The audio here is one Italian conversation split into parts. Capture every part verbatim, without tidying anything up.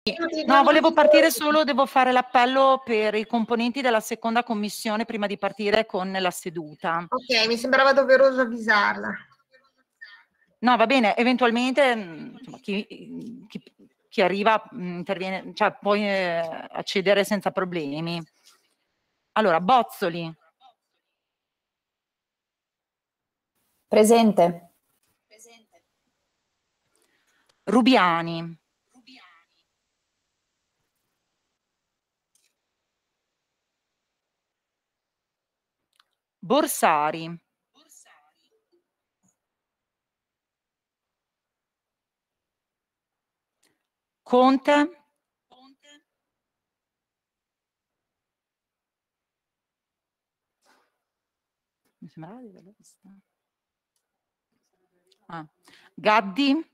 No, volevo partire solo, devo fare l'appello per i componenti della seconda commissione prima di partire con la seduta. Ok, mi sembrava doveroso avvisarla. No, va bene, eventualmente insomma, chi, chi, chi arriva interviene, cioè può eh, accedere senza problemi. Allora, Bozzoli. Presente. Rubiani. Borsari. Conte. Mi sembrava di averla vista. Ah. Gaddi.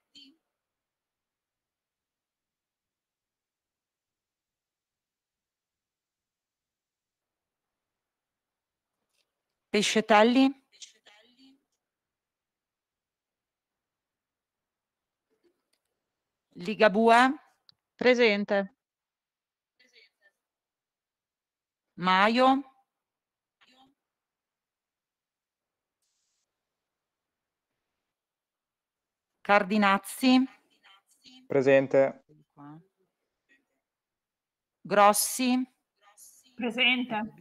Pescetelli. Ligabue. Presente. Maio. Cardinazzi. Presente. Grossi. Presente.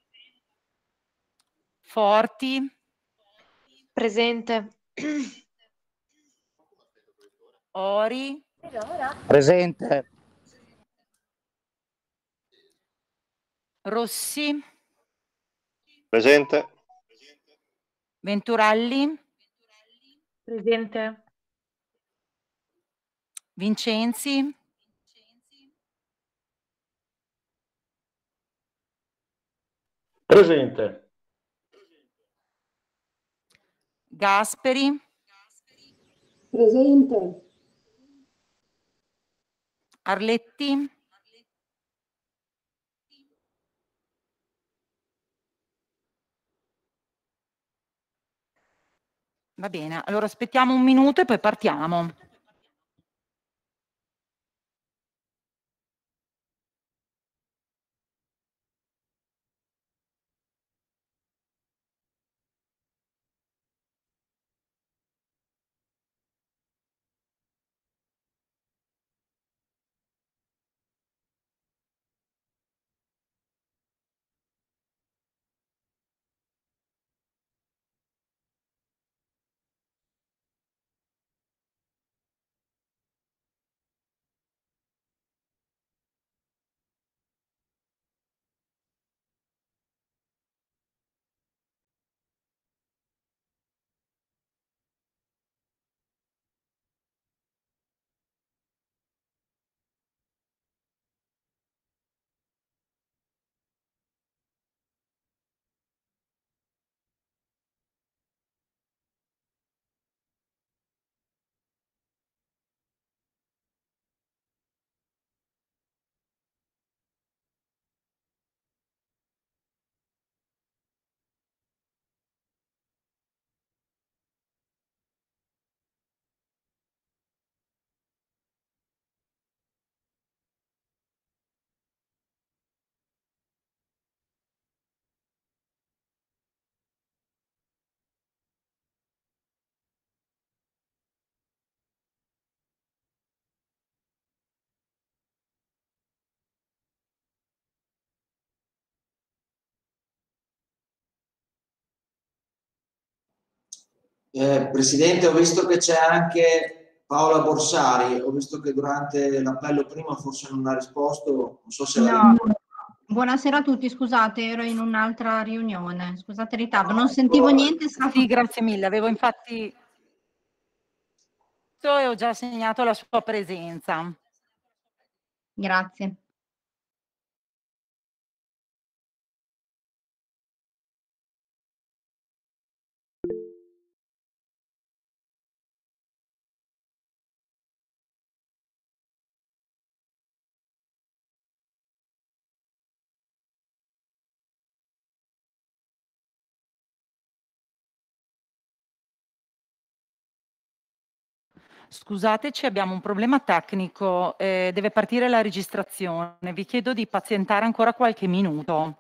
Forti. Presente. Ori. Presente. Rossi. Presente. Venturelli. Presente. Vincenzi. Presente. Gasperi. Presente. Arletti. Va bene, allora aspettiamo un minuto e poi partiamo. Eh, Presidente, ho visto che c'è anche Paola Borsari, ho visto che durante l'appello prima forse non ha risposto, non so se la... No. Buonasera a tutti, scusate, ero in un'altra riunione, scusate il ritardo, non sentivo niente. Sì, grazie mille, avevo infatti e ho già segnato la sua presenza. Grazie. Scusateci, abbiamo un problema tecnico, eh, deve partire la registrazione. Vi chiedo di pazientare ancora qualche minuto.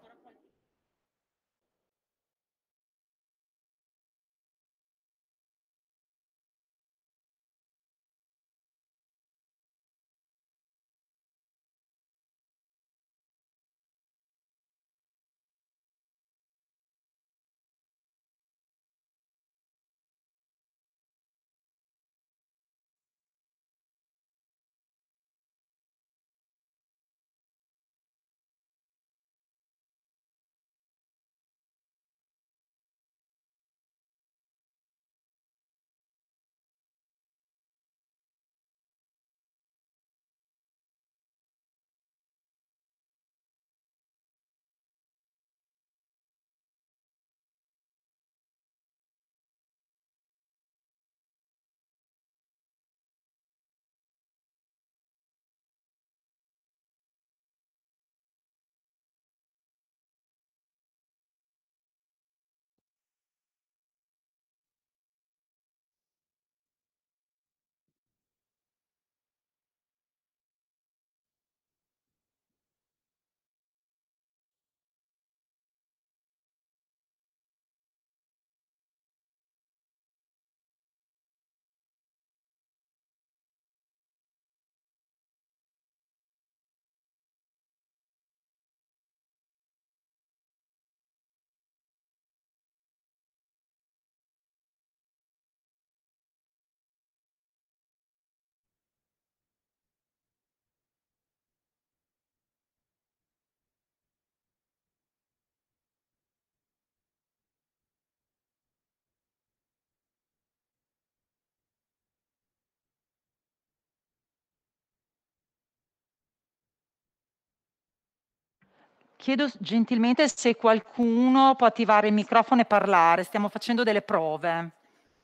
Chiedo s- gentilmente se qualcuno può attivare il microfono e parlare. Stiamo facendo delle prove.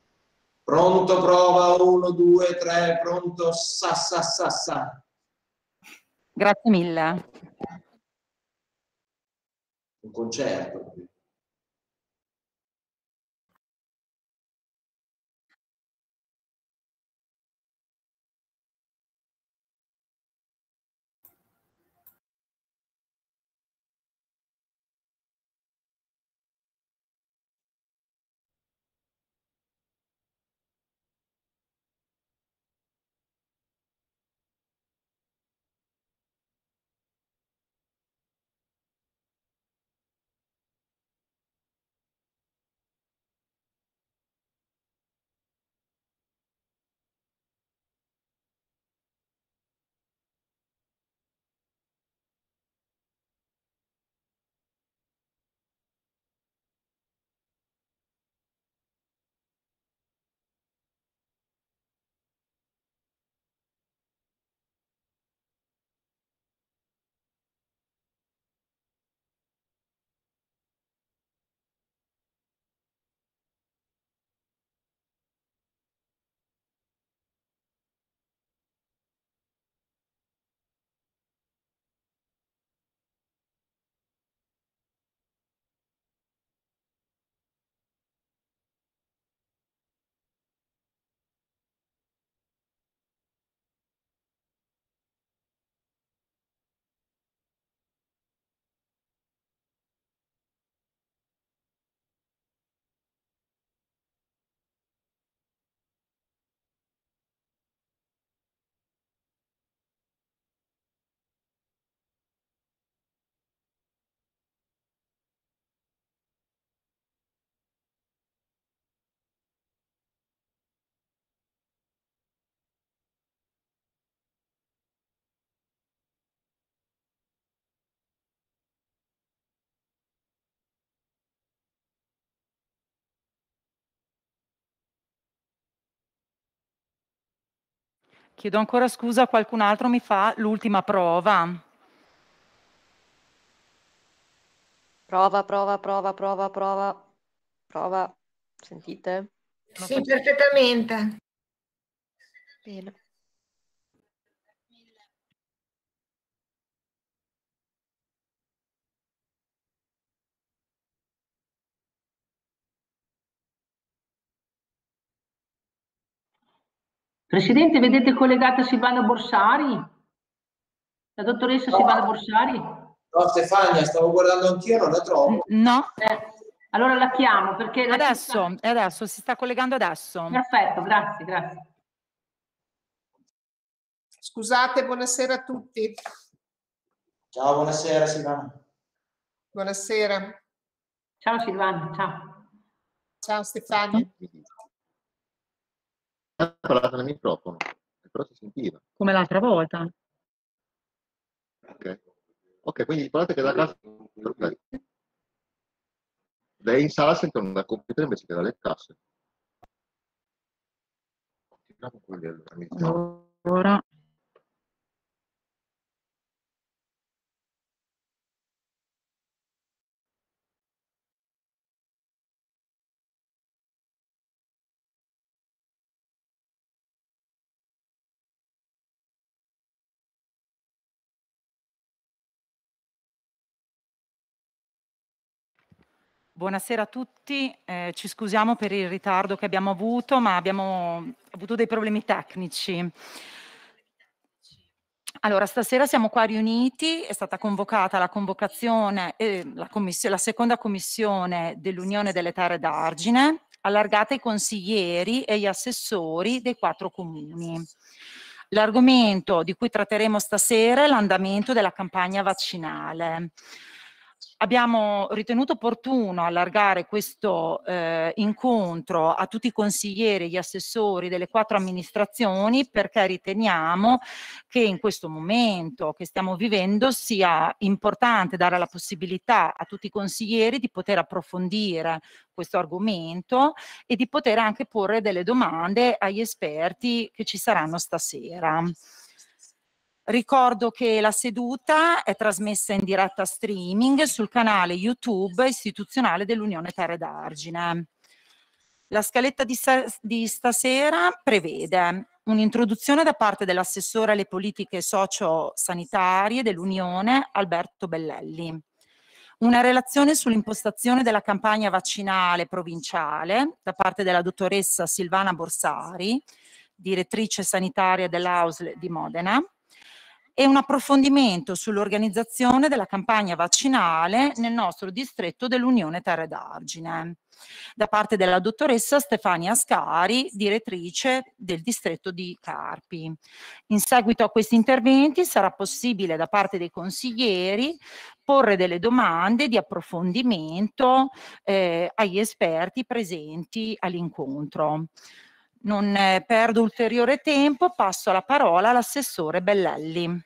Pronto, prova, uno, due, tre, pronto, sa, sa, sa, sa. Grazie mille. Un concerto. Chiedo ancora scusa a qualcun altro, mi fa l'ultima prova. Prova, prova, prova, prova, prova, prova. Sentite? Sì, perfettamente. Bene. Presidente, vedete collegata Silvana Borsari? La dottoressa No. Silvana Borsari? No, Stefania, stavo guardando anch'io, non la trovo. No. Eh, allora la chiamo perché... La Adesso, città... adesso, si sta collegando adesso. Perfetto, grazie, grazie. Scusate, buonasera a tutti. Ciao, buonasera Silvana. Buonasera. Ciao Silvana, ciao. Ciao Stefania. Ha parlato nel microfono, però si sentiva. Come l'altra volta. Ok, ok, quindi parlate che da casa... Perfetto. Lei in sala sentono dal computer invece che dalle casse. Continuiamo con quello. Allora. Buonasera a tutti, eh, ci scusiamo per il ritardo che abbiamo avuto, ma abbiamo avuto dei problemi tecnici. Allora, stasera siamo qua riuniti, è stata convocata la convocazione, eh, la, la seconda commissione dell'Unione delle Terre d'Argine, allargata ai consiglieri e agli assessori dei quattro comuni. L'argomento di cui tratteremo stasera è l'andamento della campagna vaccinale. Abbiamo ritenuto opportuno allargare questo eh, incontro a tutti i consiglieri e gli assessori delle quattro amministrazioni perché riteniamo che in questo momento che stiamo vivendo sia importante dare la possibilità a tutti i consiglieri di poter approfondire questo argomento e di poter anche porre delle domande agli esperti che ci saranno stasera. Ricordo che la seduta è trasmessa in diretta streaming sul canale YouTube istituzionale dell'Unione Terre d'Argine. La scaletta di, di stasera prevede un'introduzione da parte dell'assessore alle politiche socio-sanitarie dell'Unione Alberto Bellelli, una relazione sull'impostazione della campagna vaccinale provinciale da parte della dottoressa Silvana Borsari, direttrice sanitaria dell'A U S L di Modena, e un approfondimento sull'organizzazione della campagna vaccinale nel nostro distretto dell'Unione Terre d'Argine, da parte della dottoressa Stefania Ascari, direttrice del distretto di Carpi. In seguito a questi interventi sarà possibile da parte dei consiglieri porre delle domande di approfondimento eh, agli esperti presenti all'incontro. Non eh, perdo ulteriore tempo, passo la parola all'assessore Bellelli.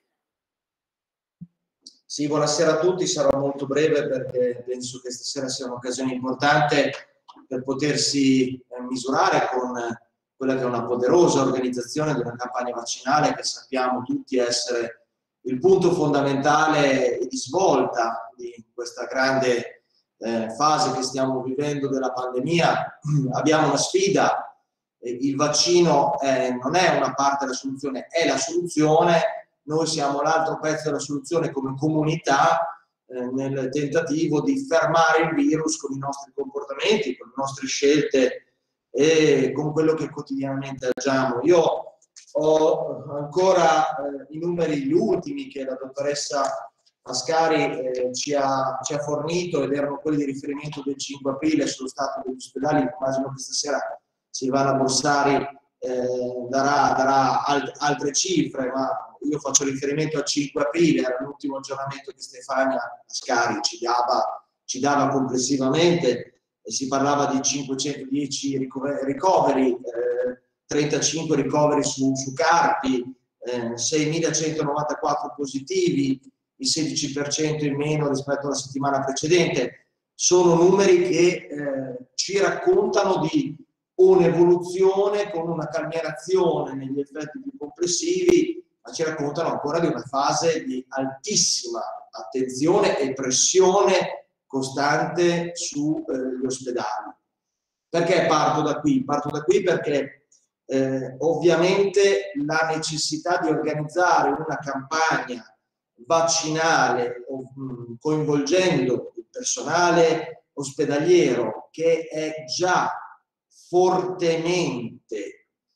Sì, buonasera a tutti, sarò molto breve perché penso che stasera sia un'occasione importante per potersi eh, misurare con quella che è una poderosa organizzazione di una campagna vaccinale che sappiamo tutti essere il punto fondamentale di svolta di questa grande eh, fase che stiamo vivendo della pandemia. Abbiamo una sfida, eh, il vaccino eh, non è una parte della soluzione, è la soluzione. Noi siamo l'altro pezzo della soluzione come comunità eh, nel tentativo di fermare il virus con i nostri comportamenti, con le nostre scelte e con quello che quotidianamente agiamo. Io ho ancora eh, i numeri, gli ultimi che la dottoressa Ascari eh, ci, ha, ci ha fornito ed erano quelli di riferimento del cinque aprile sullo stato degli ospedali. Immagino che stasera Silvana Borsari eh, darà, darà alt altre cifre, ma io faccio riferimento al cinque aprile, era l'ultimo aggiornamento che Stefania Ascari ci dava, ci dava complessivamente, e si parlava di cinquecentodieci ricoveri, eh, trentacinque ricoveri su, su Carpi, eh, seimilacentonovantaquattro positivi, il sedici per cento in meno rispetto alla settimana precedente. Sono numeri che eh, ci raccontano di un'evoluzione con una calmierazione negli effetti più complessivi, ma ci raccontano ancora di una fase di altissima attenzione e pressione costante sugli eh, ospedali. Perché parto da qui? Parto da qui perché eh, ovviamente la necessità di organizzare una campagna vaccinale mh, coinvolgendo il personale ospedaliero che è già fortemente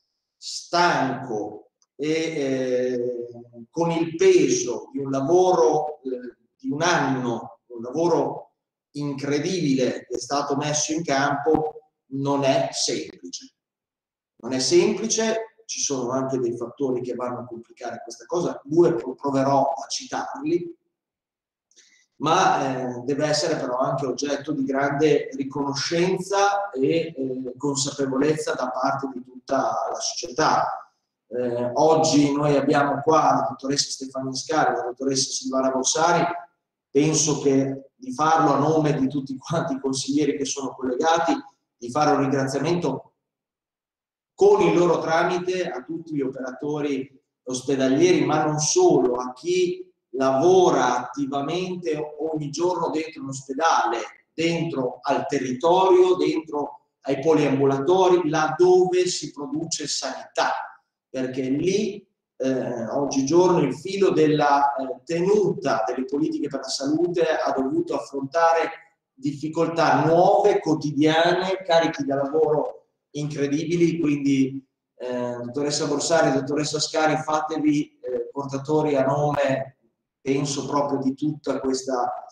stanco e eh, con il peso di un lavoro eh, di un anno, un lavoro incredibile che è stato messo in campo, non è semplice. Non è semplice, ci sono anche dei fattori che vanno a complicare questa cosa, due proverò a citarli, ma eh, deve essere però anche oggetto di grande riconoscenza e eh, consapevolezza da parte di tutta la società. Eh, oggi noi abbiamo qua la dottoressa Stefania Scari, la dottoressa Silvana Borsari, penso che di farlo a nome di tutti quanti i consiglieri che sono collegati, di fare un ringraziamento con il loro tramite a tutti gli operatori ospedalieri, ma non solo, a chi lavora attivamente ogni giorno dentro un ospedale, dentro al territorio, dentro ai poliambulatori, laddove si produce sanità, perché lì eh, oggigiorno il filo della eh, tenuta delle politiche per la salute ha dovuto affrontare difficoltà nuove, quotidiane, carichi da lavoro incredibili, quindi eh, dottoressa Borsari, dottoressa Scari, fatevi eh, portatori a nome, penso proprio di tutta questa,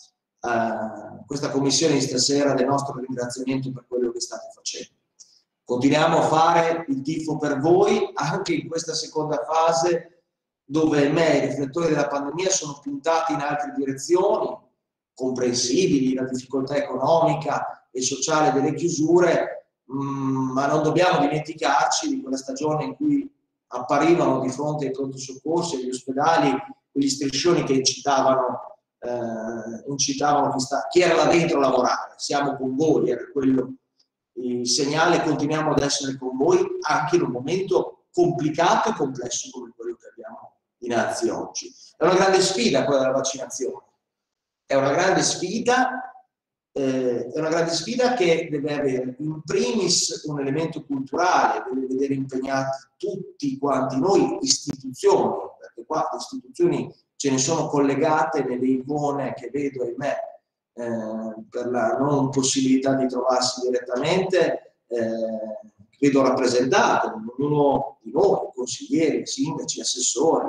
uh, questa commissione di stasera, del nostro ringraziamento per quello che state facendo. Continuiamo a fare il tifo per voi anche in questa seconda fase, dove me i riflettori della pandemia sono puntati in altre direzioni, comprensibili, la difficoltà economica e sociale delle chiusure, mh, ma non dobbiamo dimenticarci di quella stagione in cui apparivano di fronte ai pronto soccorsi e agli ospedali quegli striscioni che incitavano, eh, incitavano chi, sta, chi era là dentro a lavorare. Siamo con voi, era quello il segnale, continuiamo ad essere con voi anche in un momento complicato e complesso come quello che abbiamo dinanzi oggi. È una grande sfida quella della vaccinazione, è una grande sfida, eh, è una grande sfida che deve avere in primis un elemento culturale, deve vedere impegnati tutti quanti noi, istituzioni, perché qua le istituzioni ce ne sono collegate nelle icone che vedo, ahimè, eh, per la non possibilità di trovarsi direttamente, eh, vedo rappresentate, ognuno di noi, consiglieri, sindaci, assessori,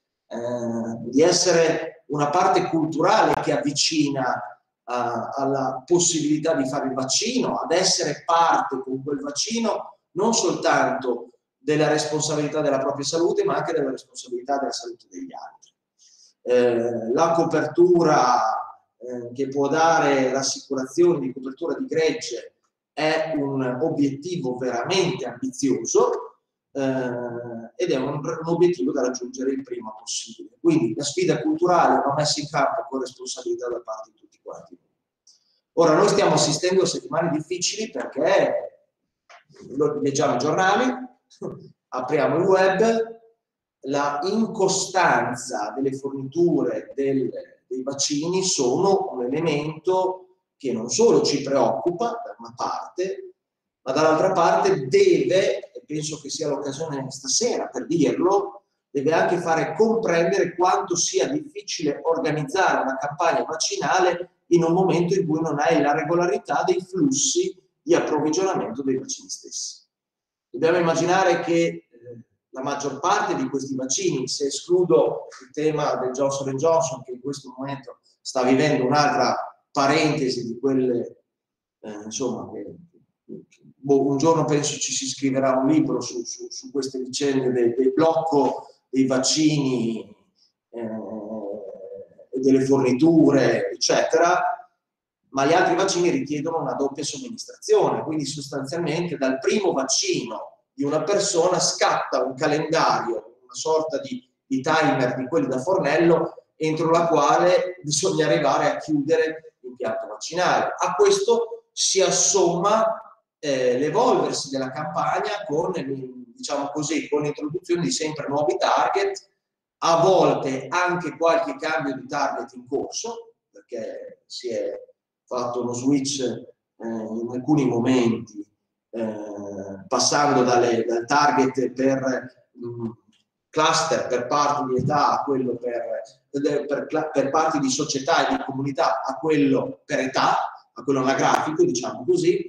eh, di essere una parte culturale che avvicina a, alla possibilità di fare il vaccino, ad essere parte con quel vaccino non soltanto della responsabilità della propria salute, ma anche della responsabilità della salute degli altri. Eh, la copertura eh, che può dare l'assicurazione di copertura di gregge è un obiettivo veramente ambizioso eh, ed è un, un obiettivo da raggiungere il prima possibile. Quindi la sfida culturale va messa in campo con responsabilità da parte di tutti quanti. Ora noi stiamo assistendo a settimane difficili perché lo leggiamo i giornali, apriamo il web, la incostanza delle forniture del, dei vaccini sono un elemento che non solo ci preoccupa da una parte, ma dall'altra parte deve, e penso che sia l'occasione stasera per dirlo, deve anche fare comprendere quanto sia difficile organizzare una campagna vaccinale in un momento in cui non hai la regolarità dei flussi di approvvigionamento dei vaccini stessi. Dobbiamo immaginare che eh, la maggior parte di questi vaccini, se escludo il tema del Johnson and Johnson, che in questo momento sta vivendo un'altra parentesi di quelle, eh, insomma, che, boh, un giorno penso ci si scriverà un libro su, su, su queste vicende del, del blocco dei vaccini eh, e delle forniture, eccetera, ma gli altri vaccini richiedono una doppia somministrazione, quindi sostanzialmente dal primo vaccino di una persona scatta un calendario, una sorta di, di timer di quelli da fornello, entro la quale bisogna arrivare a chiudere l'impianto vaccinale. A questo si assomma eh, l'evolversi della campagna con, diciamo così, con l'introduzione di sempre nuovi target, a volte anche qualche cambio di target in corso, perché si è fatto uno switch eh, in alcuni momenti, eh, passando dalle, dal target per mh, cluster, per parti di età, a quello per, per, per parti di società e di comunità, a quello per età, a quello anagrafico, diciamo così,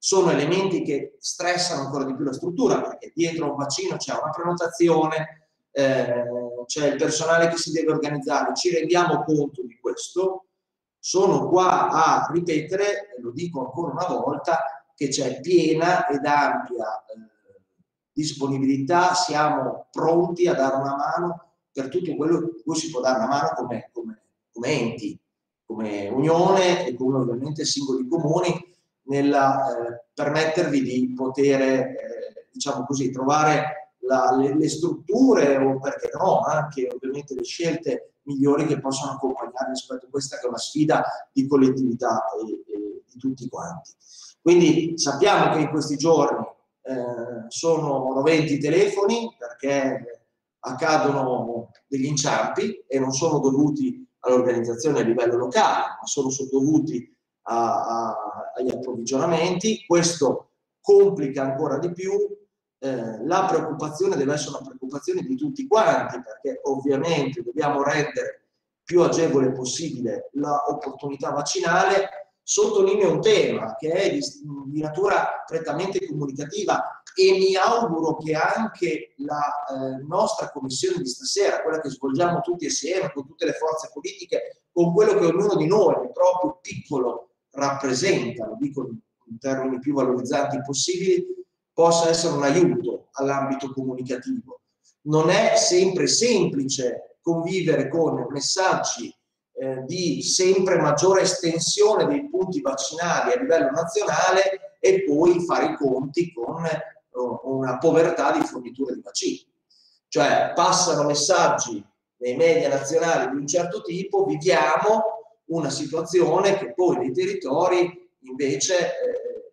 sono elementi che stressano ancora di più la struttura, perché dietro un vaccino c'è una prenotazione, eh, c'è il personale che si deve organizzare, ci rendiamo conto di questo. Sono qua a ripetere, e lo dico ancora una volta, che c'è piena ed ampia eh, disponibilità, siamo pronti a dare una mano per tutto quello che cui si può dare una mano come, come, come enti, come unione e come ovviamente singoli comuni, nella eh, permettervi di poter, eh, diciamo così, trovare la, le, le strutture o perché no, anche ovviamente le scelte migliori che possono accompagnare rispetto a questa che è una sfida di collettività e, e di tutti quanti. Quindi sappiamo che in questi giorni eh, sono roventi i telefoni perché accadono degli inciampi e non sono dovuti all'organizzazione a livello locale, ma sono dovuti a, a, agli approvvigionamenti. Questo complica ancora di più. Eh, la preoccupazione deve essere una preoccupazione di tutti quanti, perché ovviamente dobbiamo rendere più agevole possibile l'opportunità vaccinale. Sottolineo un tema che è di, di natura prettamente comunicativa e mi auguro che anche la eh, nostra commissione di stasera, quella che svolgiamo tutti assieme con tutte le forze politiche, con quello che ognuno di noi nel proprio piccolo rappresenta, lo dico in termini più valorizzanti possibili, possa essere un aiuto all'ambito comunicativo. Non è sempre semplice convivere con messaggi eh, di sempre maggiore estensione dei punti vaccinali a livello nazionale e poi fare i conti con eh, una povertà di forniture di vaccini. Cioè passano messaggi nei media nazionali di un certo tipo, viviamo una situazione che poi nei territori invece eh,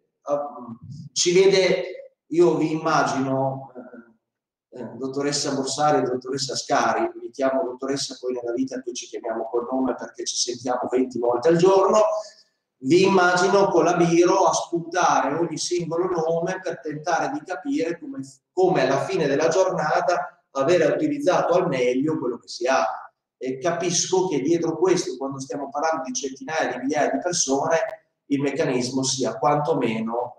ci vede. Io vi immagino, eh, eh, dottoressa Borsari e dottoressa Ascari, mi chiamo dottoressa, poi nella vita qui ci chiamiamo col nome perché ci sentiamo venti volte al giorno, vi immagino con la biro a spuntare ogni singolo nome per tentare di capire come, come alla fine della giornata avere utilizzato al meglio quello che si ha. E capisco che dietro questo, quando stiamo parlando di centinaia di migliaia di persone, il meccanismo sia quantomeno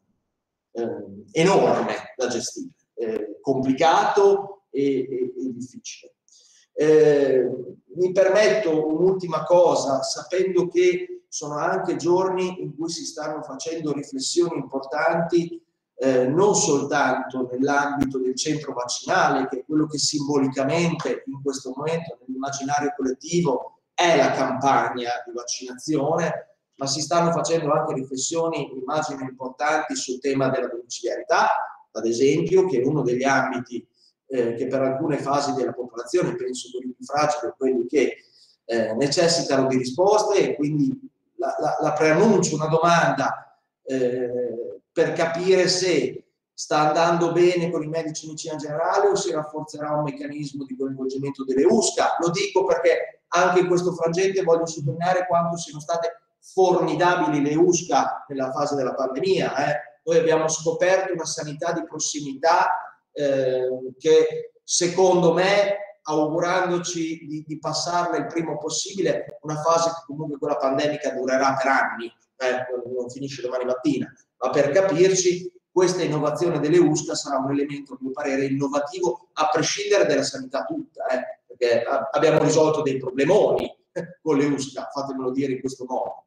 Eh, enorme da gestire, eh, complicato e, e, e difficile. Eh, mi permetto un'ultima cosa, sapendo che sono anche giorni in cui si stanno facendo riflessioni importanti, eh, non soltanto nell'ambito del centro vaccinale, che è quello che simbolicamente in questo momento nell'immaginario collettivo è la campagna di vaccinazione, ma si stanno facendo anche riflessioni, immagino, importanti sul tema della domiciliarità, ad esempio, che è uno degli ambiti eh, che per alcune fasi della popolazione, penso quelli più fragili, quelli che eh, necessitano di risposte, e quindi la, la, la preannuncio una domanda eh, per capire se sta andando bene con i medici di medicina generale o si rafforzerà un meccanismo di coinvolgimento delle U S C A. Lo dico perché anche in questo frangente voglio sottolineare quanto siano state formidabili le U S C A nella fase della pandemia. Eh. Noi abbiamo scoperto una sanità di prossimità eh, che secondo me, augurandoci di, di passarla il prima possibile, una fase che comunque quella pandemica durerà per anni, eh, non finisce domani mattina, ma per capirci questa innovazione delle U S C A sarà un elemento, a mio parere, innovativo a prescindere dalla sanità tutta, eh, perché abbiamo risolto dei problemoni con le U S C A, fatemelo dire in questo modo.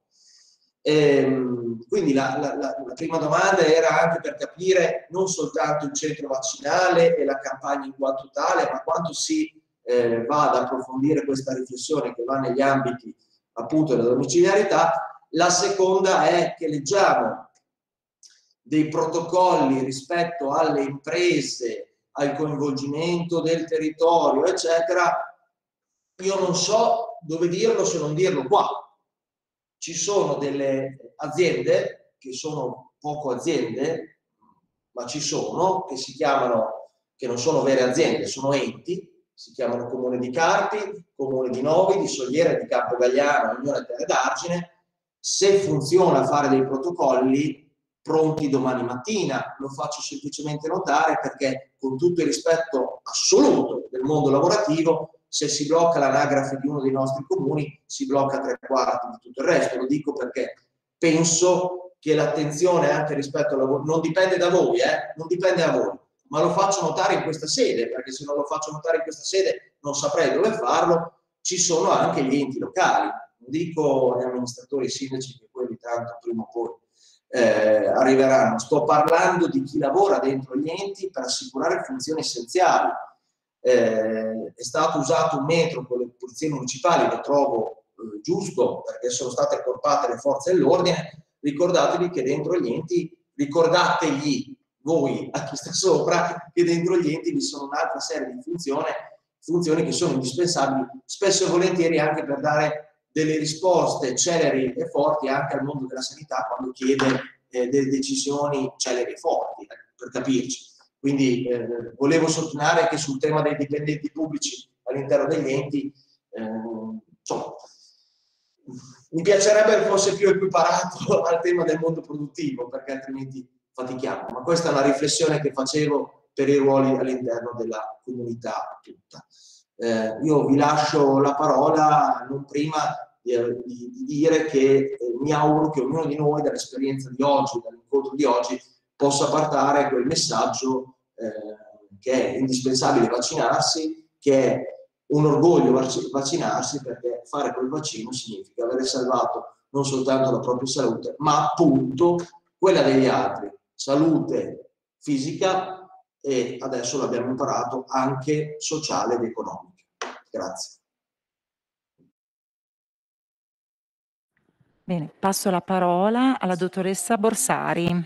Ehm, quindi la, la, la, la prima domanda era anche per capire non soltanto il centro vaccinale e la campagna in quanto tale, ma quanto si eh, va ad approfondire questa riflessione che va negli ambiti appunto della domiciliarità. La seconda è che leggiamo dei protocolli rispetto alle imprese, al coinvolgimento del territorio, eccetera. Io non so dove dirlo se non dirlo qua. Ci sono delle aziende, che sono poco aziende, ma ci sono, che si chiamano, che non sono vere aziende, sono enti, si chiamano Comune di Carpi, Comune di Novi, di Soliera, di Campogagliano, Unione Terre d'Argine. Se funziona fare dei protocolli pronti domani mattina, lo faccio semplicemente notare perché, con tutto il rispetto assoluto del mondo lavorativo, se si blocca l'anagrafe di uno dei nostri comuni, si blocca tre quarti di tutto il resto. Lo dico perché penso che l'attenzione anche rispetto al lavoro non dipende da voi, eh? Non dipende da voi, ma lo faccio notare in questa sede, perché se non lo faccio notare in questa sede non saprei dove farlo. Ci sono anche gli enti locali, non dico gli amministratori, i sindaci, che quelli tanto prima o poi eh, arriveranno. Sto parlando di chi lavora dentro gli enti per assicurare funzioni essenziali. Eh, è stato usato un metro con le polizie municipali, lo trovo eh, giusto, perché sono state accorpate le forze dell'ordine. Ricordatevi che dentro gli enti, ricordategli voi a chi sta sopra, che dentro gli enti vi sono un'altra serie di funzioni, funzioni che sono indispensabili, spesso e volentieri anche per dare delle risposte celeri e forti anche al mondo della sanità quando chiede eh, delle decisioni celeri e forti, eh, per capirci. Quindi eh, volevo sottolineare che sul tema dei dipendenti pubblici all'interno degli enti, eh, insomma, mi piacerebbe che fosse più equiparato al tema del mondo produttivo, perché altrimenti fatichiamo. Ma questa è una riflessione che facevo per i ruoli all'interno della comunità tutta. Eh, io vi lascio la parola non prima di, di, di dire che eh, mi auguro che ognuno di noi dall'esperienza di oggi, dall'incontro di oggi, possa portare quel messaggio eh, che è indispensabile vaccinarsi, che è un orgoglio vaccinarsi, perché fare quel vaccino significa avere salvato non soltanto la propria salute, ma appunto quella degli altri, salute fisica e adesso l'abbiamo imparato anche sociale ed economica. Grazie. Bene, passo la parola alla dottoressa Borsari.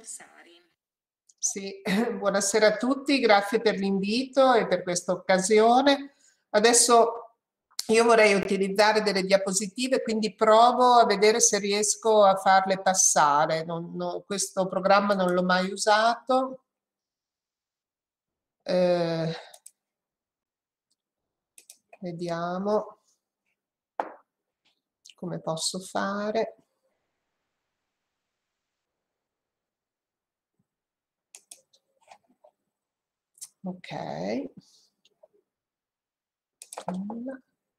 Sì, buonasera a tutti, grazie per l'invito e per questa occasione. Adesso io vorrei utilizzare delle diapositive, quindi provo a vedere se riesco a farle passare. Non, non, questo programma non l'ho mai usato. Eh, vediamo come posso fare. Ok. Allora.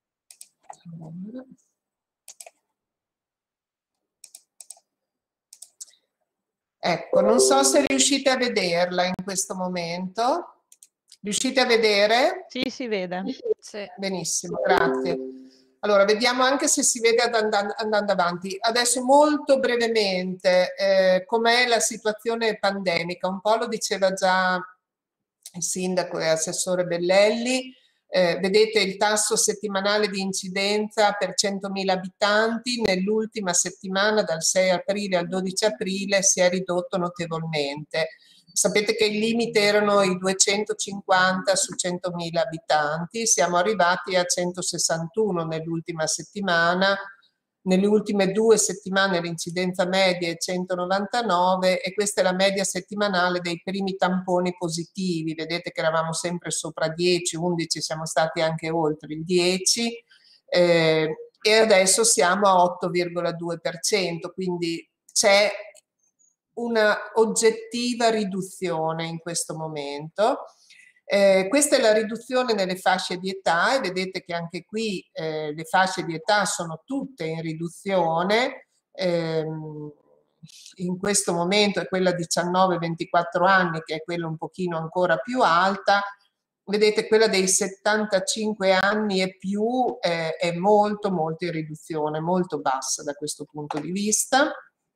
Ecco, non so se riuscite a vederla in questo momento. Riuscite a vedere? Sì, si vede. Sì. Benissimo, grazie. Allora, vediamo anche se si vede andando, andando avanti. Adesso molto brevemente, eh, com'è la situazione pandemica? Un po' lo diceva già il sindaco e assessore Bellelli. Eh, vedete il tasso settimanale di incidenza per centomila abitanti nell'ultima settimana dal sei aprile al dodici aprile si è ridotto notevolmente. Sapete che il limite erano i duecentocinquanta su centomila abitanti, siamo arrivati a centosessantuno nell'ultima settimana. Nelle ultime due settimane l'incidenza media è centonovantanove e questa è la media settimanale dei primi tamponi positivi. Vedete che eravamo sempre sopra dieci, undici, siamo stati anche oltre il dieci eh, e adesso siamo a otto virgola due per cento, quindi c'è una oggettiva riduzione in questo momento. Eh, questa è la riduzione nelle fasce di età e vedete che anche qui eh, le fasce di età sono tutte in riduzione. Eh, in questo momento è quella diciannove ventiquattro anni che è quella un pochino ancora più alta. Vedete quella dei settantacinque anni e più eh, è molto molto in riduzione, molto bassa da questo punto di vista.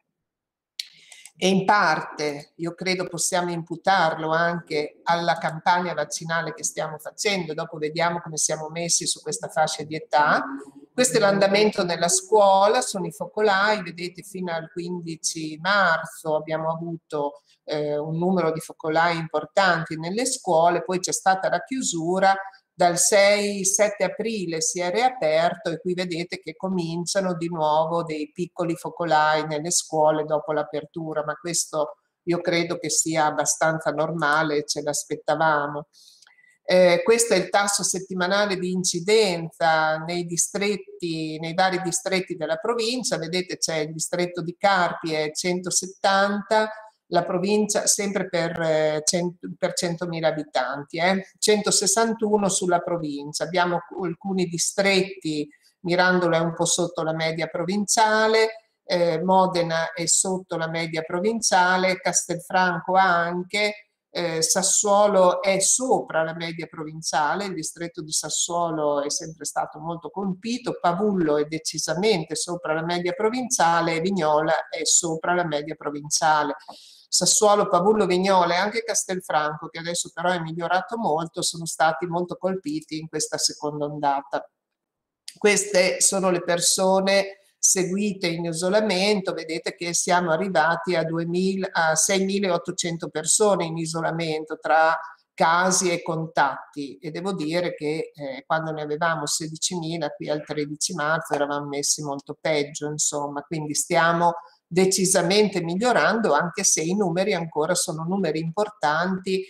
E in parte io credo possiamo imputarlo anche alla campagna vaccinale che stiamo facendo, dopo vediamo come siamo messi su questa fascia di età. Questo è l'andamento nella scuola, sono i focolai, vedete fino al quindici marzo abbiamo avuto eh, un numero di focolai importanti nelle scuole, poi c'è stata la chiusura, dal sei sette aprile si è riaperto e qui vedete che cominciano di nuovo dei piccoli focolai nelle scuole dopo l'apertura, ma questo io credo che sia abbastanza normale, ce l'aspettavamo. Eh, questo è il tasso settimanale di incidenza nei distretti, nei vari distretti della provincia, vedete c'è il distretto di Carpi è centosettanta, la provincia sempre per, eh, cento, per centomila abitanti, eh? centosessantuno sulla provincia. Abbiamo alcuni distretti, Mirandola è un po' sotto la media provinciale, eh, Modena è sotto la media provinciale, Castelfranco anche, Eh, Sassuolo è sopra la media provinciale, il distretto di Sassuolo è sempre stato molto colpito, Pavullo è decisamente sopra la media provinciale e Vignola è sopra la media provinciale. Sassuolo, Pavullo, Vignola e anche Castelfranco, che adesso però è migliorato molto, sono stati molto colpiti in questa seconda ondata. Queste sono le persone seguite in isolamento, vedete che siamo arrivati a, a seimilaottocento persone in isolamento tra casi e contatti, e devo dire che eh, quando ne avevamo sedicimila qui al tredici marzo eravamo messi molto peggio, insomma, quindi stiamo decisamente migliorando, anche se i numeri ancora sono numeri importanti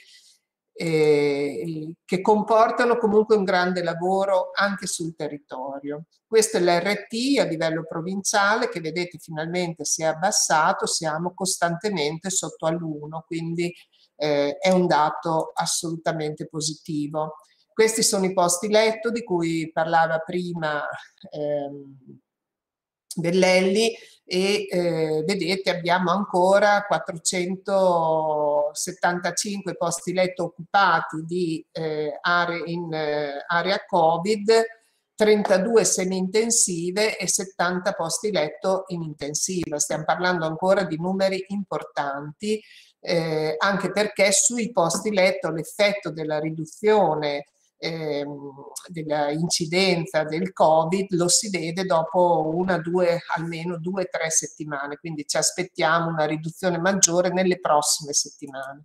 eh, che comportano comunque un grande lavoro anche sul territorio. Questo è l'R T a livello provinciale che vedete finalmente si è abbassato, siamo costantemente sotto all'uno, quindi eh, è un dato assolutamente positivo. Questi sono i posti letto di cui parlava prima ehm, Bellelli e eh, vedete abbiamo ancora quattrocentosettantacinque posti letto occupati di eh, aree in eh, area Covid, trentadue semi-intensive e settanta posti letto in intensiva. Stiamo parlando ancora di numeri importanti, eh, anche perché sui posti letto l'effetto della riduzione eh, della incidenza del Covid lo si vede dopo una, due, almeno due, tre settimane, quindi ci aspettiamo una riduzione maggiore nelle prossime settimane.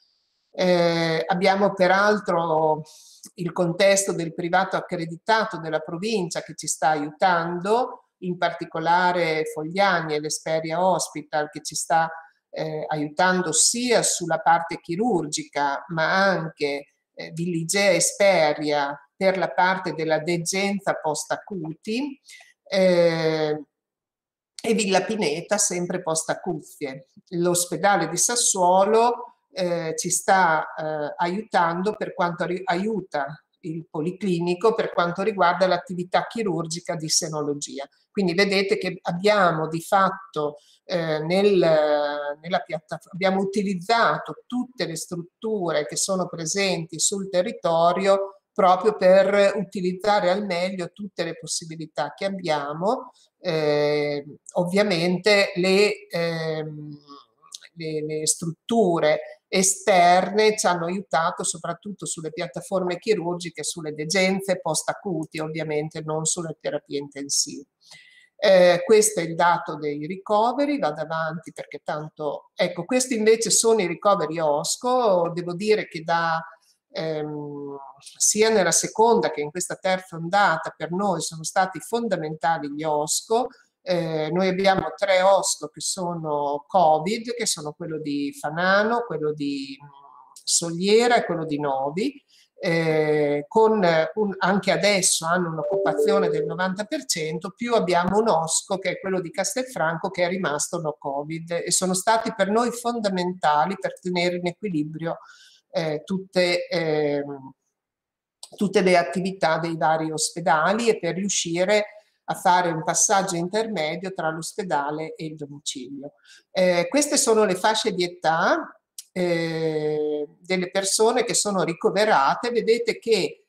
Eh, abbiamo peraltro il contesto del privato accreditato della provincia che ci sta aiutando, in particolare Fogliani e l'Esperia Hospital che ci sta eh, aiutando sia sulla parte chirurgica ma anche eh, Villigea Esperia per la parte della degenza post-acuti eh, e Villa Pineta sempre post-acuzie. L'ospedale di Sassuolo Eh, ci sta eh, aiutando per quanto aiuta il policlinico per quanto riguarda l'attività chirurgica di senologia. Quindi vedete che abbiamo di fatto eh, nel, nella piattaforma, abbiamo utilizzato tutte le strutture che sono presenti sul territorio proprio per utilizzare al meglio tutte le possibilità che abbiamo. Eh, ovviamente le, ehm, le, le strutture esterne ci hanno aiutato soprattutto sulle piattaforme chirurgiche, sulle degenze post-acuti, ovviamente non sulle terapie intensive. Eh, questo è il dato dei ricoveri, vado avanti perché tanto... Ecco, questi invece sono i ricoveri O S C O, devo dire che da... Ehm, sia nella seconda che in questa terza ondata per noi sono stati fondamentali gli O S C O. Eh, noi abbiamo tre O S C O che sono Covid, che sono quello di Fanano, quello di Soliera e quello di Novi, eh, con un, anche adesso hanno un'occupazione del novanta per cento, più abbiamo un O S C O che è quello di Castelfranco che è rimasto no Covid e sono stati per noi fondamentali per tenere in equilibrio eh, tutte, eh, tutte le attività dei vari ospedali e per riuscire a fare un passaggio intermedio tra l'ospedale e il domicilio. Eh, queste sono le fasce di età eh, delle persone che sono ricoverate. Vedete che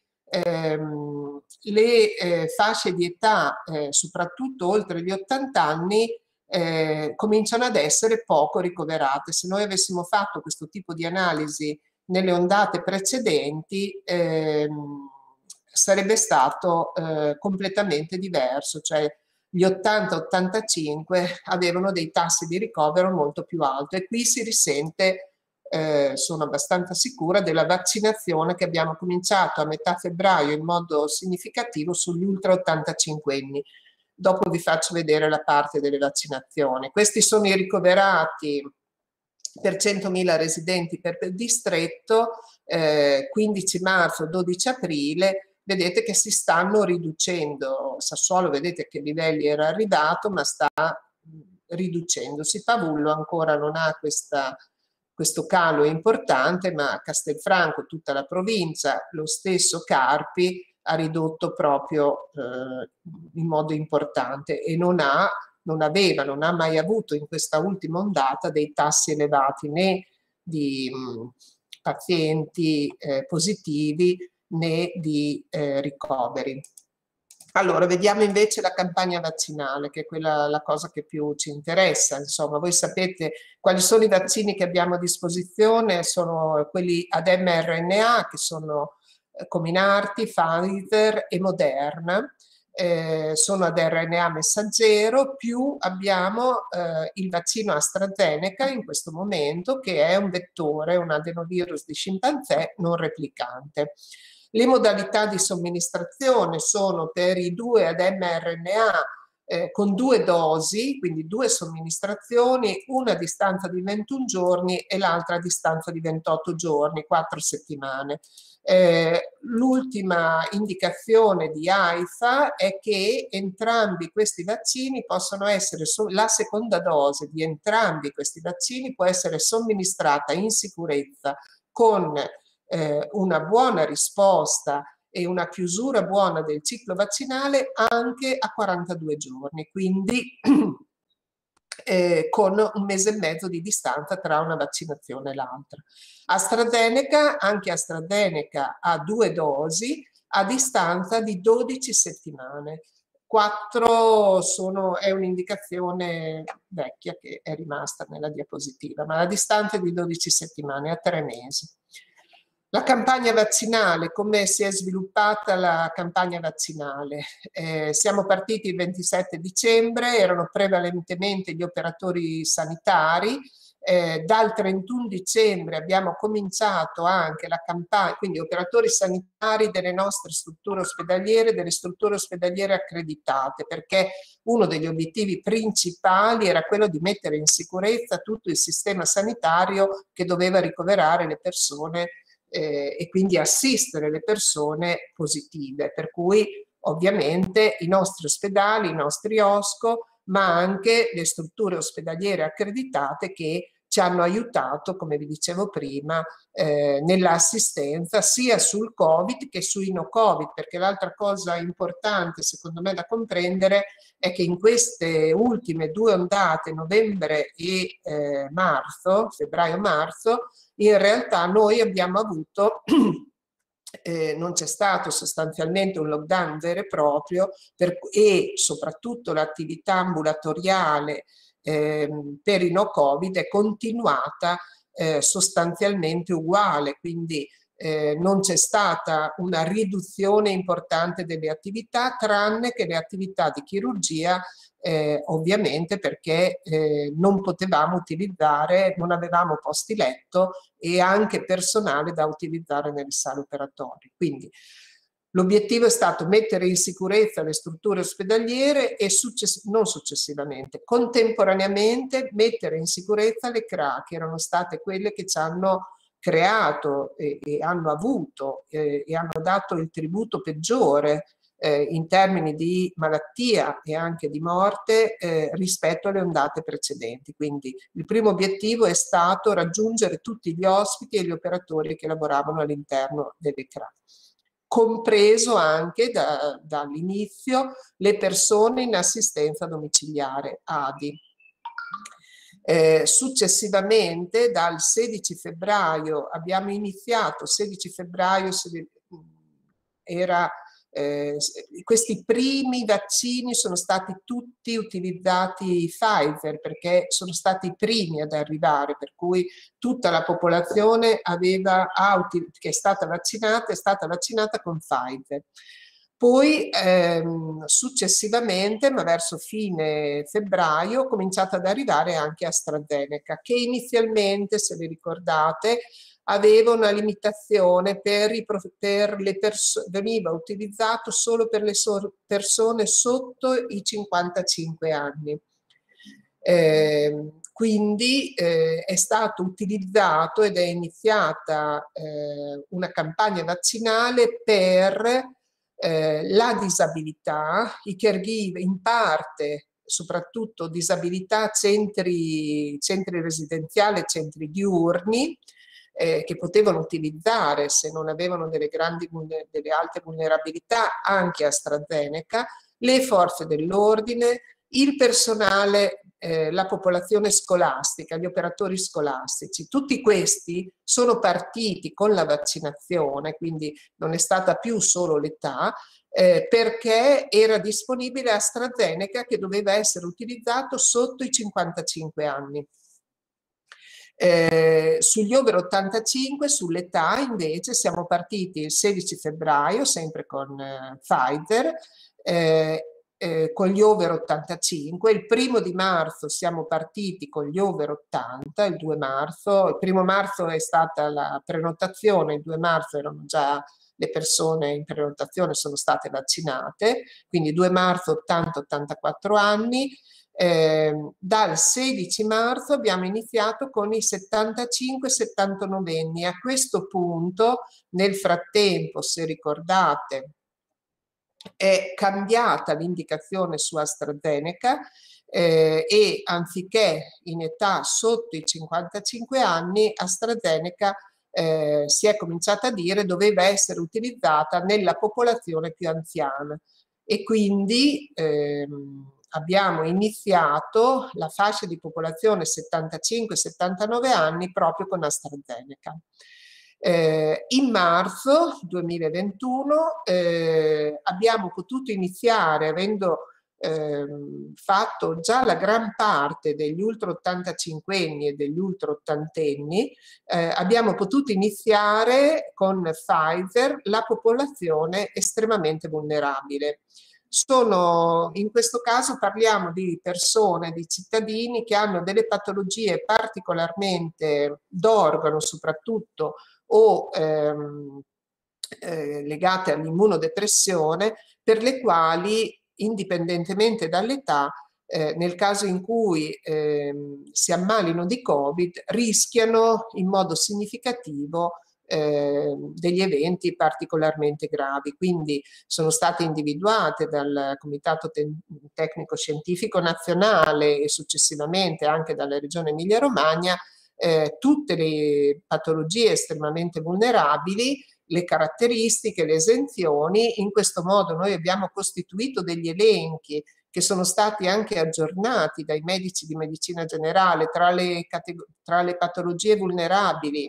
ehm, le eh, fasce di età, eh, soprattutto oltre gli ottanta anni, eh, cominciano ad essere poco ricoverate. Se noi avessimo fatto questo tipo di analisi nelle ondate precedenti, ehm, sarebbe stato eh, completamente diverso, cioè gli ottanta ottantacinque avevano dei tassi di ricovero molto più alti e qui si risente, eh, sono abbastanza sicura, della vaccinazione che abbiamo cominciato a metà febbraio in modo significativo sugli ultra ottantacinquenni. Dopo vi faccio vedere la parte delle vaccinazioni. Questi sono i ricoverati per centomila residenti per distretto, eh, quindici marzo, dodici aprile. Vedete che si stanno riducendo. Sassuolo vedete che livelli era arrivato ma sta riducendosi. Pavullo ancora non ha questa, questo calo importante, ma Castelfranco, tutta la provincia, lo stesso Carpi ha ridotto proprio eh, in modo importante e non ha non aveva, non ha mai avuto in questa ultima ondata dei tassi elevati né di mh, pazienti eh, positivi né di eh, ricoveri. Allora, vediamo invece la campagna vaccinale, che è quella la cosa che più ci interessa. Insomma, voi sapete quali sono i vaccini che abbiamo a disposizione, sono quelli ad mRNA, che sono eh, Comirnaty, Pfizer e Moderna. Eh, sono ad R N A messaggero, più abbiamo eh, il vaccino AstraZeneca in questo momento, che è un vettore, un adenovirus di scimpanzé non replicante. Le modalità di somministrazione sono per i due ad mRNA eh, con due dosi, quindi due somministrazioni, una a distanza di ventuno giorni e l'altra a distanza di ventotto giorni, quattro settimane. Eh, l'ultima indicazione di AIFA è che entrambi questi vaccini possono essere, la seconda dose di entrambi questi vaccini può essere somministrata in sicurezza con eh, una buona risposta e una chiusura buona del ciclo vaccinale anche a quarantadue giorni, quindi eh, con un mese e mezzo di distanza tra una vaccinazione e l'altra. AstraZeneca, anche AstraZeneca ha due dosi a distanza di dodici settimane. quattro sono, è un'indicazione vecchia che è rimasta nella diapositiva, ma la distanza è di dodici settimane, a tre mesi. La campagna vaccinale, come si è sviluppata la campagna vaccinale? Eh, siamo partiti il ventisette dicembre, erano prevalentemente gli operatori sanitari. Eh, dal trentuno dicembre abbiamo cominciato anche la campagna, quindi operatori sanitari delle nostre strutture ospedaliere, delle strutture ospedaliere accreditate, perché uno degli obiettivi principali era quello di mettere in sicurezza tutto il sistema sanitario che doveva ricoverare le persone eh, e quindi assistere le persone positive, per cui ovviamente i nostri ospedali, i nostri O S C O, ma anche le strutture ospedaliere accreditate che ci hanno aiutato, come vi dicevo prima, eh, nell'assistenza sia sul Covid che sui no Covid, perché l'altra cosa importante secondo me da comprendere è che in queste ultime due ondate, novembre e eh, marzo, febbraio-marzo, in realtà noi abbiamo avuto Eh, non c'è stato sostanzialmente un lockdown vero e proprio per, e soprattutto l'attività ambulatoriale eh, per i no Covid è continuata eh, sostanzialmente uguale, quindi eh, non c'è stata una riduzione importante delle attività, tranne che le attività di chirurgia, eh, ovviamente perché eh, non potevamo utilizzare, non avevamo posti letto e anche personale da utilizzare nelle sale operatorie. Quindi l'obiettivo è stato mettere in sicurezza le strutture ospedaliere e success- non successivamente, contemporaneamente mettere in sicurezza le C R A, che erano state quelle che ci hanno creato e, e hanno avuto eh, e hanno dato il tributo peggiore eh, in termini di malattia e anche di morte eh, rispetto alle ondate precedenti. Quindi il primo obiettivo è stato raggiungere tutti gli ospiti e gli operatori che lavoravano all'interno delle C R A, compreso anche da, dall'inizio le persone in assistenza domiciliare A D I. Eh, successivamente dal sedici febbraio abbiamo iniziato, sedici febbraio era, eh, questi primi vaccini sono stati tutti utilizzati Pfizer perché sono stati i primi ad arrivare, per cui tutta la popolazione aveva, che è stata vaccinata è stata vaccinata con Pfizer. Poi ehm, successivamente, ma verso fine febbraio, è cominciato ad arrivare anche AstraZeneca, che inizialmente, se vi ricordate, aveva una limitazione per, i, per le persone, veniva utilizzato solo per le so persone sotto i cinquantacinque anni. Eh, quindi eh, è stato utilizzato ed è iniziata eh, una campagna vaccinale per Eh, la disabilità, i caregiver, in parte soprattutto disabilità, centri, centri residenziali, centri diurni, eh, che potevano utilizzare, se non avevano delle, grandi, delle alte vulnerabilità, anche AstraZeneca, le forze dell'ordine, il personale, eh, la popolazione scolastica, gli operatori scolastici, tutti questi sono partiti con la vaccinazione, quindi non è stata più solo l'età, eh, perché era disponibile AstraZeneca che doveva essere utilizzato sotto i cinquantacinque anni. Eh, sugli over ottantacinque, sull'età invece siamo partiti il sedici febbraio, sempre con eh, Pfizer, eh, eh, con gli over ottantacinque, il primo di marzo siamo partiti con gli over ottanta, il due marzo, il primo marzo è stata la prenotazione, il due marzo erano già le persone in prenotazione, sono state vaccinate, quindi due marzo ottanta ottantaquattro anni. Eh, dal sedici marzo abbiamo iniziato con i settantacinque settantanove anni. A questo punto, nel frattempo, se ricordate, è cambiata l'indicazione su AstraZeneca eh, e anziché in età sotto i cinquantacinque anni, AstraZeneca eh, si è cominciata a dire doveva essere utilizzata nella popolazione più anziana e quindi ehm, abbiamo iniziato la fascia di popolazione settantacinque settantanove anni proprio con AstraZeneca. Eh, in marzo duemilaventuno eh, abbiamo potuto iniziare, avendo eh, fatto già la gran parte degli ultra ottantacinquenni e degli ultra ottantenni, eh, abbiamo potuto iniziare con Pfizer la popolazione estremamente vulnerabile. Sono, in questo caso parliamo di persone, di cittadini che hanno delle patologie particolarmente d'organo soprattutto o ehm, eh, legate all'immunodepressione, per le quali indipendentemente dall'età, eh, nel caso in cui ehm, si ammalino di Covid, rischiano in modo significativo Eh, degli eventi particolarmente gravi. Quindi sono state individuate dal Comitato Te Tecnico Scientifico Nazionale e successivamente anche dalla Regione Emilia-Romagna eh, tutte le patologie estremamente vulnerabili, le caratteristiche, le esenzioni. In questo modo noi abbiamo costituito degli elenchi che sono stati anche aggiornati dai medici di medicina generale tra le, tra le patologie vulnerabili.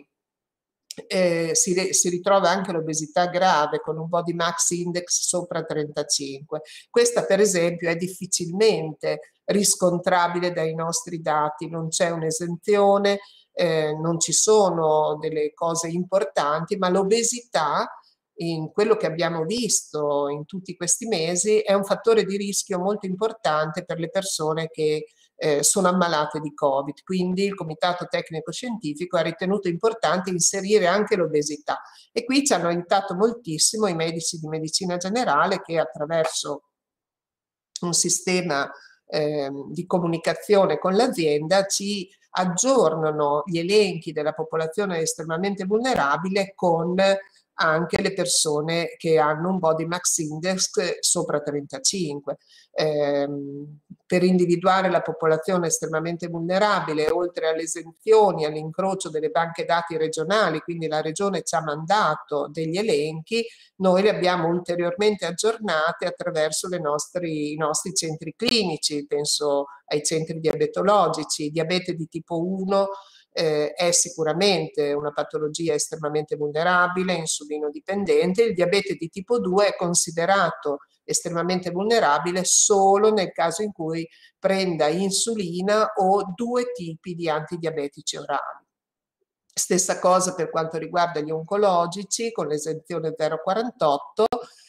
Eh, si, si ritrova anche l'obesità grave con un body mass index sopra trentacinque. Questa per esempio è difficilmente riscontrabile dai nostri dati, non c'è un'esenzione, eh, non ci sono delle cose importanti, ma l'obesità, in quello che abbiamo visto in tutti questi mesi, è un fattore di rischio molto importante per le persone che Eh, sono ammalate di Covid. Quindi il Comitato Tecnico Scientifico ha ritenuto importante inserire anche l'obesità e qui ci hanno aiutato moltissimo i medici di medicina generale che attraverso un sistema eh, di comunicazione con l'azienda ci aggiornano gli elenchi della popolazione estremamente vulnerabile con anche le persone che hanno un body mass index sopra trentacinque. Eh, per individuare la popolazione estremamente vulnerabile, oltre alle esenzioni, all'incrocio delle banche dati regionali, quindi la regione ci ha mandato degli elenchi, noi li abbiamo ulteriormente aggiornati attraverso le nostri, i nostri centri clinici, penso ai centri diabetologici. Diabete di tipo uno Eh, è sicuramente una patologia estremamente vulnerabile, insulino dipendente. Il diabete di tipo due è considerato estremamente vulnerabile solo nel caso in cui prenda insulina o due tipi di antidiabetici orali. Stessa cosa per quanto riguarda gli oncologici con l'esenzione zero quarantotto,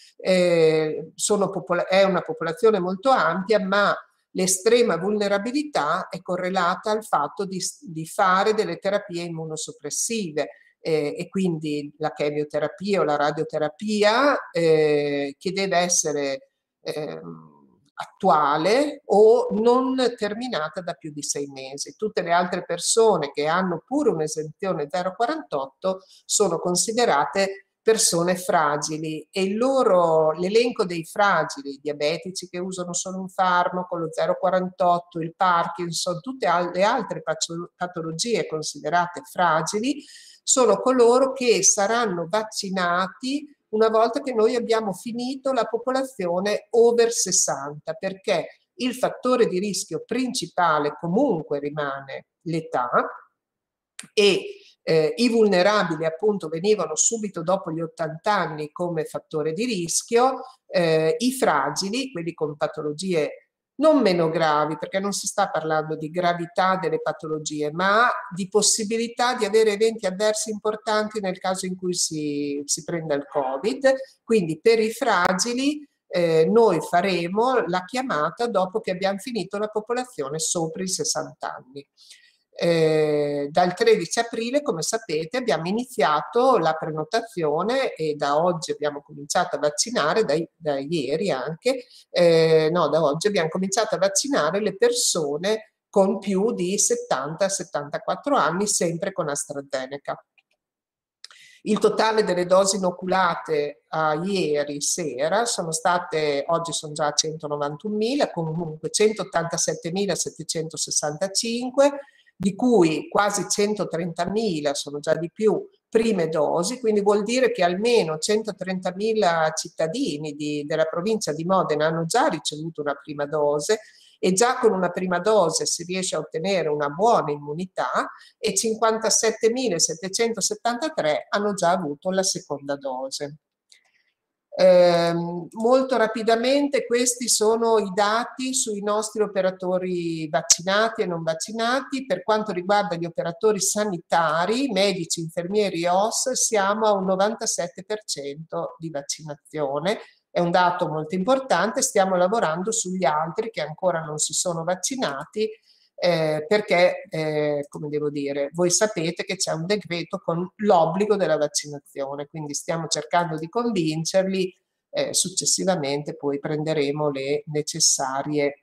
eh, sono è una popolazione molto ampia, ma l'estrema vulnerabilità è correlata al fatto di, di fare delle terapie immunosoppressive eh, e quindi la chemioterapia o la radioterapia eh, che deve essere eh, attuale o non terminata da più di sei mesi. Tutte le altre persone che hanno pure un'esenzione zero quarantotto sono considerate persone fragili e l'elenco dei fragili, i diabetici che usano solo un farmaco, lo zero quarantotto, il Parkinson, tutte le altre patologie considerate fragili, sono coloro che saranno vaccinati una volta che noi abbiamo finito la popolazione over sessanta, perché il fattore di rischio principale comunque rimane l'età e eh, i vulnerabili appunto venivano subito dopo gli ottanta anni come fattore di rischio, eh, i fragili, quelli con patologie non meno gravi, perché non si sta parlando di gravità delle patologie, ma di possibilità di avere eventi avversi importanti nel caso in cui si, si prenda il Covid. Quindi per i fragili eh, noi faremo la chiamata dopo che abbiamo finito la popolazione sopra i sessanta anni. Eh, dal tredici aprile, come sapete, abbiamo iniziato la prenotazione e da oggi abbiamo cominciato a vaccinare, da, da ieri anche, eh, no, da oggi abbiamo cominciato a vaccinare le persone con più di settanta settantaquattro anni, sempre con AstraZeneca. Il totale delle dosi inoculate a ieri sera sono state, oggi sono già centonovantunomila, comunque centottantasettemilasettecentosessantacinque, di cui quasi centotrentamila sono già di più prime dosi, quindi vuol dire che almeno centotrentamila cittadini di, della provincia di Modena hanno già ricevuto una prima dose e già con una prima dose si riesce a ottenere una buona immunità e cinquantasettemilasettecentosettantatré hanno già avuto la seconda dose. Eh, molto rapidamente questi sono i dati sui nostri operatori vaccinati e non vaccinati. Per quanto riguarda gli operatori sanitari, medici, infermieri e O S, siamo a un novantasette per cento di vaccinazione. È un dato molto importante, stiamo lavorando sugli altri che ancora non si sono vaccinati, eh, perché, eh, come devo dire, voi sapete che c'è un decreto con l'obbligo della vaccinazione, quindi stiamo cercando di convincerli, eh, successivamente poi prenderemo le necessarie,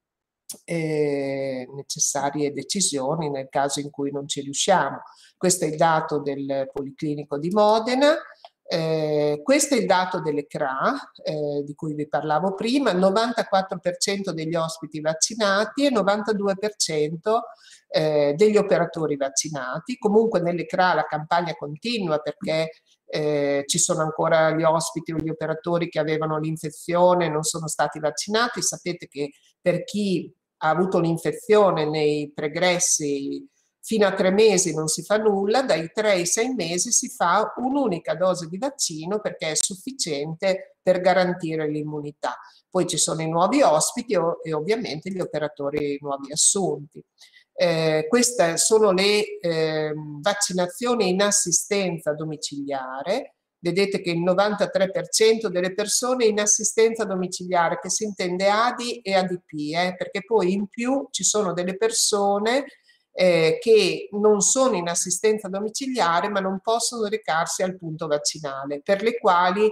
eh, necessarie decisioni nel caso in cui non ci riusciamo. Questo è il dato del Policlinico di Modena. Eh, questo è il dato delle C R A eh, di cui vi parlavo prima, novantaquattro per cento degli ospiti vaccinati e novantadue per cento eh, degli operatori vaccinati. Comunque nelle C R A la campagna continua perché eh, ci sono ancora gli ospiti o gli operatori che avevano l'infezione e non sono stati vaccinati. Sapete che per chi ha avuto l'infezione nei pregressi fino a tre mesi non si fa nulla, dai tre ai sei mesi si fa un'unica dose di vaccino perché è sufficiente per garantire l'immunità. Poi ci sono i nuovi ospiti e ovviamente gli operatori nuovi assunti. Eh, queste sono le eh, vaccinazioni in assistenza domiciliare. Vedete che il novantatré per cento delle persone in assistenza domiciliare, che si intende A D I e A D P, eh, perché poi in più ci sono delle persone Eh, che non sono in assistenza domiciliare ma non possono recarsi al punto vaccinale, per le quali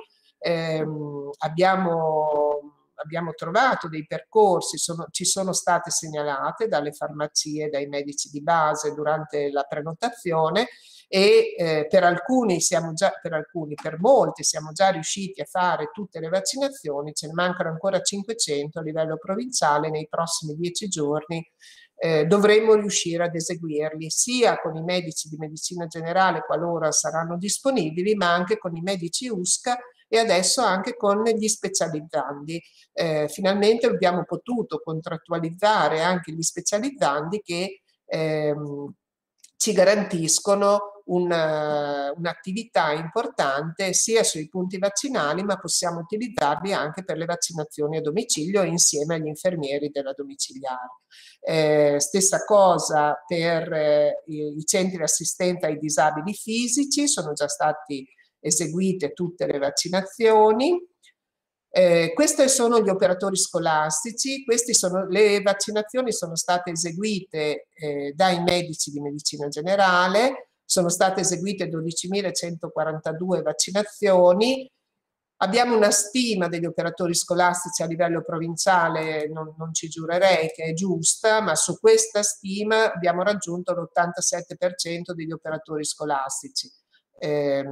ehm, abbiamo, abbiamo trovato dei percorsi, sono, ci sono state segnalate dalle farmacie, dai medici di base durante la prenotazione e eh, per alcuni siamo già, per alcuni, per molti siamo già riusciti a fare tutte le vaccinazioni, ce ne mancano ancora cinquecento a livello provinciale. Nei prossimi dieci giorni Eh, dovremmo riuscire ad eseguirli sia con i medici di medicina generale qualora saranno disponibili, ma anche con i medici U S C e adesso anche con gli specializzandi. Eh, finalmente abbiamo potuto contrattualizzare anche gli specializzandi che ehm, ci garantiscono un'attività importante sia sui punti vaccinali, ma possiamo utilizzarli anche per le vaccinazioni a domicilio insieme agli infermieri della domiciliare. Eh, stessa cosa per eh, i centri di assistenza ai disabili fisici, sono già state eseguite tutte le vaccinazioni. Eh, questi sono gli operatori scolastici, queste sono, le vaccinazioni sono state eseguite eh, dai medici di medicina generale, sono state eseguite dodicimilacentoquarantadue vaccinazioni. Abbiamo una stima degli operatori scolastici a livello provinciale, non, non ci giurerei che è giusta, ma su questa stima abbiamo raggiunto l'ottantasette per cento degli operatori scolastici. Eh,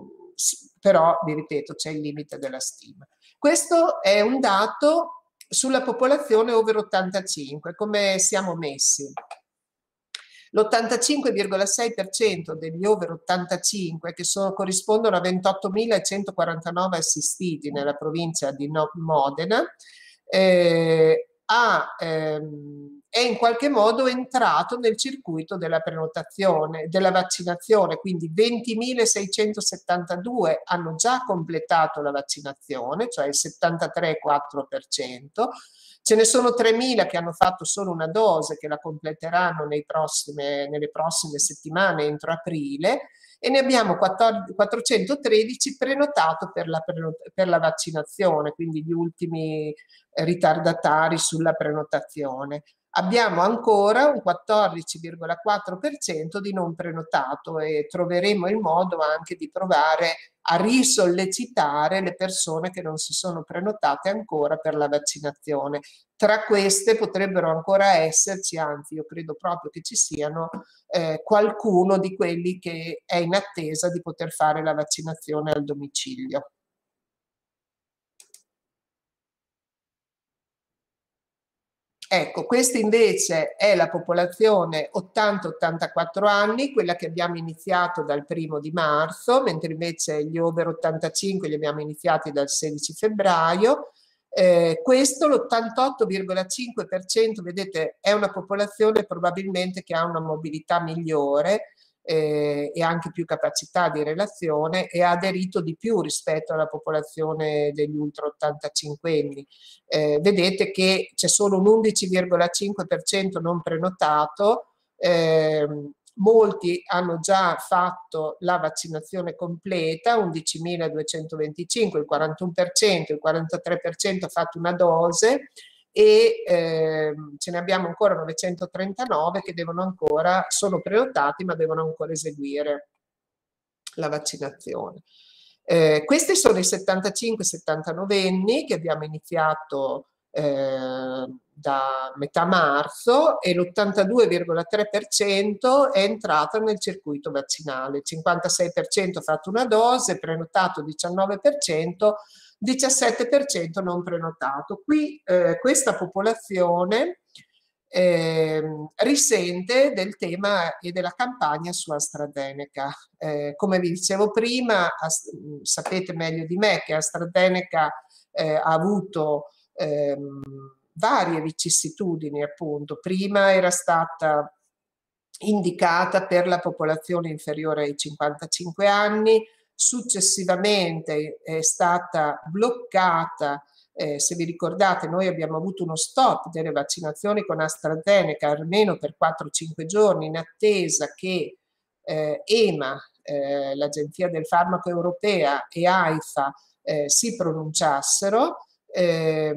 però, vi ripeto, c'è il limite della stima. Questo è un dato sulla popolazione over ottantacinque, come siamo messi. L'ottantacinque virgola sei per cento degli over ottantacinque, che sono, corrispondono a ventottomilacentoquarantanove assistiti nella provincia di Modena, eh, ha, ehm, è in qualche modo entrato nel circuito della prenotazione, della vaccinazione, quindi ventimilaseicentosettantadue hanno già completato la vaccinazione, cioè il settantatré virgola quattro per cento. Ce ne sono tremila che hanno fatto solo una dose, che la completeranno nei prossime, nelle prossime settimane, entro aprile, e ne abbiamo quattrocentotredici prenotato per la, per la vaccinazione, quindi gli ultimi ritardatari sulla prenotazione. Abbiamo ancora un quattordici virgola quattro per cento di non prenotato e troveremo il modo anche di provare a risollecitare le persone che non si sono prenotate ancora per la vaccinazione. Tra queste potrebbero ancora esserci, anzi io credo proprio che ci siano, eh, qualcuno di quelli che è in attesa di poter fare la vaccinazione al domicilio. Ecco, questa invece è la popolazione ottanta ottantaquattro anni, quella che abbiamo iniziato dal primo di marzo, mentre invece gli over ottantacinque li abbiamo iniziati dal sedici febbraio. Eh, questo l'ottantotto virgola cinque per cento, vedete, è una popolazione probabilmente che ha una mobilità migliore eh, e anche più capacità di relazione e ha aderito di più rispetto alla popolazione degli ultra ottantacinquenni. Eh, vedete che c'è solo un undici virgola cinque per cento non prenotato, eh, molti hanno già fatto la vaccinazione completa, undicimiladuecentoventicinque, il quarantuno per cento, il quarantatré per cento ha fatto una dose e eh, ce ne abbiamo ancora novecentotrentanove che devono ancora, sono prenotati ma devono ancora eseguire la vaccinazione. Eh, questi sono i settantacinque settantanove anni che abbiamo iniziato eh, da metà marzo e l'ottantadue virgola tre per cento è entrata nel circuito vaccinale, il cinquantasei per cento ha fatto una dose, prenotato diciannove per cento, diciassette per cento non prenotato. Qui eh, questa popolazione eh, risente del tema e della campagna su AstraZeneca. Eh, come vi dicevo prima, sapete meglio di me che AstraZeneca eh, ha avuto ehm, varie vicissitudini, appunto. Prima era stata indicata per la popolazione inferiore ai cinquantacinque anni, successivamente è stata bloccata, eh, se vi ricordate noi abbiamo avuto uno stop delle vaccinazioni con AstraZeneca almeno per quattro cinque giorni in attesa che eh, EMA, eh, l'Agenzia del Farmaco Europea e AIFA eh, si pronunciassero. Eh,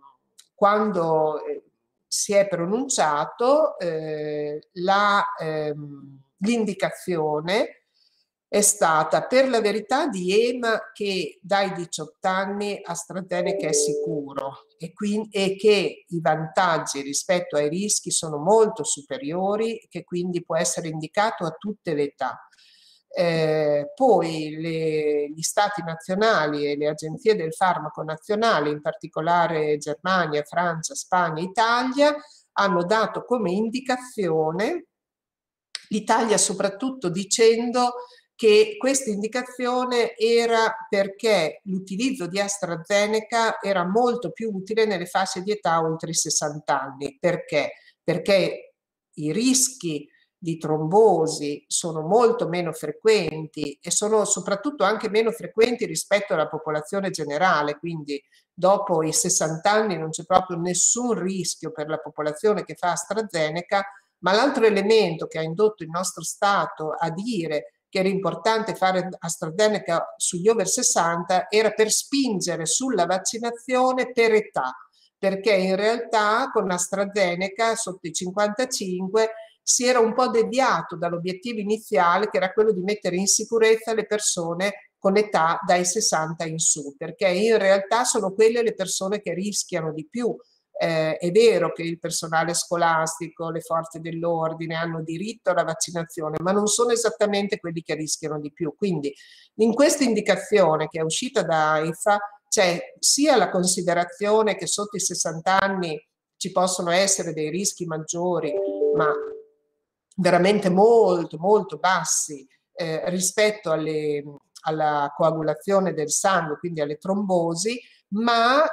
quando eh, si è pronunciato eh, ehm, l'indicazione è stata per la verità di EMA che dai diciotto anni AstraZeneca è sicuro e, quindi, e che i vantaggi rispetto ai rischi sono molto superiori, che quindi può essere indicato a tutte le età. Eh, poi le, gli stati nazionali e le agenzie del farmaco nazionali, in particolare Germania, Francia, Spagna, Italia, hanno dato come indicazione, l'Italia soprattutto dicendo che questa indicazione era perché l'utilizzo di AstraZeneca era molto più utile nelle fasce di età oltre i sessanta anni. Perché? Perché i rischi di trombosi sono molto meno frequenti e sono soprattutto anche meno frequenti rispetto alla popolazione generale, quindi dopo i sessanta anni non c'è proprio nessun rischio per la popolazione che fa AstraZeneca, ma l'altro elemento che ha indotto il nostro Stato a dire che era importante fare AstraZeneca sugli over sessanta era per spingere sulla vaccinazione per età, perché in realtà con AstraZeneca sotto i cinquantacinque si era un po' deviato dall'obiettivo iniziale che era quello di mettere in sicurezza le persone con età dai sessanta in su, perché in realtà sono quelle le persone che rischiano di più. Eh, è vero che il personale scolastico, le forze dell'ordine hanno diritto alla vaccinazione, ma non sono esattamente quelli che rischiano di più. Quindi in questa indicazione che è uscita da AIFA c'è sia la considerazione che sotto i sessanta anni ci possono essere dei rischi maggiori, ma veramente molto molto bassi eh, rispetto alle, alla coagulazione del sangue, quindi alle trombosi, ma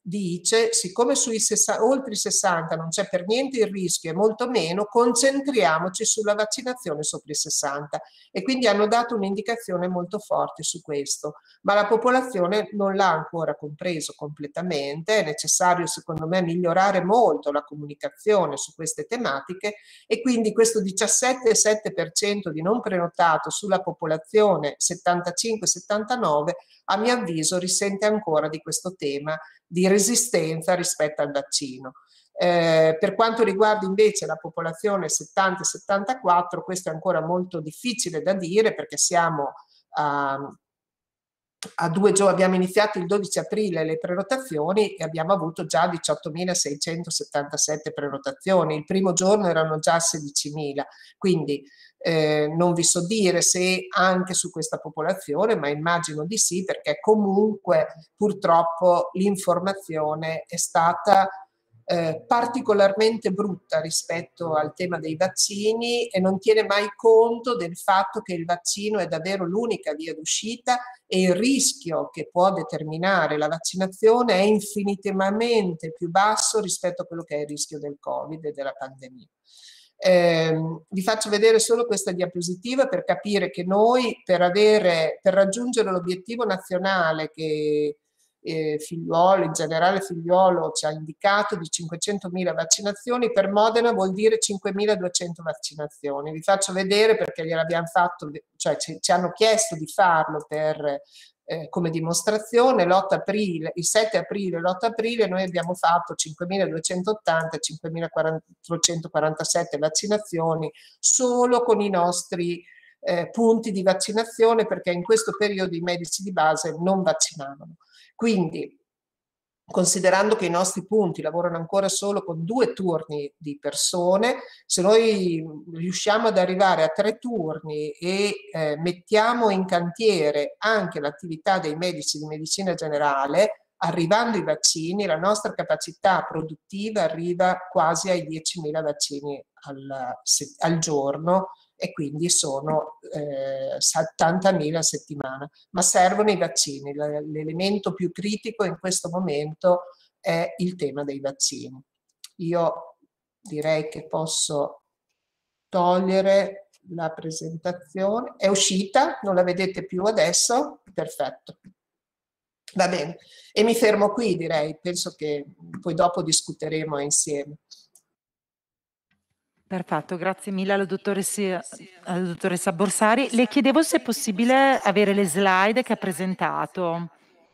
dice, siccome sui sessanta, oltre i sessanta non c'è per niente il rischio e molto meno, concentriamoci sulla vaccinazione sopra i sessanta, e quindi hanno dato un'indicazione molto forte su questo, ma la popolazione non l'ha ancora compreso completamente. È necessario secondo me migliorare molto la comunicazione su queste tematiche, e quindi questo diciassette virgola sette per cento di non prenotato sulla popolazione settantacinque settantanove a mio avviso risente ancora di questo tema di resistenza rispetto al vaccino. Eh, per quanto riguarda invece la popolazione settanta settantaquattro, questo è ancora molto difficile da dire, perché siamo a, a due giorni, abbiamo iniziato il dodici aprile le prenotazioni e abbiamo avuto già diciottomilaseicentosettantasette prenotazioni, il primo giorno erano già sedicimila, quindi Eh, non vi so dire se anche su questa popolazione, ma immagino di sì, perché comunque purtroppo l'informazione è stata eh, particolarmente brutta rispetto al tema dei vaccini e non tiene mai conto del fatto che il vaccino è davvero l'unica via d'uscita e il rischio che può determinare la vaccinazione è infinitamente più basso rispetto a quello che è il rischio del Covid e della pandemia. Eh, vi faccio vedere solo questa diapositiva per capire che noi per, avere, per raggiungere l'obiettivo nazionale che eh, Figliuolo, il generale Figliuolo ci ha indicato di cinquecentomila vaccinazioni, per Modena vuol dire cinquemiladuecento vaccinazioni. Vi faccio vedere perché gliel'abbiamo fatto, cioè ci, ci hanno chiesto di farlo per Eh, come dimostrazione. L'otto aprile, il sette aprile e l'otto aprile noi abbiamo fatto cinquemiladuecentottanta, cinquemilaquattrocentoquarantasette vaccinazioni solo con i nostri eh, punti di vaccinazione, perché in questo periodo i medici di base non vaccinavano. Quindi, considerando che i nostri punti lavorano ancora solo con due turni di persone, se noi riusciamo ad arrivare a tre turni e eh, mettiamo in cantiere anche l'attività dei medici di medicina generale, arrivando i vaccini, la nostra capacità produttiva arriva quasi ai diecimila vaccini al, al giorno, e quindi sono eh, settantamila a settimana. Ma servono i vaccini. L'elemento più critico in questo momento è il tema dei vaccini. Io direi che posso togliere la presentazione. È uscita? Non la vedete più adesso? Perfetto. Va bene. E mi fermo qui, direi. Penso che poi dopo discuteremo insieme. Perfetto, grazie mille alla dottoressa, alla dottoressa Borsari. Le chiedevo se è possibile avere le slide che ha presentato.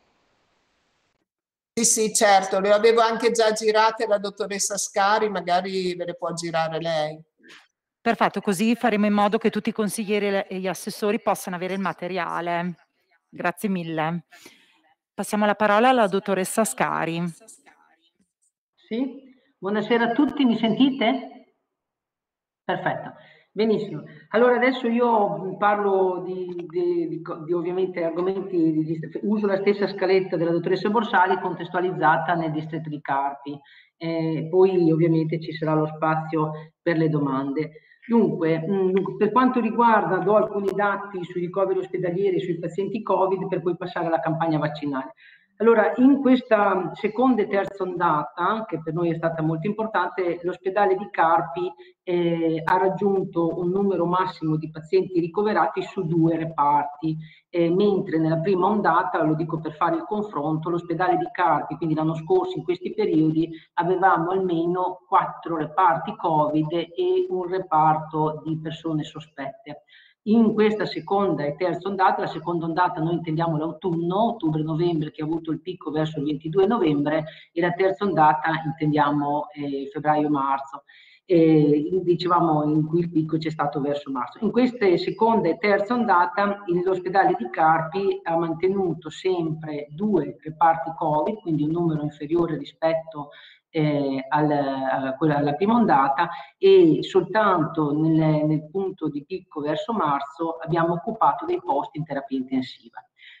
Sì, sì, certo, le avevo anche già girate la dottoressa Scari, magari ve le può girare lei. Perfetto, così faremo in modo che tutti i consiglieri e gli assessori possano avere il materiale. Grazie mille. Passiamo la parola alla dottoressa Scari. Sì, buonasera a tutti, mi sentite? Perfetto, benissimo. Allora adesso io parlo di, di, di, di ovviamente argomenti, di, di, uso la stessa scaletta della dottoressa Borsari contestualizzata nel distretto di Carpi. Eh, poi ovviamente ci sarà lo spazio per le domande. Dunque, mh, per quanto riguarda, do alcuni dati sui ricoveri ospedalieri, sui pazienti Covid, per poi passare alla campagna vaccinale. Allora, in questa seconda e terza ondata, che per noi è stata molto importante, l'ospedale di Carpi eh, ha raggiunto un numero massimo di pazienti ricoverati su due reparti, eh, mentre nella prima ondata, lo dico per fare il confronto, l'ospedale di Carpi, quindi l'anno scorso in questi periodi, avevamo almeno quattro reparti Covid e un reparto di persone sospette. In questa seconda e terza ondata, la seconda ondata noi intendiamo l'autunno, ottobre-novembre, che ha avuto il picco verso il ventidue novembre, e la terza ondata intendiamo eh, febbraio-marzo. Eh, dicevamo in cui il picco c'è stato verso marzo. In queste seconda e terza ondata l'ospedale di Carpi ha mantenuto sempre due reparti Covid, quindi un numero inferiore rispetto Eh, al, a quella, alla prima ondata, e soltanto nel, nel punto di picco verso marzo abbiamo occupato dei posti in terapia intensiva.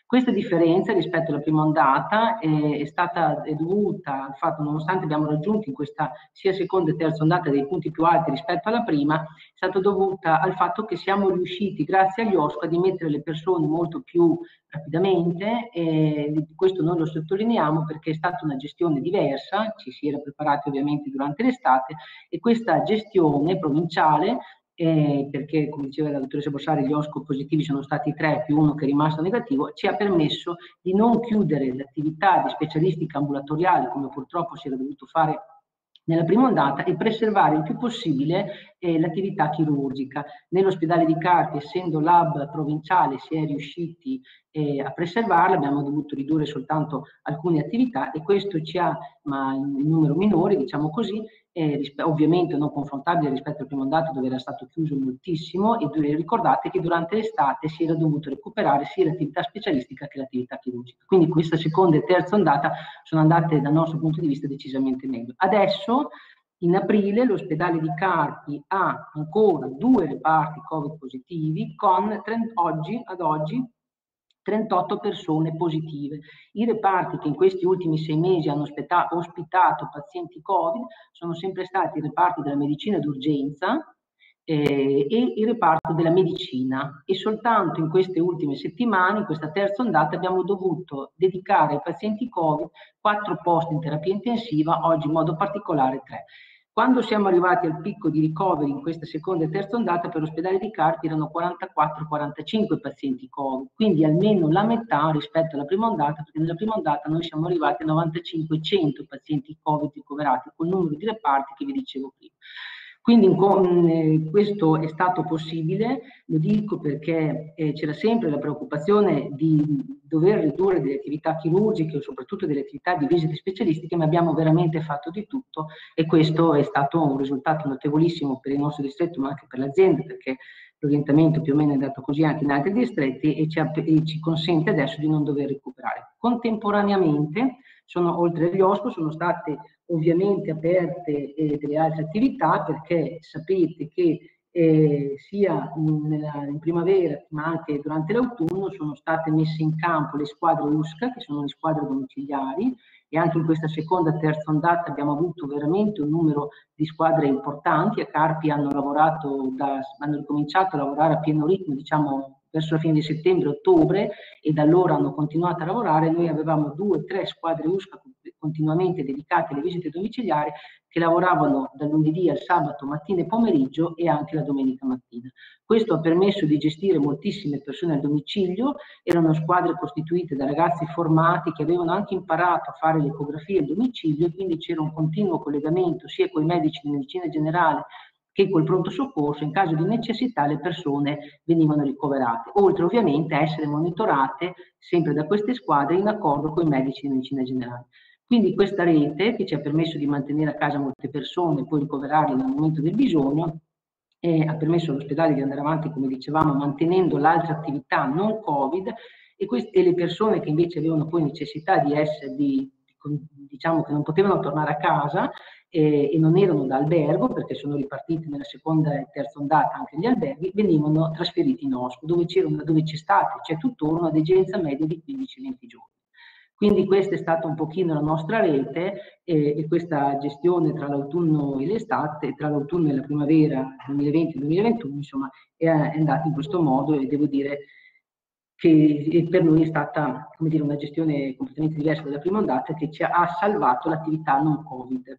Questa differenza rispetto alla prima ondata è, è stata è dovuta al fatto, nonostante abbiamo raggiunto in questa sia seconda e terza ondata dei punti più alti rispetto alla prima, è stata dovuta al fatto che siamo riusciti, grazie agli O S C, a dimettere le persone molto più rapidamente, e questo noi lo sottolineiamo perché è stata una gestione diversa, ci si era preparati ovviamente durante l'estate, e questa gestione provinciale, Eh, perché come diceva la dottoressa Borsari gli O S C O positivi sono stati tre più uno che è rimasto negativo, ci ha permesso di non chiudere l'attività di specialistica ambulatoriale come purtroppo si era dovuto fare nella prima ondata e preservare il più possibile eh, l'attività chirurgica. Nell'ospedale di Carpi, essendo l'hub provinciale, si è riusciti eh, a preservarla, abbiamo dovuto ridurre soltanto alcune attività e questo ci ha, ma in numero minore, diciamo così, eh, ovviamente non confrontabile rispetto alla prima ondata dove era stato chiuso moltissimo, e ricordate che durante l'estate si era dovuto recuperare sia l'attività specialistica che l'attività chirurgica. Quindi questa seconda e terza ondata sono andate dal nostro punto di vista decisamente meglio. Adesso in aprile l'ospedale di Carpi ha ancora due reparti Covid positivi con trenta, oggi, ad oggi trentotto persone positive. I reparti che in questi ultimi sei mesi hanno ospitato pazienti Covid sono sempre stati i reparti della medicina d'urgenza eh, e il reparto della medicina, e soltanto in queste ultime settimane, in questa terza ondata, abbiamo dovuto dedicare ai pazienti Covid quattro posti in terapia intensiva, oggi in modo particolare tre. Quando siamo arrivati al picco di ricoveri in questa seconda e terza ondata, per l'ospedale di Carpi erano quarantaquattro quarantacinque pazienti Covid, quindi almeno la metà rispetto alla prima ondata, perché nella prima ondata noi siamo arrivati a novantacinque cento pazienti Covid ricoverati, col numero di reparti che vi dicevo prima. Quindi eh, questo è stato possibile, lo dico perché eh, c'era sempre la preoccupazione di dover ridurre delle attività chirurgiche o soprattutto delle attività di visite specialistiche, ma abbiamo veramente fatto di tutto e questo è stato un risultato notevolissimo per il nostro distretto ma anche per l'azienda, perché l'orientamento più o meno è andato così anche in altri distretti e ci, e ci consente adesso di non dover recuperare. Contemporaneamente, sono, oltre agli O S C O, sono state ovviamente aperte eh, delle altre attività, perché sapete che eh, sia in, in primavera ma anche durante l'autunno sono state messe in campo le squadre U S C A, che sono le squadre domiciliari, e anche in questa seconda e terza ondata abbiamo avuto veramente un numero di squadre importanti. A Carpi hanno lavorato, da, hanno ricominciato a lavorare a pieno ritmo, diciamo verso la fine di settembre-ottobre, e da allora hanno continuato a lavorare. Noi avevamo due o tre squadre U S C A continuamente dedicate alle visite domiciliari che lavoravano dal lunedì al sabato mattina e pomeriggio e anche la domenica mattina. Questo ha permesso di gestire moltissime persone al domicilio, erano squadre costituite da ragazzi formati che avevano anche imparato a fare le ecografie al domicilio, e quindi c'era un continuo collegamento sia con i medici di medicina generale che col pronto soccorso. In caso di necessità le persone venivano ricoverate, oltre ovviamente a essere monitorate sempre da queste squadre in accordo con i medici di medicina generale. Quindi questa rete, che ci ha permesso di mantenere a casa molte persone e poi ricoverarle nel momento del bisogno, eh, ha permesso all'ospedale di andare avanti, come dicevamo, mantenendo l'altra attività non Covid, e, queste, e le persone che invece avevano poi necessità di essere, di, di, diciamo che non potevano tornare a casa eh, e non erano da albergo, perché sono ripartiti nella seconda e terza ondata anche gli alberghi, venivano trasferiti in O S C O, dove c'è stata, c'è tuttora una degenza media di quindici venti giorni. Quindi questa è stata un pochino la nostra rete eh, e questa gestione tra l'autunno e l'estate, tra l'autunno e la primavera duemilaventi duemilaventuno, insomma, è, è andata in questo modo, e devo dire che per noi è stata, come dire, una gestione completamente diversa dalla prima ondata, che ci ha salvato l'attività non Covid.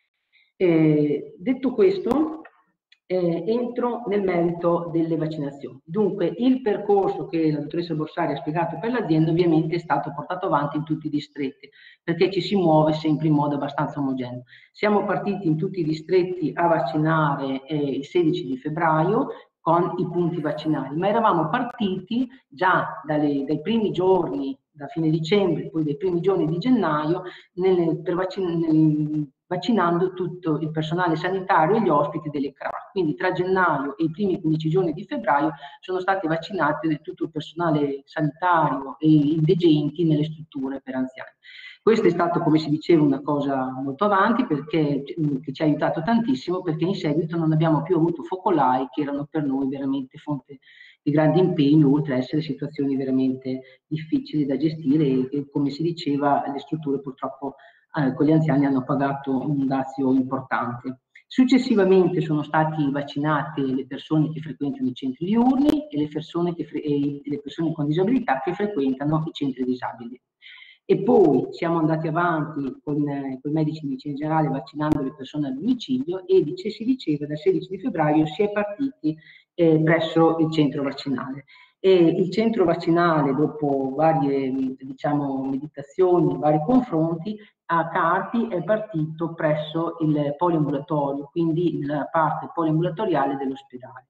Eh, detto questo, Eh, entro nel merito delle vaccinazioni. Dunque, il percorso che la dottoressa Borsari ha spiegato per l'azienda ovviamente è stato portato avanti in tutti i distretti, perché ci si muove sempre in modo abbastanza omogeneo. Siamo partiti in tutti i distretti a vaccinare eh, il sedici di febbraio con i punti vaccinali, ma eravamo partiti già dalle, dai primi giorni, da fine dicembre, poi dai primi giorni di gennaio, nel, per vaccinare vaccinando tutto il personale sanitario e gli ospiti delle C R A. Quindi tra gennaio e i primi quindici giorni di febbraio sono stati vaccinati tutto il personale sanitario e i degenti nelle strutture per anziani. Questo è stato, come si diceva, una cosa molto avanti, perché che ci ha aiutato tantissimo, perché in seguito non abbiamo più avuto focolai che erano per noi veramente fonte di grande impegno, oltre a essere situazioni veramente difficili da gestire e, e come si diceva le strutture purtroppo eh, con gli anziani hanno pagato un dazio importante. Successivamente sono stati vaccinate le persone che frequentano i centri diurni e le persone, che e le persone con disabilità che frequentano i centri disabili. E poi siamo andati avanti con, eh, con i medici di medicina generale vaccinando le persone a domicilio e si diceva dal sedici di febbraio si è partiti eh, presso il centro vaccinale. E il centro vaccinale, dopo varie diciamo, meditazioni, vari confronti, a Carpi è partito presso il poliambulatorio, quindi la parte poliambulatoriale dell'ospedale.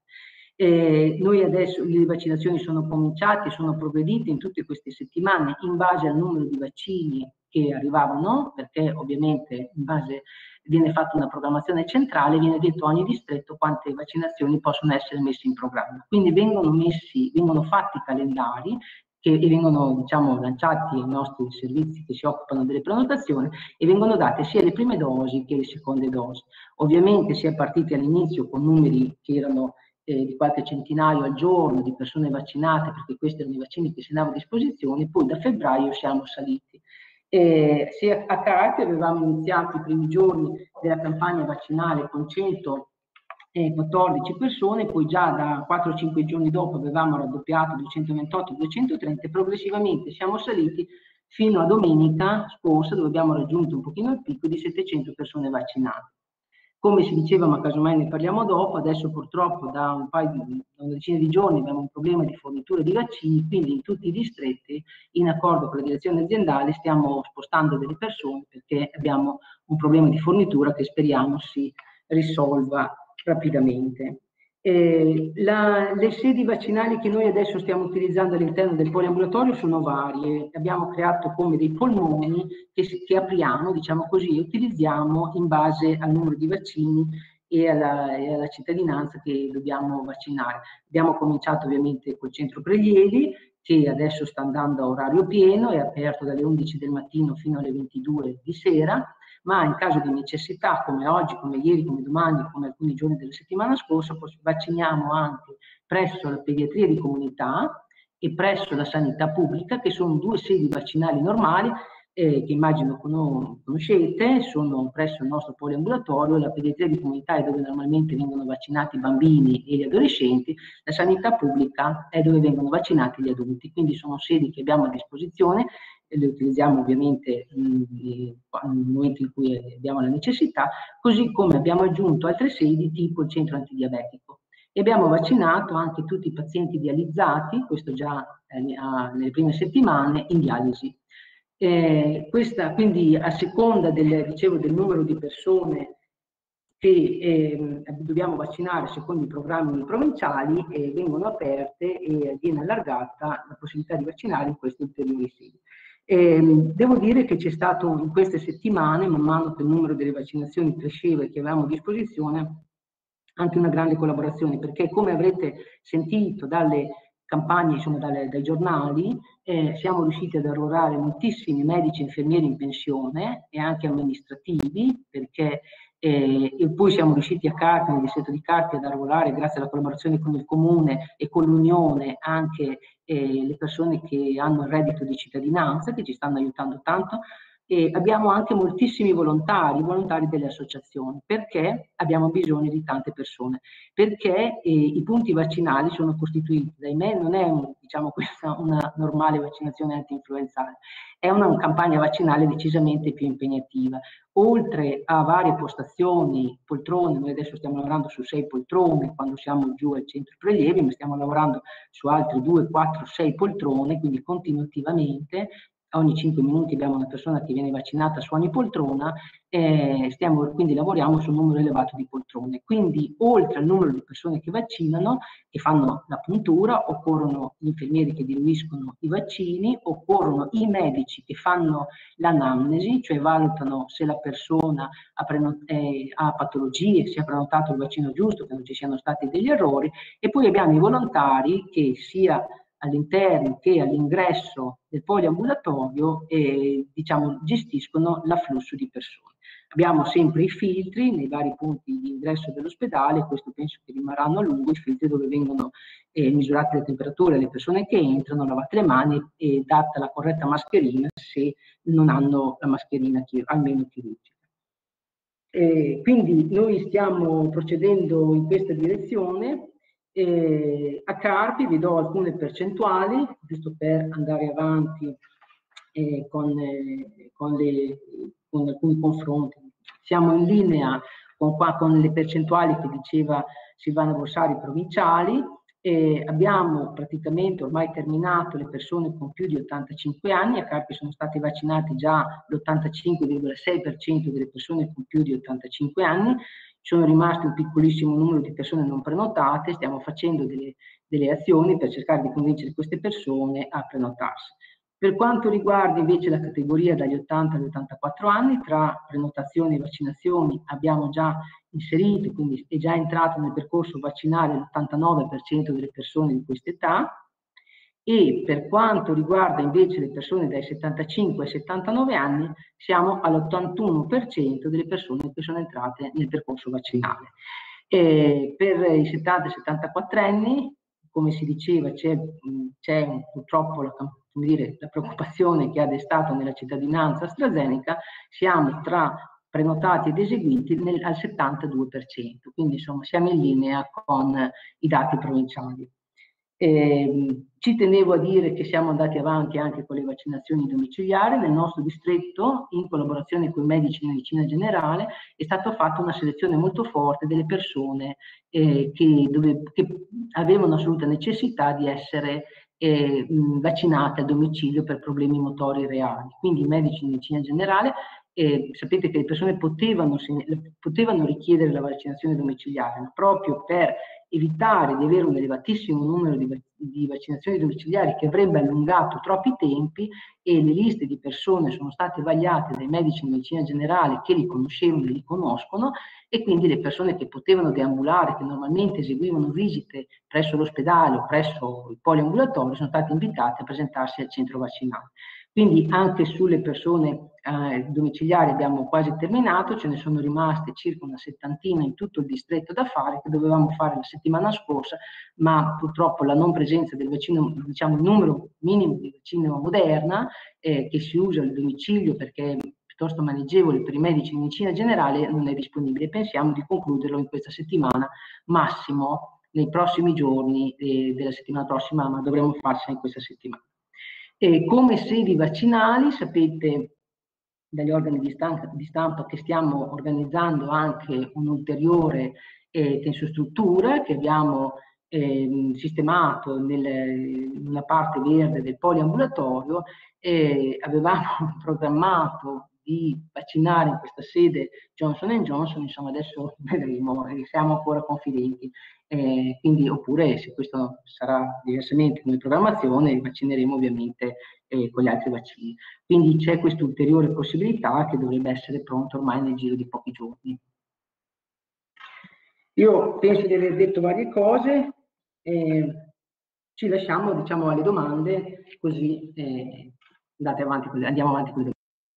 Eh, noi adesso le vaccinazioni sono cominciate, sono progredite in tutte queste settimane in base al numero di vaccini che arrivavano, perché ovviamente in base viene fatta una programmazione centrale, viene detto a ogni distretto quante vaccinazioni possono essere messe in programma. Quindi vengono messi, vengono fatti calendari che e vengono diciamo, lanciati ai nostri servizi che si occupano delle prenotazioni e vengono date sia le prime dosi che le seconde dosi. Ovviamente si è partiti all'inizio con numeri che erano eh, di qualche centinaio al giorno di persone vaccinate, perché questi erano i vaccini che si davano a disposizione, poi da febbraio siamo saliti. Eh, se a Carpi avevamo iniziato i primi giorni della campagna vaccinale con centoquattordici persone, poi già da quattro cinque giorni dopo avevamo raddoppiato duecentoventotto duecentotrenta e progressivamente siamo saliti fino a domenica scorsa dove abbiamo raggiunto un pochino il picco di settecento persone vaccinate. Come si diceva, ma casomai ne parliamo dopo, adesso purtroppo da un paio di, da una decina di giorni abbiamo un problema di fornitura di vaccini, quindi in tutti i distretti, in accordo con la direzione aziendale, stiamo spostando delle persone perché abbiamo un problema di fornitura che speriamo si risolva rapidamente. Eh, la, le sedi vaccinali che noi adesso stiamo utilizzando all'interno del poliambulatorio sono varie. Abbiamo creato come dei polmoni che, che apriamo, diciamo così, e utilizziamo in base al numero di vaccini e alla, e alla cittadinanza che dobbiamo vaccinare. Abbiamo cominciato ovviamente col centro prelievi, che adesso sta andando a orario pieno, è aperto dalle undici del mattino fino alle ventidue di sera, ma in caso di necessità, come oggi, come ieri, come domani, come alcuni giorni della settimana scorsa, vacciniamo anche presso la pediatria di comunità e presso la sanità pubblica, che sono due sedi vaccinali normali, eh, che immagino conoscete, sono presso il nostro poliambulatorio. La pediatria di comunità è dove normalmente vengono vaccinati i bambini e gli adolescenti, la sanità pubblica è dove vengono vaccinati gli adulti, quindi sono sedi che abbiamo a disposizione, le utilizziamo ovviamente nel momento in cui abbiamo la necessità, così come abbiamo aggiunto altre sedi tipo il centro antidiabetico. E abbiamo vaccinato anche tutti i pazienti dializzati, questo già eh, nelle prime settimane, in dialisi. Eh, questa, quindi a seconda del, dicevo, del numero di persone che eh, dobbiamo vaccinare secondo i programmi provinciali, eh, vengono aperte e viene allargata la possibilità di vaccinare in queste ulteriori sedi. Eh, devo dire che c'è stato in queste settimane, man mano che il numero delle vaccinazioni cresceva e che avevamo a disposizione, anche una grande collaborazione, perché come avrete sentito dalle campagne, insomma dalle, dai giornali, eh, siamo riusciti ad arruolare moltissimi medici e infermieri in pensione e anche amministrativi, perché eh, e poi siamo riusciti a Carpi, nel distretto di Carpi, ad arruolare, grazie alla collaborazione con il comune e con l'Unione, anche eh, le persone che hanno il reddito di cittadinanza, che ci stanno aiutando tanto. E abbiamo anche moltissimi volontari, volontari delle associazioni, perché abbiamo bisogno di tante persone, perché eh, i punti vaccinali sono costituiti, da me non è un, diciamo, questa una normale vaccinazione anti-influenzale, è una campagna vaccinale decisamente più impegnativa. Oltre a varie postazioni, poltrone, noi adesso stiamo lavorando su sei poltrone quando siamo giù al centro prelievi, ma stiamo lavorando su altre due, quattro, sei poltrone, quindi continuativamente. Ogni cinque minuti abbiamo una persona che viene vaccinata su ogni poltrona, eh, stiamo, quindi lavoriamo su un numero elevato di poltrone. Quindi oltre al numero di persone che vaccinano, che fanno la puntura, occorrono gli infermieri che diluiscono i vaccini, occorrono i medici che fanno l'anamnesi, cioè valutano se la persona ha, eh, ha patologie, se ha prenotato il vaccino giusto, che non ci siano stati degli errori, e poi abbiamo i volontari che sia all'interno che all'ingresso del poliambulatorio e diciamo gestiscono l'afflusso di persone. abbiamo sempre i filtri nei vari punti di ingresso dell'ospedale, questo penso che rimarranno a lungo, i filtri dove vengono eh, misurate le temperature alle persone che entrano, lavate le mani e data la corretta mascherina se non hanno la mascherina chir- almeno chirurgica. Eh, quindi noi stiamo procedendo in questa direzione. Eh, a Carpi vi do alcune percentuali, giusto per andare avanti eh, con, eh, con, le, con alcuni confronti. Siamo in linea con, qua, con le percentuali che diceva Silvana Borsari provinciali. Eh, abbiamo praticamente ormai terminato le persone con più di ottantacinque anni, a Carpi sono stati vaccinati già l'ottantacinque virgola sei per cento delle persone con più di ottantacinque anni, sono rimasti un piccolissimo numero di persone non prenotate, stiamo facendo delle, delle azioni per cercare di convincere queste persone a prenotarsi. Per quanto riguarda invece la categoria dagli ottanta agli ottantaquattro anni, tra prenotazioni e vaccinazioni abbiamo già inserito, quindi è già entrato nel percorso vaccinale l'ottantanove per cento delle persone di questa età, e per quanto riguarda invece le persone dai settantacinque ai settantanove anni siamo all'ottantuno per cento delle persone che sono entrate nel percorso vaccinale. E per i settanta settantaquattro anni, come si diceva, c'è, c'è purtroppo la, come dire, la preoccupazione che ha destato nella cittadinanza AstraZeneca, siamo tra prenotati ed eseguiti nel, al settantadue per cento, quindi insomma siamo in linea con i dati provinciali. Eh, ci tenevo a dire che siamo andati avanti anche con le vaccinazioni domiciliari. Nel nostro distretto, in collaborazione con i medici di medicina generale, è stata fatta una selezione molto forte delle persone eh, che, dove, che avevano assoluta necessità di essere eh, vaccinate a domicilio per problemi motori reali. Quindi i medici di medicina generale, eh, sapete che le persone potevano, potevano richiedere la vaccinazione domiciliare, ma proprio per evitare di avere un elevatissimo numero di, di vaccinazioni domiciliari che avrebbe allungato troppi tempi, e le liste di persone sono state vagliate dai medici di medicina generale che li conoscevano e li conoscono, e quindi le persone che potevano deambulare, che normalmente eseguivano visite presso l'ospedale o presso il poliambulatorio, sono state invitate a presentarsi al centro vaccinale. Quindi anche sulle persone eh, domiciliari abbiamo quasi terminato, ce ne sono rimaste circa una settantina in tutto il distretto da fare, che dovevamo fare la settimana scorsa, ma purtroppo la non presenza del vaccino, diciamo il numero minimo di vaccino Moderna, eh, che si usa al domicilio perché è piuttosto maneggevole per i medici di medicina generale, non è disponibile. Pensiamo di concluderlo in questa settimana, massimo nei prossimi giorni eh, della settimana prossima, ma dovremo farsela in questa settimana. E come sedi vaccinali, sapete dagli organi di stampa, di stampa che stiamo organizzando anche un'ulteriore eh, tensostruttura che abbiamo eh, sistemato nel, nella parte verde del poliambulatorio, e avevamo programmato di vaccinare in questa sede Johnson and Johnson, insomma adesso vedremo, siamo ancora confidenti. Eh, quindi, oppure se questo sarà diversamente come programmazione, vaccineremo ovviamente eh, con gli altri vaccini. Quindi c'è questa ulteriore possibilità che dovrebbe essere pronta ormai nel giro di pochi giorni. Io penso di aver detto varie cose, eh, ci lasciamo diciamo alle domande, così eh, andate avanti, andiamo avanti con le domande.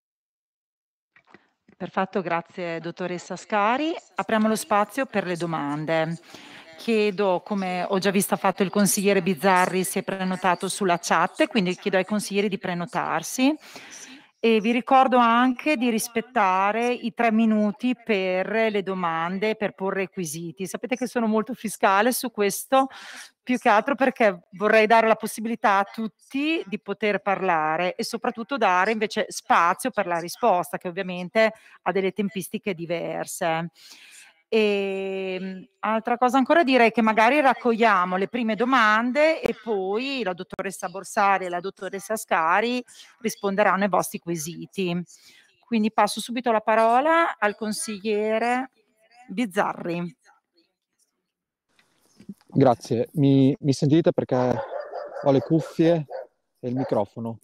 Perfetto, grazie dottoressa Ascari. Apriamo lo spazio per le domande. Chiedo, come ho già visto ha fatto il consigliere Bizzarri, si è prenotato sulla chat, quindi chiedo ai consiglieri di prenotarsi. E vi ricordo anche di rispettare i tre minuti per le domande, per porre i quesiti. Sapete che sono molto fiscale su questo, più che altro perché vorrei dare la possibilità a tutti di poter parlare e soprattutto dare invece spazio per la risposta, che ovviamente ha delle tempistiche diverse. E altra cosa ancora, direi che magari raccogliamo le prime domande e poi la dottoressa Borsari e la dottoressa Ascari risponderanno ai vostri quesiti. Quindi passo subito la parola al consigliere Bizzarri. Grazie, mi, mi sentite perché ho le cuffie e il microfono?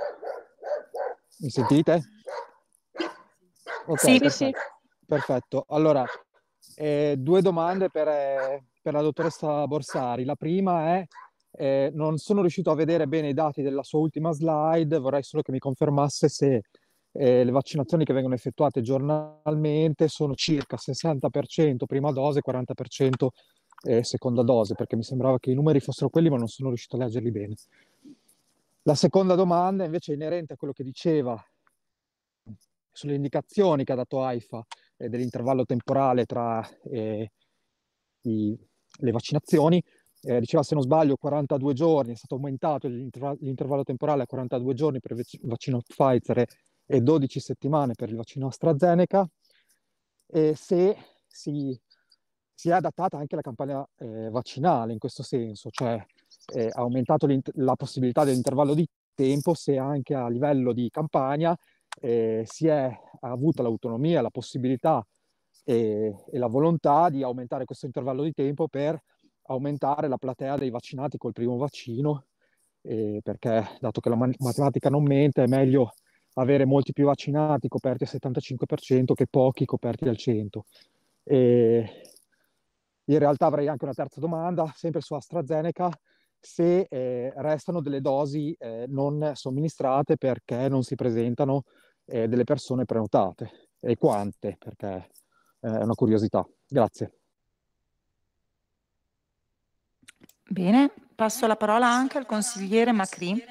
Mi sentite? Ok, sì, perfetto. sì. Perfetto. Allora, eh, due domande per, eh, per la dottoressa Borsari. La prima è, eh, non sono riuscito a vedere bene i dati della sua ultima slide, vorrei solo che mi confermasse se eh, le vaccinazioni che vengono effettuate giornalmente sono circa sessanta per cento prima dose e quaranta per cento eh, seconda dose, perché mi sembrava che i numeri fossero quelli, ma non sono riuscito a leggerli bene. La seconda domanda invece è inerente a quello che diceva sulle indicazioni che ha dato AIFA eh, dell'intervallo temporale tra eh, i, le vaccinazioni. Eh, diceva, se non sbaglio, quarantadue giorni, è stato aumentato l'intervallo, l'intervallo temporale a quarantadue giorni per il vaccino Pfizer e dodici settimane per il vaccino AstraZeneca, e se si, si è adattata anche la campagna eh, vaccinale in questo senso, cioè eh, ha aumentato la possibilità dell'intervallo di tempo, se anche a livello di campagna eh, si è ha avuta l'autonomia, la possibilità e, e la volontà di aumentare questo intervallo di tempo per aumentare la platea dei vaccinati col primo vaccino, eh, perché dato che la matematica non mente, è meglio avere molti più vaccinati coperti al settantacinque per cento che pochi coperti al cento per cento. E in realtà avrei anche una terza domanda, sempre su AstraZeneca, se eh, restano delle dosi eh, non somministrate perché non si presentano eh, delle persone prenotate, e quante, perché eh, è una curiosità. Grazie. Bene, passo la parola anche al consigliere Macri.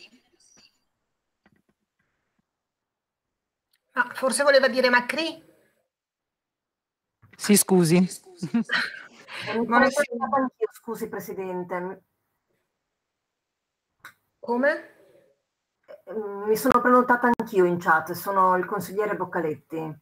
Ah, forse voleva dire Macri? Sì, scusi. Mi sono prenotata anch'io, scusi Presidente. Come? Mi sono prenotata anch'io in chat, sono il consigliere Boccaletti.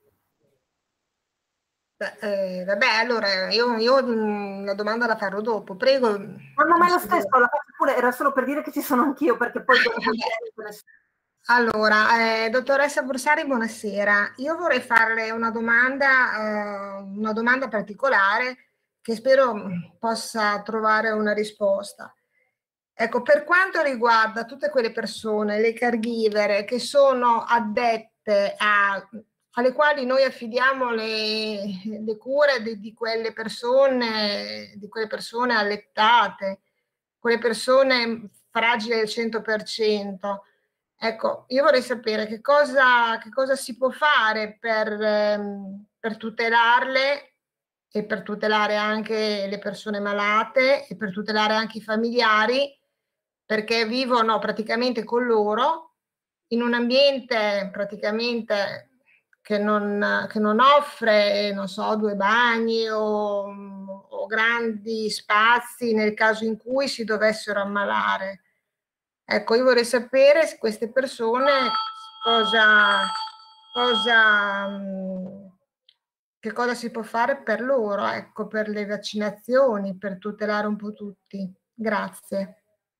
Beh, eh, vabbè, allora io, io mh, la domanda la farò dopo, prego. Ma no, ma è lo stesso, la faccio pure, era solo per dire che ci sono anch'io, perché poi... Allora, eh, dottoressa Borsari, buonasera. Io vorrei farle una domanda, eh, una domanda particolare che spero possa trovare una risposta. Ecco, per quanto riguarda tutte quelle persone, le caregiver, che sono addette a, alle quali noi affidiamo le, le cure di, di quelle persone, di quelle persone allettate, quelle persone fragili al cento per cento. Ecco, io vorrei sapere che cosa, che cosa si può fare per, ehm, per tutelarle e per tutelare anche le persone malate e per tutelare anche i familiari, perché vivono praticamente con loro in un ambiente praticamente che non, che non offre, non so, due bagni o, o grandi spazi nel caso in cui si dovessero ammalare. Ecco, io vorrei sapere se queste persone cosa, cosa, che cosa si può fare per loro, ecco, per le vaccinazioni, per tutelare un po' tutti. Grazie.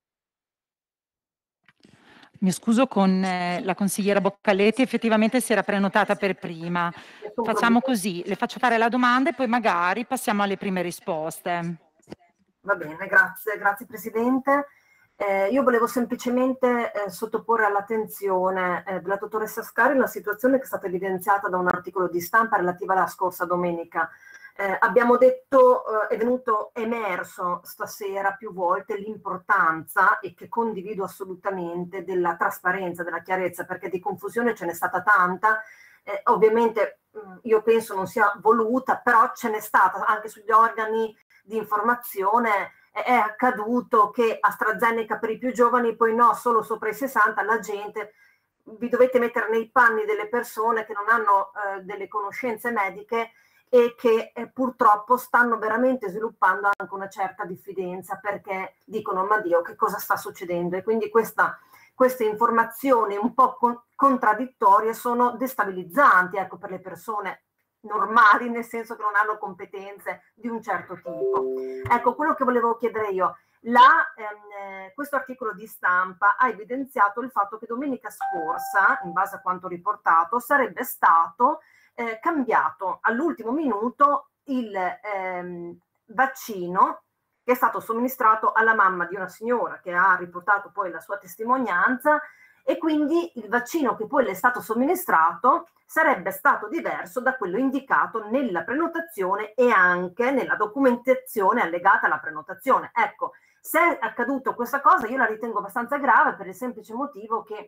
Mi scuso con eh, la consigliera Boccaletti, effettivamente si era prenotata per prima. Facciamo così, le faccio fare la domanda e poi magari passiamo alle prime risposte. Va bene, grazie, grazie Presidente. Eh, io volevo semplicemente eh, sottoporre all'attenzione eh, della dottoressa Scari una situazione che è stata evidenziata da un articolo di stampa relativa alla scorsa domenica. Eh, abbiamo detto, eh, è venuto emerso stasera più volte l'importanza, e che condivido assolutamente, della trasparenza, della chiarezza, perché di confusione ce n'è stata tanta. Eh, ovviamente mh, io penso non sia voluta, però ce n'è stata anche sugli organi di informazione. È accaduto che AstraZeneca per i più giovani, poi no, solo sopra i sessanta, la gente, vi dovete mettere nei panni delle persone che non hanno eh, delle conoscenze mediche e che eh, purtroppo stanno veramente sviluppando anche una certa diffidenza, perché dicono, ma Dio, che cosa sta succedendo? E quindi questa, queste informazioni un po' con, contraddittorie sono destabilizzanti, ecco, per le persone normali, nel senso che non hanno competenze di un certo tipo. Ecco, quello che volevo chiedere io, la, ehm, questo articolo di stampa ha evidenziato il fatto che domenica scorsa, in base a quanto riportato, sarebbe stato eh, cambiato all'ultimo minuto il ehm, vaccino che è stato somministrato alla mamma di una signora che ha riportato poi la sua testimonianza, e quindi il vaccino che poi le è stato somministrato sarebbe stato diverso da quello indicato nella prenotazione e anche nella documentazione allegata alla prenotazione. Ecco, se è accaduto questa cosa io la ritengo abbastanza grave, per il semplice motivo che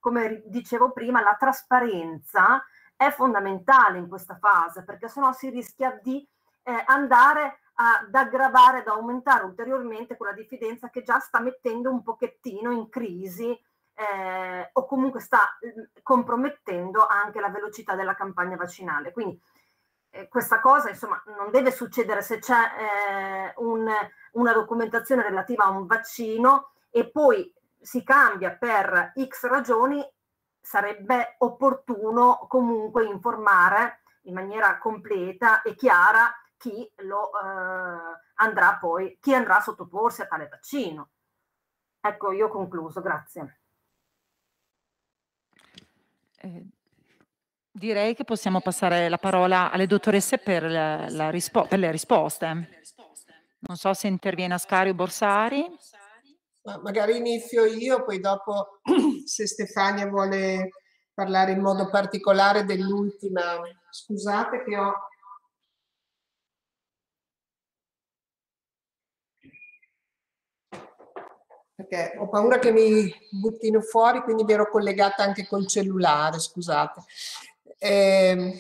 come dicevo prima, la trasparenza è fondamentale in questa fase, perché sennò si rischia di eh, andare ad aggravare, ad aumentare ulteriormente quella diffidenza che già sta mettendo un pochettino in crisi eh, o comunque sta eh, compromettendo anche la velocità della campagna vaccinale. Quindi eh, questa cosa insomma non deve succedere se c'è eh, un, una documentazione relativa a un vaccino e poi si cambia per X ragioni. Sarebbe opportuno comunque informare in maniera completa e chiara chi lo eh, andrà poi, chi andrà a sottoporsi a tale vaccino. Ecco, io ho concluso, grazie. Eh, direi che possiamo passare la parola alle dottoresse per, la, la rispo- per le risposte. Non so se interviene Ascari o Borsari. Ma magari inizio io, poi dopo se Stefania vuole parlare in modo particolare dell'ultima. Scusate che ho... Perché ho paura che mi buttino fuori, quindi mi ero collegata anche col cellulare, scusate. Eh,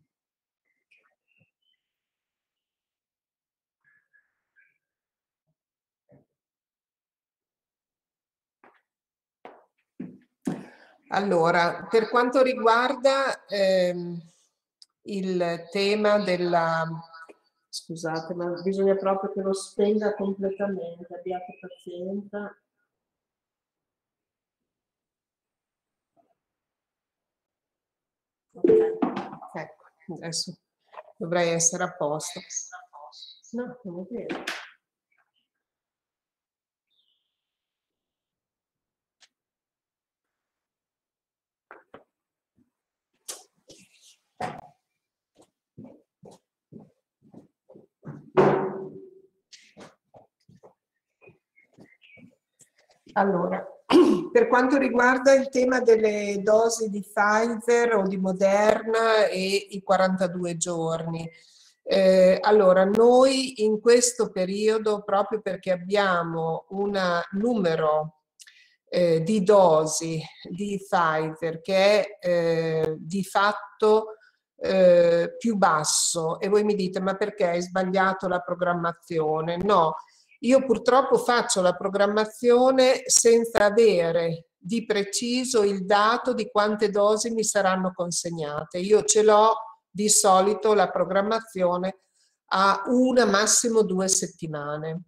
Allora, per quanto riguarda ehm, il tema della... Scusate, ma bisogna proprio che lo spenga completamente, abbiate pazienza. Ok, ecco, adesso dovrei essere a posto. No, non è vero. Allora, per quanto riguarda il tema delle dosi di Pfizer o di Moderna e i quarantadue giorni, eh, allora noi in questo periodo, proprio perché abbiamo un numero eh, di dosi di Pfizer che è eh, di fatto eh, più basso, e voi mi dite ma perché hai sbagliato la programmazione? No. Io purtroppo faccio la programmazione senza avere di preciso il dato di quante dosi mi saranno consegnate. Io ce l'ho di solito la programmazione a una, massimo due settimane.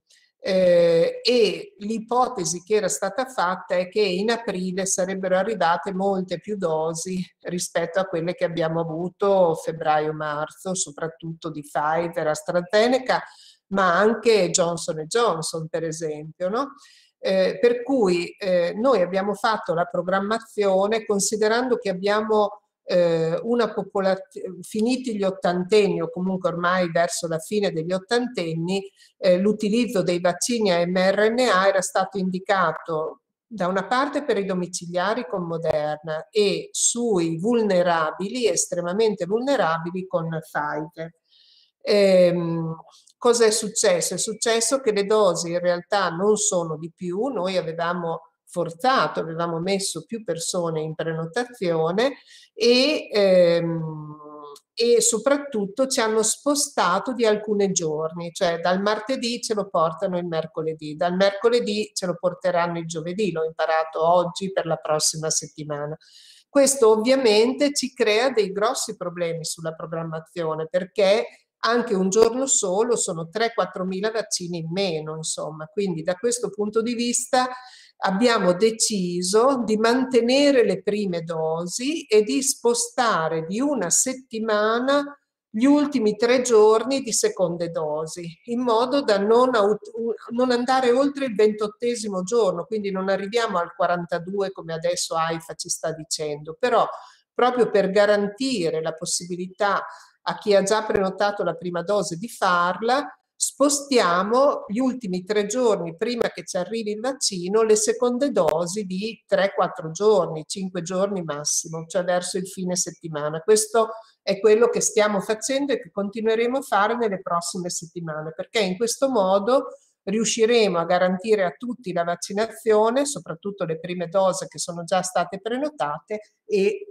Eh, e l'ipotesi che era stata fatta è che in aprile sarebbero arrivate molte più dosi rispetto a quelle che abbiamo avuto febbraio-marzo, soprattutto di Pfizer, AstraZeneca, ma anche Johnson and Johnson, per esempio, no? Eh, per cui eh, noi abbiamo fatto la programmazione considerando che abbiamo eh, una popolazione, finiti gli ottantenni o comunque ormai verso la fine degli ottantenni, eh, l'utilizzo dei vaccini a mRNA era stato indicato da una parte per i domiciliari con Moderna e sui vulnerabili, estremamente vulnerabili, con Pfizer. Ehm, Cosa è successo? È successo che le dosi in realtà non sono di più, noi avevamo forzato, avevamo messo più persone in prenotazione e, ehm, e soprattutto ci hanno spostato di alcuni giorni, cioè dal martedì ce lo portano il mercoledì, dal mercoledì ce lo porteranno il giovedì, l'ho imparato oggi per la prossima settimana. Questo ovviamente ci crea dei grossi problemi sulla programmazione, perché anche un giorno solo sono tre quattro mila vaccini in meno, insomma. Quindi da questo punto di vista abbiamo deciso di mantenere le prime dosi e di spostare di una settimana gli ultimi tre giorni di seconde dosi, in modo da non, non andare oltre il ventottesimo giorno, quindi non arriviamo al quarantadue come adesso AIFA ci sta dicendo, però proprio per garantire la possibilità a chi ha già prenotato la prima dose di farla, spostiamo gli ultimi tre giorni prima che ci arrivi il vaccino le seconde dosi di tre quattro giorni, cinque giorni massimo, cioè verso il fine settimana. Questo è quello che stiamo facendo e che continueremo a fare nelle prossime settimane, perché in questo modo riusciremo a garantire a tutti la vaccinazione, soprattutto le prime dose che sono già state prenotate, e,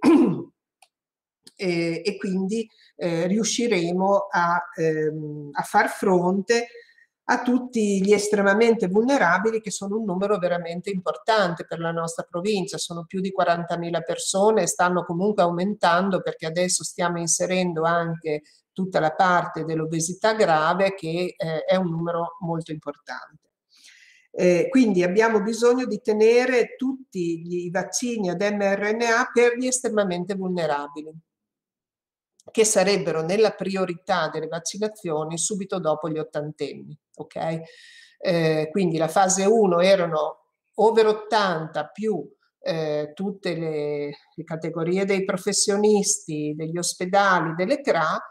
e, e quindi eh, riusciremo a, ehm, a far fronte a tutti gli estremamente vulnerabili, che sono un numero veramente importante per la nostra provincia. Sono più di quarantamila persone e stanno comunque aumentando, perché adesso stiamo inserendo anche tutta la parte dell'obesità grave, che eh, è un numero molto importante. Eh, quindi abbiamo bisogno di tenere tutti i vaccini ad mRNA per gli estremamente vulnerabili, che sarebbero nella priorità delle vaccinazioni subito dopo gli ottantenni. Okay? Eh, quindi la fase uno erano over ottanta più eh, tutte le, le categorie dei professionisti, degli ospedali, delle C R A.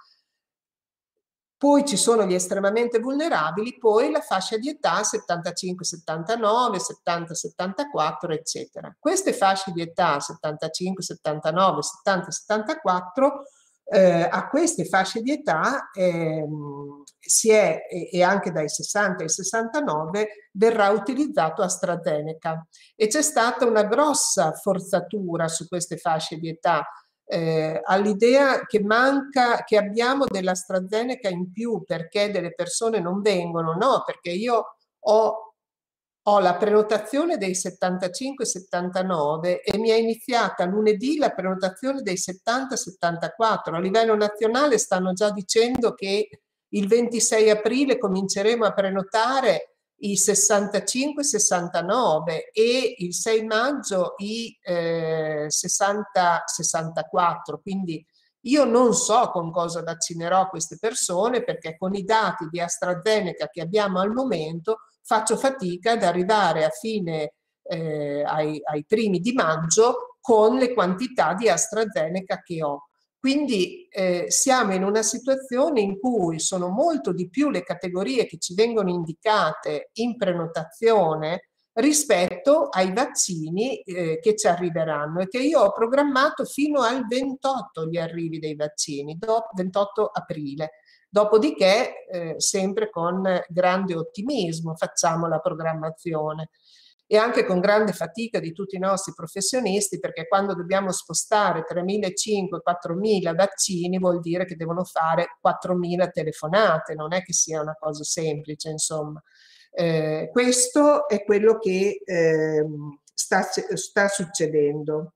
Poi ci sono gli estremamente vulnerabili, poi la fascia di età settantacinque settantanove, settanta settantaquattro, eccetera. Queste fasce di età settantacinque settantanove, settanta settantaquattro, eh, a queste fasce di età eh, si è, e, e anche dai sessanta ai sessantanove, verrà utilizzato AstraZeneca. E c'è stata una grossa forzatura su queste fasce di età, Eh, all'idea che manca, che abbiamo dell'AstraZeneca in più perché delle persone non vengono. No, perché io ho, ho la prenotazione dei settantacinque settantanove e mi è iniziata lunedì la prenotazione dei settanta settantaquattro. A livello nazionale stanno già dicendo che il ventisei aprile cominceremo a prenotare i sessantacinque sessantanove e il sei maggio i eh, sessanta sessantaquattro. Quindi io non so con cosa vaccinerò queste persone, perché con i dati di AstraZeneca che abbiamo al momento faccio fatica ad arrivare a fine, eh, ai, ai primi di maggio, con le quantità di AstraZeneca che ho. Quindi eh, siamo in una situazione in cui sono molto di più le categorie che ci vengono indicate in prenotazione rispetto ai vaccini eh, che ci arriveranno, e che io ho programmato fino al ventotto gli arrivi dei vaccini, do, ventotto aprile. Dopodiché, eh, sempre con grande ottimismo, facciamo la programmazione. E anche con grande fatica di tutti i nostri professionisti, perché quando dobbiamo spostare tremilacinquecento quattromila vaccini vuol dire che devono fare quattromila telefonate, non è che sia una cosa semplice, insomma. Eh, questo è quello che eh, sta, sta succedendo.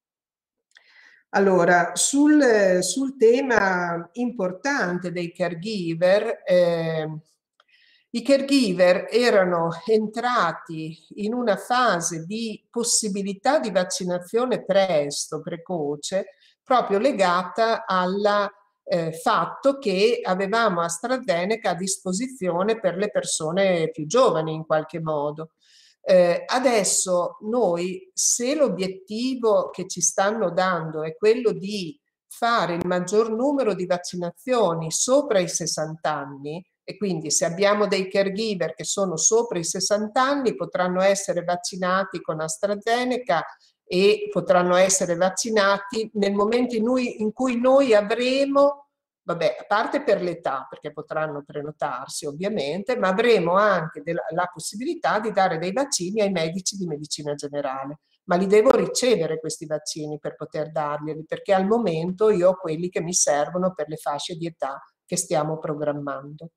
Allora, sul, sul tema importante dei caregiver, eh, i caregiver erano entrati in una fase di possibilità di vaccinazione presto, precoce, proprio legata al eh, fatto che avevamo AstraZeneca a disposizione per le persone più giovani in qualche modo. Eh, adesso noi, se l'obiettivo che ci stanno dando è quello di fare il maggior numero di vaccinazioni sopra i sessanta anni, e quindi se abbiamo dei caregiver che sono sopra i sessanta anni potranno essere vaccinati con AstraZeneca e potranno essere vaccinati nel momento in cui, in cui noi avremo, vabbè, a parte per l'età, perché potranno prenotarsi ovviamente, ma avremo anche della, la possibilità di dare dei vaccini ai medici di medicina generale. Ma li devo ricevere questi vaccini per poter darglieli, perché al momento io ho quelli che mi servono per le fasce di età che stiamo programmando.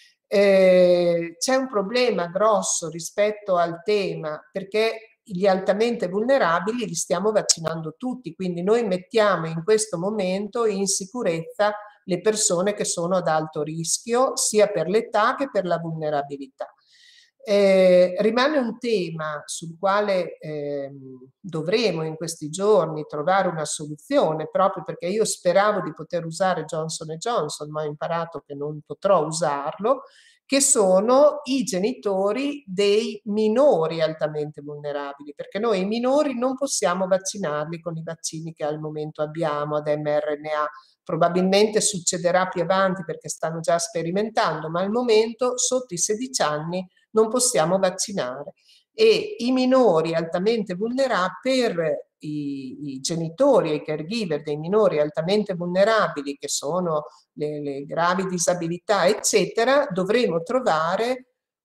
Eh, c'è un problema grosso rispetto al tema, perché gli altamente vulnerabili li stiamo vaccinando tutti, quindi noi mettiamo in questo momento in sicurezza le persone che sono ad alto rischio, sia per l'età che per la vulnerabilità. Eh, rimane un tema sul quale eh, dovremo in questi giorni trovare una soluzione, proprio perché io speravo di poter usare Johnson and Johnson, ma ho imparato che non potrò usarlo, che sono i genitori dei minori altamente vulnerabili, perché noi i minori non possiamo vaccinarli con i vaccini che al momento abbiamo ad mRNA. Probabilmente succederà più avanti perché stanno già sperimentando, ma al momento sotto i sedici anni non possiamo vaccinare. E i minori altamente vulnerabili, per i, i genitori e i caregiver dei minori altamente vulnerabili, che sono le, le gravi disabilità, eccetera, dovremo trovare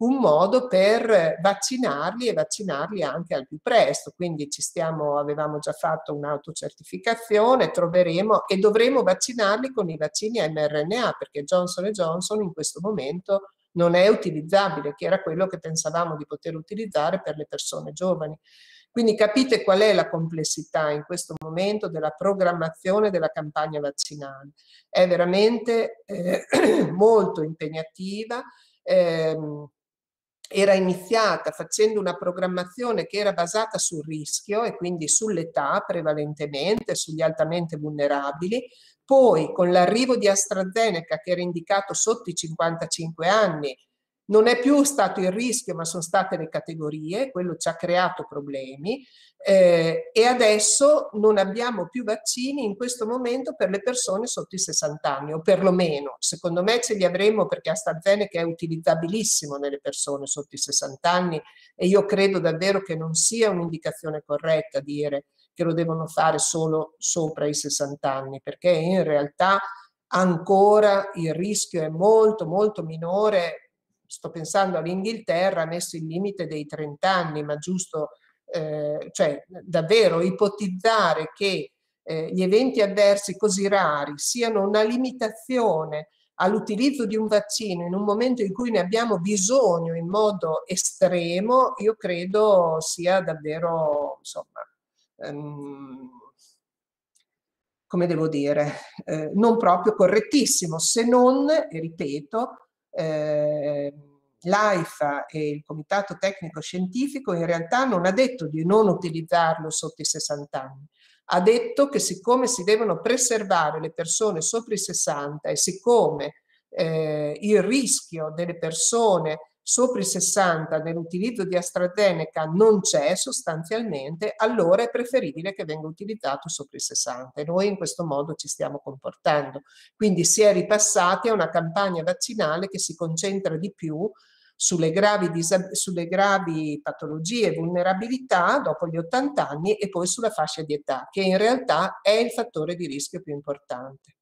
un modo per vaccinarli e vaccinarli anche al più presto. Quindi ci stiamo, avevamo già fatto un'autocertificazione, troveremo e dovremo vaccinarli con i vaccini a mRNA, perché Johnson and Johnson in questo momento non è utilizzabile, che era quello che pensavamo di poter utilizzare per le persone giovani. Quindi capite qual è la complessità in questo momento della programmazione della campagna vaccinale. È veramente eh, molto impegnativa. Ehm, era iniziata facendo una programmazione che era basata sul rischio e quindi sull'età prevalentemente, sugli altamente vulnerabili. Poi con l'arrivo di AstraZeneca, che era indicato sotto i cinquantacinque anni, non è più stato il rischio, ma sono state le categorie, quello ci ha creato problemi, eh, e adesso non abbiamo più vaccini in questo momento per le persone sotto i sessanta anni, o perlomeno, secondo me ce li avremo, perché AstraZeneca è utilizzabilissimo nelle persone sotto i sessanta anni e io credo davvero che non sia un'indicazione corretta dire che lo devono fare solo sopra i sessanta anni, perché in realtà ancora il rischio è molto molto minore. Sto pensando all'Inghilterra, ha messo il limite dei trenta anni, ma giusto, eh, cioè davvero ipotizzare che eh, gli eventi avversi così rari siano una limitazione all'utilizzo di un vaccino in un momento in cui ne abbiamo bisogno in modo estremo, io credo sia davvero, insomma, ehm, come devo dire, eh, non proprio correttissimo, se non, e ripeto, Eh, l'AIFA e il Comitato Tecnico Scientifico in realtà non ha detto di non utilizzarlo sotto i sessanta anni, ha detto che siccome si devono preservare le persone sopra i sessanta e siccome eh, il rischio delle persone sopra i sessanta nell'utilizzo di AstraZeneca non c'è sostanzialmente, allora è preferibile che venga utilizzato sopra i sessanta e noi in questo modo ci stiamo comportando. Quindi si è ripassati a una campagna vaccinale che si concentra di più sulle gravi, sulle gravi patologie e vulnerabilità dopo gli ottanta anni e poi sulla fascia di età, che in realtà è il fattore di rischio più importante.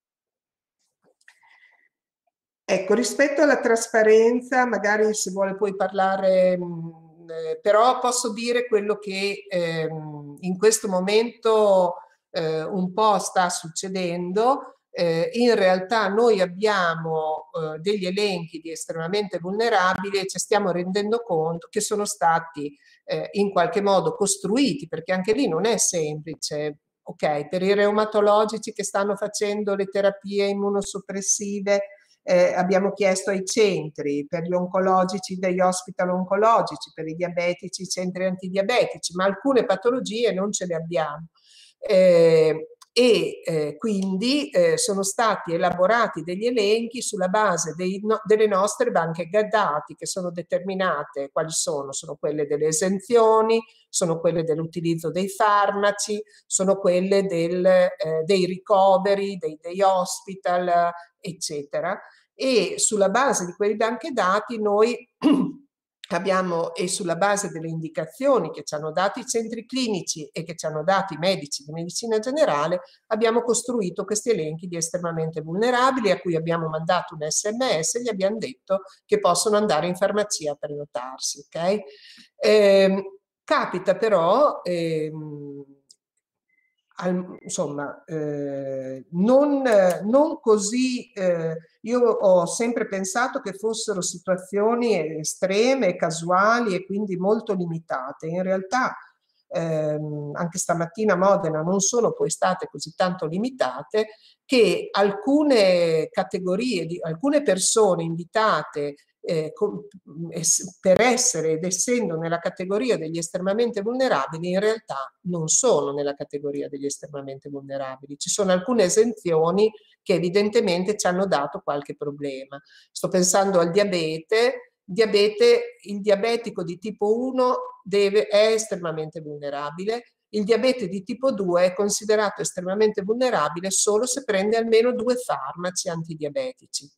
Ecco, rispetto alla trasparenza, magari se vuole poi parlare, mh, eh, però posso dire quello che ehm, in questo momento eh, un po' sta succedendo. Eh, in realtà noi abbiamo eh, degli elenchi di estremamente vulnerabili e ci stiamo rendendo conto che sono stati eh, in qualche modo costruiti, perché anche lì non è semplice. Ok, per i reumatologici che stanno facendo le terapie immunosoppressive, Eh, abbiamo chiesto ai centri, per gli oncologici degli hospital oncologici, per i diabetici, i centri antidiabetici, ma alcune patologie non ce le abbiamo. Eh, e eh, quindi eh, sono stati elaborati degli elenchi sulla base dei, no, delle nostre banche dati che sono determinate. Quali sono? Sono quelle delle esenzioni, sono quelle dell'utilizzo dei farmaci, sono quelle del, eh, dei ricoveri, dei, dei hospital, eccetera. E sulla base di quelle banche dati noi abbiamo, e sulla base delle indicazioni che ci hanno dato i centri clinici e che ci hanno dato i medici di medicina generale, abbiamo costruito questi elenchi di estremamente vulnerabili a cui abbiamo mandato un sms e gli abbiamo detto che possono andare in farmacia a prenotarsi. Okay? Eh, capita però ehm, Al, insomma, eh, non, non così, eh, io ho sempre pensato che fossero situazioni estreme, casuali e quindi molto limitate. In realtà ehm, anche stamattina a Modena non sono poi state così tanto limitate, che alcune categorie, di, alcune persone invitate Eh, per essere ed essendo nella categoria degli estremamente vulnerabili, in realtà non sono nella categoria degli estremamente vulnerabili. Ci sono alcune esenzioni che evidentemente ci hanno dato qualche problema. Sto pensando al diabete. Diabete, il diabetico di tipo uno deve, è estremamente vulnerabile. Il diabete di tipo due è considerato estremamente vulnerabile solo se prende almeno due farmaci antidiabetici.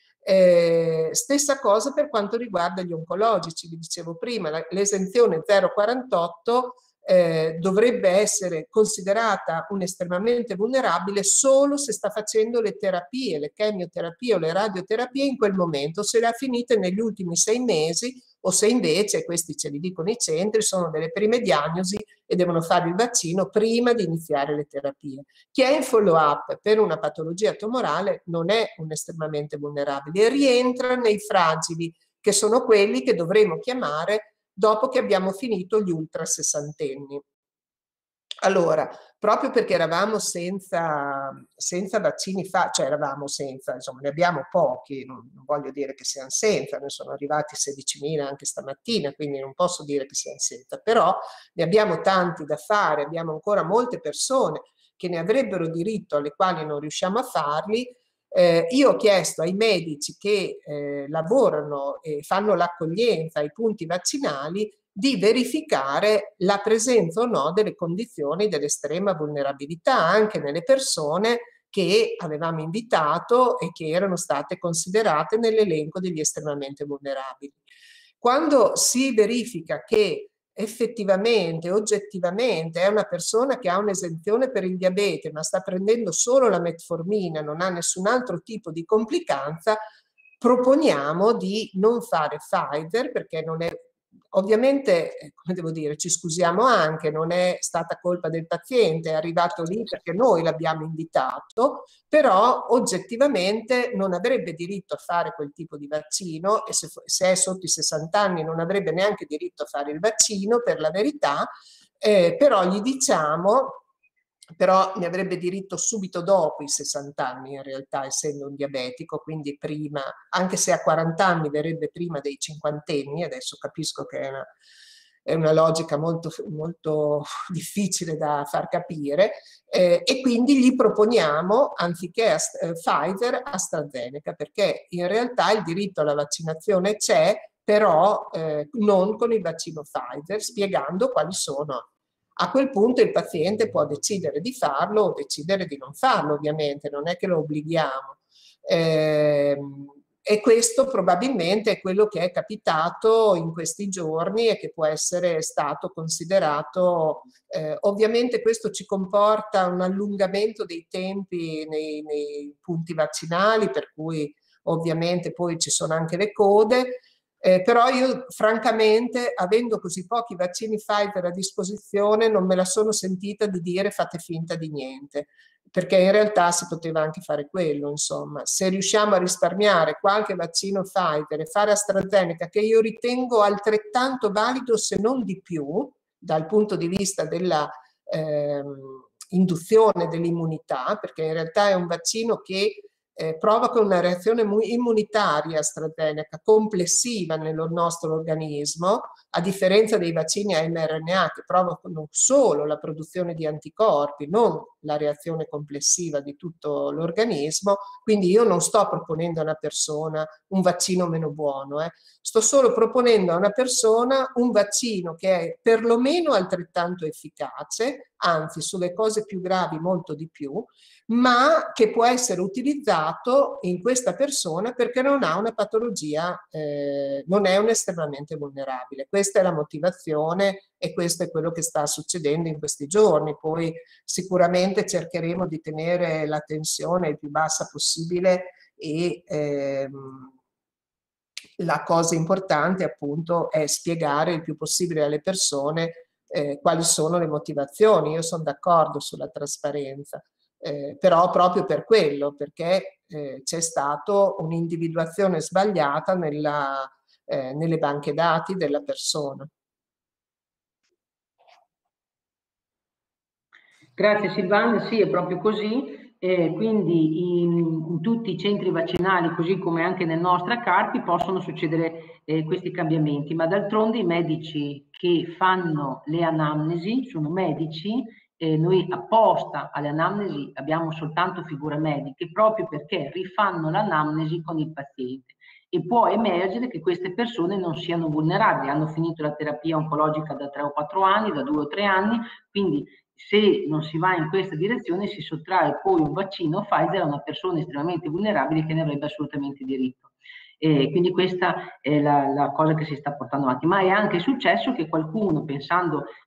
Eh, stessa cosa per quanto riguarda gli oncologici, vi dicevo prima, l'esenzione zero quarantotto eh, dovrebbe essere considerata un estremamente vulnerabile solo se sta facendo le terapie, le chemioterapie o le radioterapie in quel momento, se le ha finite negli ultimi sei mesi o se invece, questi ce li dicono i centri, sono delle prime diagnosi e devono fare il vaccino prima di iniziare le terapie. Chi è in follow-up per una patologia tumorale non è un estremamente vulnerabile e rientra nei fragili, che sono quelli che dovremo chiamare dopo che abbiamo finito gli ultra sessantenni. Allora, proprio perché eravamo senza, senza vaccini, fa, cioè eravamo senza, insomma ne abbiamo pochi, non, non voglio dire che siano senza, ne sono arrivati sedicimila anche stamattina, quindi non posso dire che siano senza, però ne abbiamo tanti da fare, abbiamo ancora molte persone che ne avrebbero diritto, alle quali non riusciamo a farli. Eh, io ho chiesto ai medici che eh, lavorano e fanno l'accoglienza ai punti vaccinali di verificare la presenza o no delle condizioni dell'estrema vulnerabilità anche nelle persone che avevamo invitato e che erano state considerate nell'elenco degli estremamente vulnerabili. Quando si verifica che effettivamente, oggettivamente, è una persona che ha un'esenzione per il diabete, ma sta prendendo solo la metformina, non ha nessun altro tipo di complicanza, proponiamo di non fare Pfizer, perché non è, ovviamente, come devo dire, ci scusiamo anche, non è stata colpa del paziente, è arrivato lì perché noi l'abbiamo invitato, però oggettivamente non avrebbe diritto a fare quel tipo di vaccino e se, se è sotto i sessanta anni non avrebbe neanche diritto a fare il vaccino, per la verità, eh, però gli diciamo, però ne avrebbe diritto subito dopo i sessanta anni in realtà, essendo un diabetico, quindi prima, anche se a quaranta anni verrebbe prima dei cinquantenni, adesso capisco che è una, è una logica molto, molto difficile da far capire, eh, e quindi gli proponiamo, anziché Ast- eh, Pfizer, AstraZeneca, perché in realtà il diritto alla vaccinazione c'è, però eh, non con il vaccino Pfizer, spiegando quali sono. A quel punto il paziente può decidere di farlo o decidere di non farlo, ovviamente, non è che lo obblighiamo. Eh, e questo probabilmente è quello che è capitato in questi giorni e che può essere stato considerato. Eh, ovviamente questo ci comporta un allungamento dei tempi nei, nei punti vaccinali, per cui ovviamente poi ci sono anche le code. Eh, però io francamente, avendo così pochi vaccini Pfizer a disposizione, non me la sono sentita di dire fate finta di niente, perché in realtà si poteva anche fare quello, insomma. Se riusciamo a risparmiare qualche vaccino Pfizer e fare AstraZeneca, che io ritengo altrettanto valido se non di più, dal punto di vista della ehm, induzione dell'immunità, perché in realtà è un vaccino che Eh, provoca una reazione immunitaria AstraZeneca complessiva nel nostro organismo, a differenza dei vaccini a mRNA che provocano solo la produzione di anticorpi, non la reazione complessiva di tutto l'organismo. Quindi io non sto proponendo a una persona un vaccino meno buono, eh. sto solo proponendo a una persona un vaccino che è perlomeno altrettanto efficace, anzi sulle cose più gravi molto di più, ma che può essere utilizzato in questa persona perché non ha una patologia, eh, non è un estremamente vulnerabile. Questa è la motivazione e questo è quello che sta succedendo in questi giorni. Poi sicuramente cercheremo di tenere la tensione il più bassa possibile e ehm, la cosa importante appunto è spiegare il più possibile alle persone eh, quali sono le motivazioni. Io sono d'accordo sulla trasparenza. Eh, però proprio per quello, perché eh, c'è stata un'individuazione sbagliata nella, eh, nelle banche dati della persona. Grazie Silvana, sì, è proprio così. Eh, quindi in, in tutti i centri vaccinali, così come anche nel nostro a Carpi, possono succedere eh, questi cambiamenti, ma d'altronde i medici che fanno le anamnesi sono medici. Eh, noi apposta alle anamnesi abbiamo soltanto figure mediche proprio perché rifanno l'anamnesi con il paziente e può emergere che queste persone non siano vulnerabili, hanno finito la terapia oncologica da tre o quattro anni, da due o tre anni, quindi se non si va in questa direzione si sottrae poi un vaccino Pfizer a una persona estremamente vulnerabile che ne avrebbe assolutamente diritto. Eh, quindi questa è la, la cosa che si sta portando avanti, ma è anche successo che qualcuno, pensando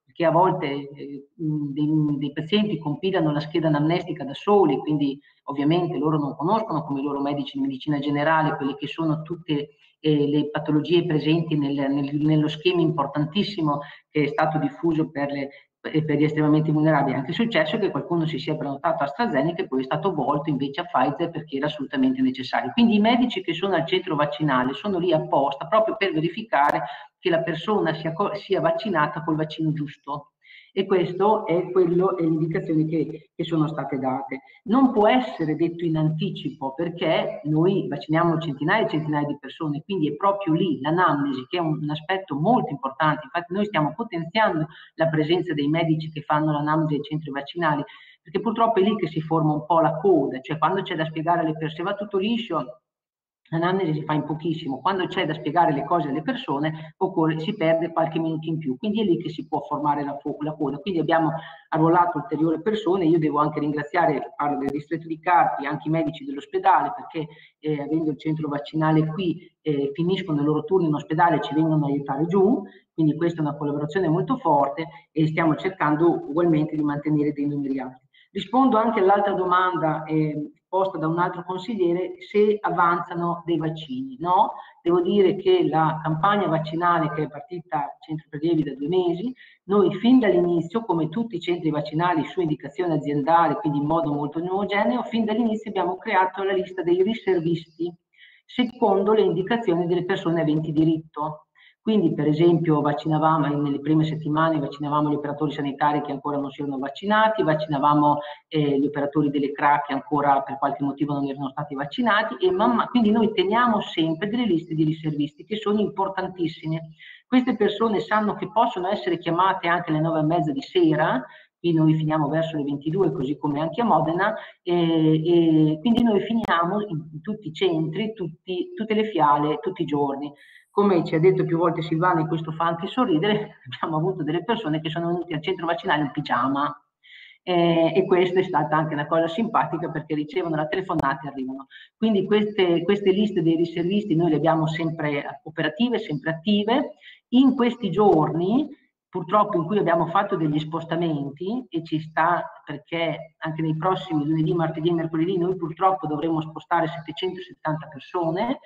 perché a volte eh, dei, dei pazienti compilano la scheda anamnestica da soli, quindi ovviamente loro non conoscono come i loro medici di medicina generale quelle che sono tutte eh, le patologie presenti nel, nel, nello schema importantissimo che è stato diffuso per, le, per gli estremamente vulnerabili. È anche successo che qualcuno si sia prenotato a AstraZeneca e poi è stato volto invece a Pfizer perché era assolutamente necessario. Quindi i medici che sono al centro vaccinale sono lì apposta proprio per verificare che la persona sia, sia vaccinata col vaccino giusto. E questo è quello e le indicazioni che, che sono state date. Non può essere detto in anticipo perché noi vacciniamo centinaia e centinaia di persone, quindi è proprio lì l'anamnesi che è un, un aspetto molto importante. Infatti noi stiamo potenziando la presenza dei medici che fanno l'anamnesi ai centri vaccinali, perché purtroppo è lì che si forma un po' la coda, cioè quando c'è da spiegare alle persone, se va tutto liscio, l'anamnesi si fa in pochissimo, quando c'è da spiegare le cose alle persone occorre, si perde qualche minuto in più, quindi è lì che si può formare la, la coda. Quindi abbiamo arruolato ulteriori persone, io devo anche ringraziare, parlo del distretto di Carpi, anche i medici dell'ospedale, perché eh, avendo il centro vaccinale qui eh, finiscono i loro turni in ospedale e ci vengono a aiutare giù, quindi questa è una collaborazione molto forte e stiamo cercando ugualmente di mantenere dei numeri alti. Rispondo anche all'altra domanda eh, posta da un altro consigliere, se avanzano dei vaccini. No, devo dire che la campagna vaccinale che è partita al Centro Prelievi da due mesi, noi fin dall'inizio, come tutti i centri vaccinali su indicazione aziendale, quindi in modo molto omogeneo, fin dall'inizio abbiamo creato la lista dei riservisti, secondo le indicazioni delle persone aventi diritto. Quindi per esempio vaccinavamo nelle prime settimane vaccinavamo gli operatori sanitari che ancora non si erano vaccinati, vaccinavamo eh, gli operatori delle C R A che ancora per qualche motivo non erano stati vaccinati e mamma, quindi noi teniamo sempre delle liste di riservisti che sono importantissime. Queste persone sanno che possono essere chiamate anche alle nove e mezza di sera, qui noi finiamo verso le ventidue così come anche a Modena e, e quindi noi finiamo in, in tutti i centri, tutti, tutte le fiale, tutti i giorni. Come ci ha detto più volte Silvana, e questo fa anche sorridere, abbiamo avuto delle persone che sono venute al centro vaccinale in pigiama eh, e questa è stata anche una cosa simpatica perché ricevono la telefonata e arrivano. Quindi queste, queste liste dei riservisti noi le abbiamo sempre operative, sempre attive. In questi giorni, purtroppo in cui abbiamo fatto degli spostamenti e ci sta perché anche nei prossimi lunedì, martedì e mercoledì noi purtroppo dovremo spostare settecentosettanta persone.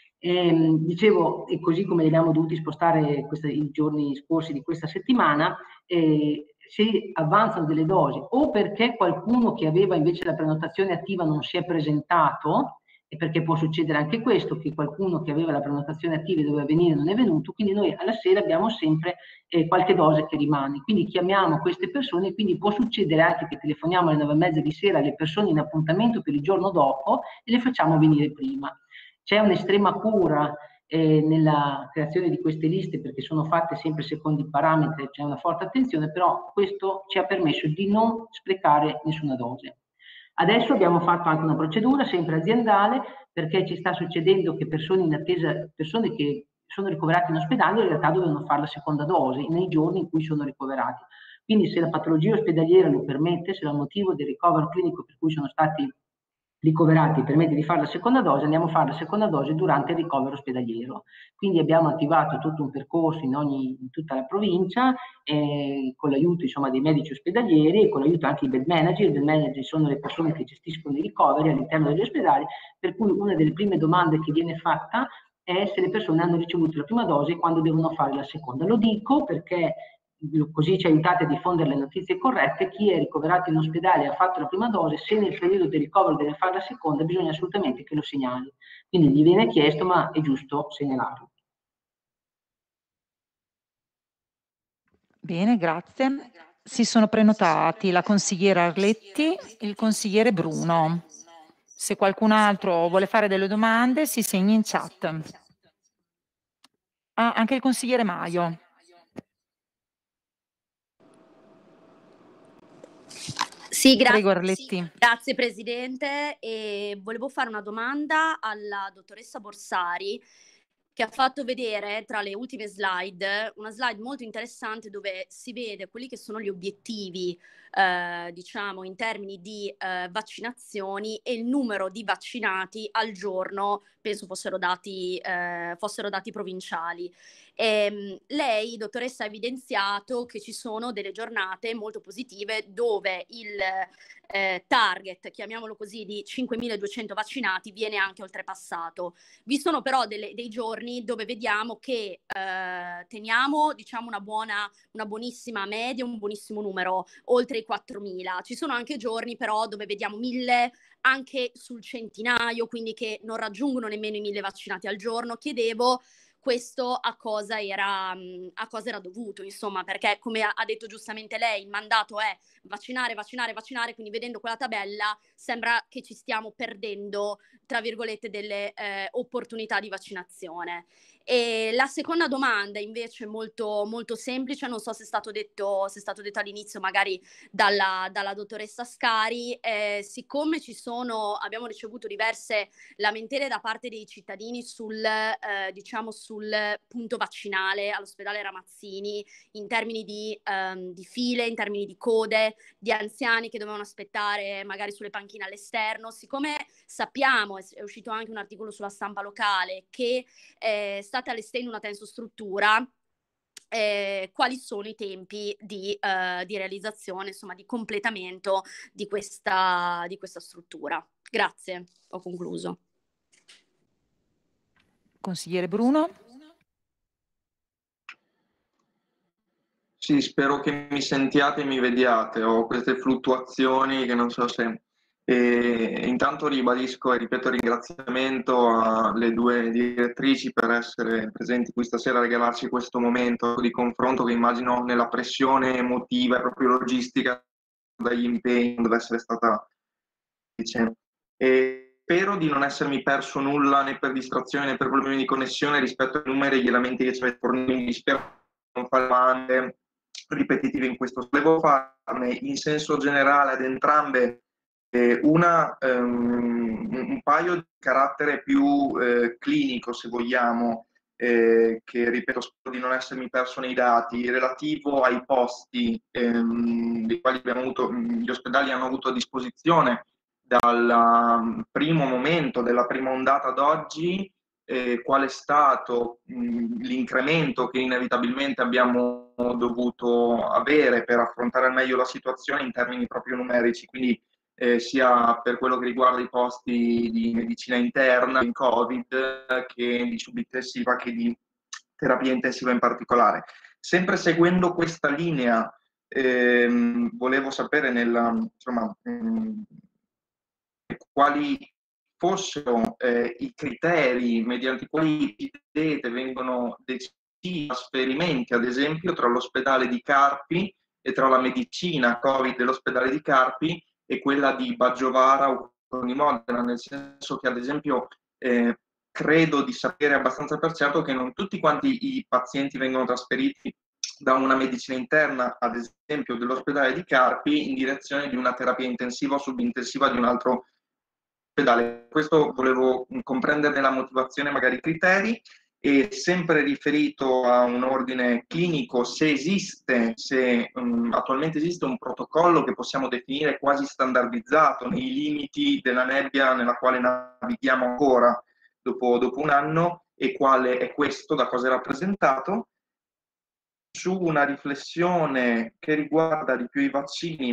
E, dicevo, e così come li abbiamo dovuti spostare questi, i giorni scorsi di questa settimana, eh, se avanzano delle dosi o perché qualcuno che aveva invece la prenotazione attiva non si è presentato, e perché può succedere anche questo, che qualcuno che aveva la prenotazione attiva e doveva venire non è venuto, quindi noi alla sera abbiamo sempre eh, qualche dose che rimane, quindi chiamiamo queste persone, quindi può succedere anche che telefoniamo alle nove e mezza di sera alle persone in appuntamento per il giorno dopo e le facciamo venire prima. C'è un'estrema cura eh, nella creazione di queste liste perché sono fatte sempre secondo i parametri, c'è una forte attenzione, però questo ci ha permesso di non sprecare nessuna dose. Adesso abbiamo fatto anche una procedura sempre aziendale perché ci sta succedendo che persone in attesa, persone che sono ricoverate in ospedale in realtà dovevano fare la seconda dose nei giorni in cui sono ricoverati. Quindi se la patologia ospedaliera lo permette, se il motivo del ricovero clinico per cui sono stati ricoverati permette di fare la seconda dose, andiamo a fare la seconda dose durante il ricovero ospedaliero. Quindi abbiamo attivato tutto un percorso in, ogni, in tutta la provincia eh, con l'aiuto insomma dei medici ospedalieri e con l'aiuto anche dei bed manager. I bed manager sono le persone che gestiscono i ricoveri all'interno degli ospedali, per cui una delle prime domande che viene fatta è se le persone hanno ricevuto la prima dose e quando devono fare la seconda. Lo dico perché così ci aiutate a diffondere le notizie corrette. Chi è ricoverato in ospedale e ha fatto la prima dose, se nel periodo del ricovero deve fare la seconda, bisogna assolutamente che lo segnali. Quindi gli viene chiesto, ma è giusto segnalarlo. Bene, grazie. Si sono prenotati la consigliera Arletti e il consigliere Bruno. Se qualcun altro vuole fare delle domande, si segni in chat. Ah, anche il consigliere Maio. Sì, grazie, Prego, Arletti. grazie Presidente. E volevo fare una domanda alla dottoressa Borsari. che ha fatto vedere tra le ultime slide una slide molto interessante dove si vede quelli che sono gli obiettivi eh, diciamo in termini di eh, vaccinazioni e il numero di vaccinati al giorno, penso fossero dati, eh, fossero dati provinciali. E, lei, dottoressa, ha evidenziato che ci sono delle giornate molto positive dove il eh, target, chiamiamolo così, di cinquemiladuecento vaccinati viene anche oltrepassato. Vi sono però delle, dei giorni dove vediamo che eh, teniamo, diciamo, una buona, una buonissima media, un buonissimo numero, oltre i quattromila. Ci sono anche giorni però dove vediamo mille anche sul centinaio, quindi che non raggiungono nemmeno i mille vaccinati al giorno. Chiedevo questo a cosa era, a cosa era dovuto, insomma, perché come ha detto giustamente lei, il mandato è vaccinare, vaccinare, vaccinare, quindi vedendo quella tabella sembra che ci stiamo perdendo, tra virgolette, delle eh, opportunità di vaccinazione. E la seconda domanda invece molto, molto semplice, non so se è stato detto, se è stato detto all'inizio magari dalla, dalla dottoressa Ascari, eh, siccome ci sono, abbiamo ricevuto diverse lamentele da parte dei cittadini sul, eh, diciamo, sul punto vaccinale all'ospedale Ramazzini, in termini di, um, di file, in termini di code, di anziani che dovevano aspettare magari sulle panchine all'esterno, siccome sappiamo, è uscito anche un articolo sulla stampa locale, che eh, state allestendo una tensostruttura, eh, quali sono i tempi di, uh, di realizzazione, insomma di completamento di questa, di questa struttura. Grazie, ho concluso. Consigliere Bruno. Sì, spero che mi sentiate e mi vediate. Ho queste fluttuazioni che non so se... E intanto ribadisco e ripeto il ringraziamento alle due direttrici per essere presenti qui stasera a regalarci questo momento di confronto che immagino nella pressione emotiva e proprio logistica dagli impegni deve essere stata... E spero di non essermi perso nulla né per distrazione né per problemi di connessione rispetto ai numeri e agli elementi che ci avete fornito. Mi spero non fare domande ripetitive in questo. Volevo farne in senso generale ad entrambe eh, una, um, un paio di carattere più eh, clinico, se vogliamo, eh, che ripeto spero di non essermi perso nei dati, relativo ai posti ehm, dei quali abbiamo avuto, gli ospedali hanno avuto a disposizione dal primo momento della prima ondata ad oggi, eh, qual è stato l'incremento che inevitabilmente abbiamo dovuto avere per affrontare al meglio la situazione in termini proprio numerici, quindi eh, sia per quello che riguarda i posti di medicina interna, in Covid, che di subintensiva, che di terapia intensiva in particolare. Sempre seguendo questa linea, ehm, volevo sapere nella, insomma, ehm, quali fossero eh, i criteri mediante i quali vengono decisi i trasferimenti, ad esempio, tra l'ospedale di Carpi e tra la medicina Covid dell'ospedale di Carpi e quella di Baggiovara o di Modena, nel senso che, ad esempio, eh, credo di sapere abbastanza per certo che non tutti quanti i pazienti vengono trasferiti da una medicina interna, ad esempio dell'ospedale di Carpi, in direzione di una terapia intensiva o subintensiva di un altro ospedale. Questo volevo comprendere la motivazione, magari i criteri, e sempre riferito a un ordine clinico, se esiste, se um, attualmente esiste un protocollo che possiamo definire quasi standardizzato nei limiti della nebbia nella quale navighiamo ancora dopo, dopo un anno, e quale è questo, da cosa è rappresentato, su una riflessione che riguarda di più i vaccini.